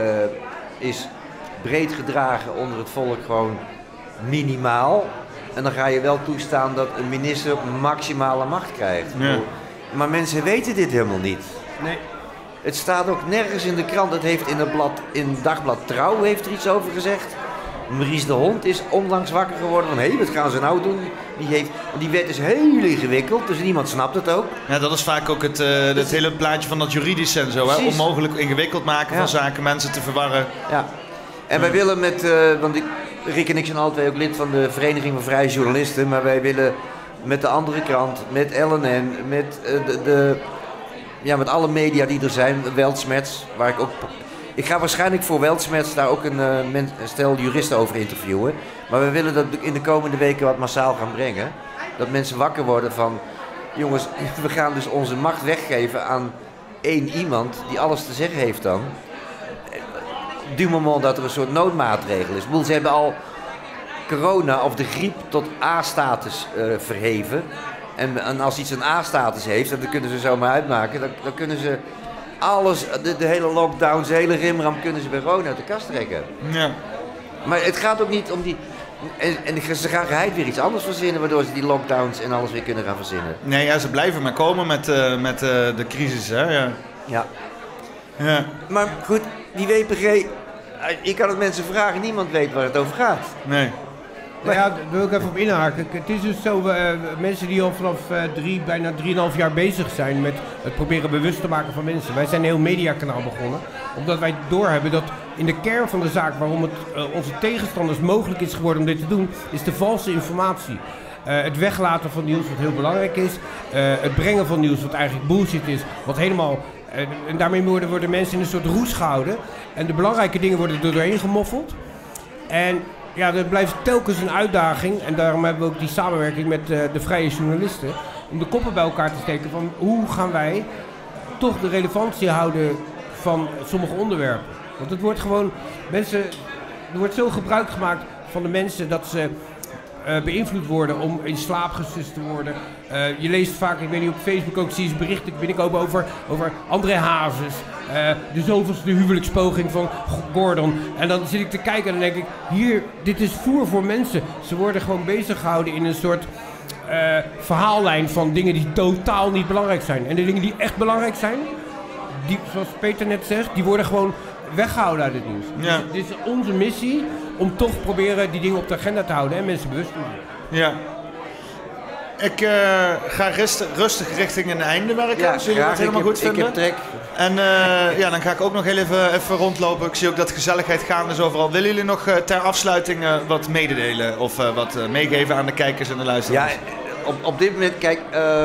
[SPEAKER 19] is breed gedragen onder het volk gewoon minimaal. En dan ga je wel toestaan dat een minister maximale macht krijgt. Ja. Maar mensen weten dit helemaal niet.
[SPEAKER 1] Nee.
[SPEAKER 19] Het staat ook nergens in de krant. Het heeft in het dagblad Trouw heeft er iets over gezegd. Maurice de Hond is onlangs wakker geworden van wat gaan ze nou doen? Die wet is heel ingewikkeld, dus niemand snapt het ook.
[SPEAKER 2] Ja, dat is vaak ook het hele plaatje van dat juridische en zo. Hè? Onmogelijk ingewikkeld maken van zaken, mensen te verwarren.
[SPEAKER 19] Ja. En wij willen want Rick en ik zijn alle twee ook lid van de Vereniging van Vrije Journalisten, maar wij willen met de andere krant, met LNN, met met alle media die er zijn, Weltschmerz, waar ik ook... Ik ga waarschijnlijk voor Weltschmerz daar ook een stel juristen over interviewen. Maar we willen dat in de komende weken wat massaal gaan brengen. Dat mensen wakker worden van... Jongens, we gaan dus onze macht weggeven aan één iemand die alles te zeggen heeft dan. Du moment dat er een soort noodmaatregel is. Ze hebben al corona of de griep tot A-status verheven. En als iets een A-status heeft, en dat kunnen ze zomaar uitmaken, dan kunnen ze... Alles, de hele lockdowns, de hele rimram kunnen ze bij gewoon uit de kast trekken.
[SPEAKER 2] Ja.
[SPEAKER 19] Maar het gaat ook niet om die... En ze gaan geheid weer iets anders verzinnen, waardoor ze die lockdowns en alles weer kunnen gaan verzinnen.
[SPEAKER 2] Nee, ze blijven maar komen met de crisis, hè. Ja.
[SPEAKER 19] Maar goed, die WPG... Je kan het mensen vragen, niemand weet waar het over gaat.
[SPEAKER 2] Nee.
[SPEAKER 1] Nou ja, daar wil ik even op inhaken. Het is dus zo, mensen die al vanaf bijna 3,5 jaar bezig zijn met het proberen bewust te maken van mensen. Wij zijn een heel mediakanaal begonnen, omdat wij doorhebben dat in de kern van de zaak waarom het onze tegenstanders mogelijk is geworden om dit te doen, is de valse informatie. Het weglaten van nieuws wat heel belangrijk is, het brengen van nieuws wat eigenlijk bullshit is, wat helemaal... en daarmee worden mensen in een soort roes gehouden en de belangrijke dingen worden er doorheen gemoffeld. En ja, dat blijft telkens een uitdaging en daarom hebben we ook die samenwerking met de vrije journalisten om de koppen bij elkaar te steken van hoe gaan wij toch de relevantie houden van sommige onderwerpen. Want het wordt gewoon, er wordt zo gebruik gemaakt van de mensen dat ze beïnvloed worden om in slaap gesust te worden. Je leest vaak, ik weet niet, op Facebook ook zie je berichten binnenkomen over André Hazes. De zoveelste huwelijkspoging van Gordon. En dan zit ik te kijken en dan denk ik, dit is voer voor mensen. Ze worden gewoon bezig gehouden in een soort verhaallijn van dingen die totaal niet belangrijk zijn. En de dingen die echt belangrijk zijn, zoals Peter net zegt, die worden gewoon weggehouden uit het nieuws.
[SPEAKER 2] Ja.
[SPEAKER 1] Dus dit is onze missie om toch proberen die dingen op de agenda te houden en mensen bewust te maken.
[SPEAKER 2] Ja. Ik ga rustig richting een einde werken.
[SPEAKER 19] Ja,
[SPEAKER 2] als jullie dat helemaal goed vinden.
[SPEAKER 19] Ik heb trek.
[SPEAKER 2] En dan ga ik ook nog heel even rondlopen. Ik zie ook dat gezelligheid gaande is overal. Willen jullie nog ter afsluiting wat mededelen of wat meegeven aan de kijkers en de luisteraars?
[SPEAKER 19] Ja, op dit moment, kijk,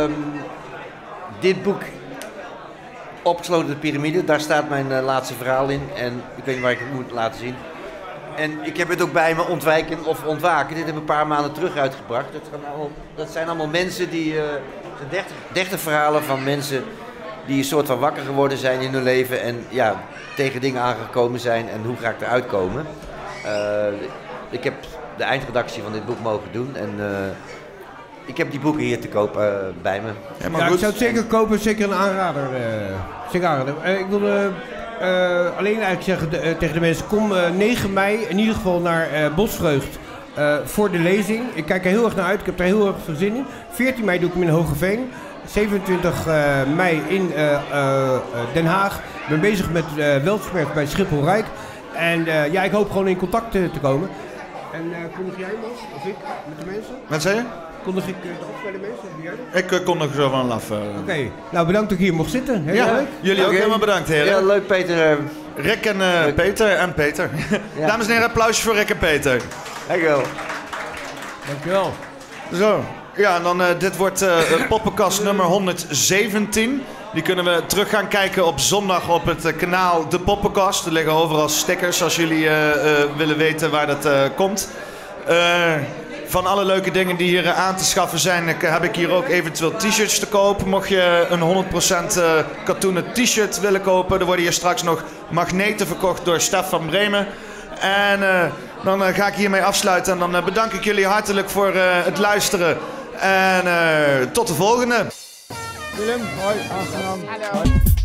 [SPEAKER 19] dit boek, Opgesloten de Piramide, daar staat mijn laatste verhaal in. En ik weet niet waar ik het moet laten zien. En ik heb het ook bij me, Ontwijken of Ontwaken. Dit heb ik een paar maanden terug uitgebracht. Dat zijn allemaal mensen die... 30 verhalen van mensen die een soort van wakker geworden zijn in hun leven. En ja, tegen dingen aangekomen zijn en hoe ga ik eruit komen. Ik heb de eindredactie van dit boek mogen doen. En ik heb die boeken hier te koop bij me.
[SPEAKER 1] Ja, ik zou het zeker kopen, zeker een aanrader. Ik wilde alleen eigenlijk zeggen tegen de mensen, kom 9 mei in ieder geval naar Bosvreugd voor de lezing. Ik kijk er heel erg naar uit, ik heb er heel erg veel zin in. 14 mei doe ik hem in Hogeveen. 27 mei in Den Haag. Ik ben bezig met Weltsmerk bij Schiphol Rijk. En ik hoop gewoon in contact te komen. En kondig jij nog, of ik, met de mensen?
[SPEAKER 2] Wat zei je?
[SPEAKER 1] Kondig ik af bij de mensen? Doe jij dat?
[SPEAKER 2] Ik kondig zo van af.
[SPEAKER 1] Oké, nou bedankt dat ik hier mocht zitten. Heel leuk.
[SPEAKER 2] Jullie ook helemaal bedankt, heren.
[SPEAKER 19] Ja, leuk Peter.
[SPEAKER 2] Rick en Peter en Peter.
[SPEAKER 19] Ja.
[SPEAKER 2] Dames en heren, applausje voor Rick en Peter.
[SPEAKER 19] Dankjewel.
[SPEAKER 1] Dankjewel.
[SPEAKER 2] Zo, ja, en dan dit wordt poppenkast nummer 117. Die kunnen we terug gaan kijken op zondag op het kanaal De Poppenkast. Er liggen overal stickers als jullie willen weten waar dat komt. Van alle leuke dingen die hier aan te schaffen zijn, heb ik hier ook eventueel t-shirts te kopen. Mocht je een 100% katoenen t-shirt willen kopen, er worden hier straks nog magneten verkocht door Stef van Bremen. En dan ga ik hiermee afsluiten en dan bedank ik jullie hartelijk voor het luisteren. En tot de volgende.
[SPEAKER 3] Willem, hoi, aangenaam. Hallo.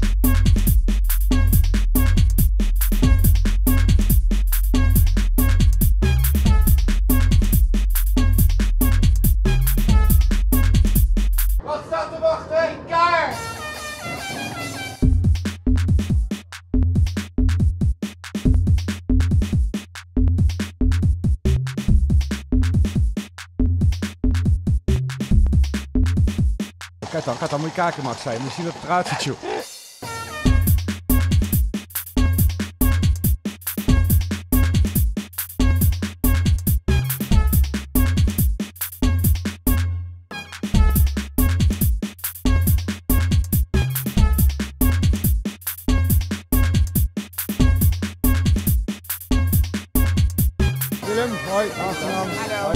[SPEAKER 3] Wat staat te wachten? Kaart! Kijk dan moet je kakenmaat zijn. Dan zie je dat het eruit ziet, joh. Willem, hoi, aangenaam. Hallo.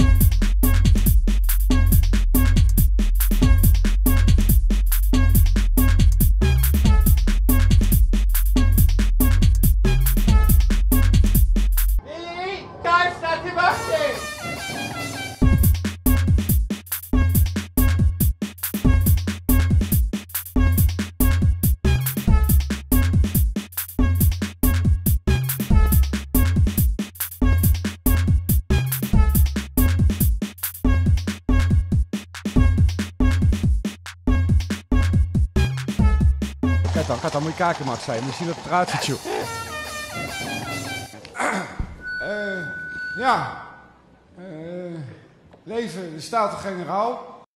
[SPEAKER 3] Kijk dan moet je kakenmaat zijn. Dan zie je dat het eruit ziet, joh. Leven de Staten-Generaal.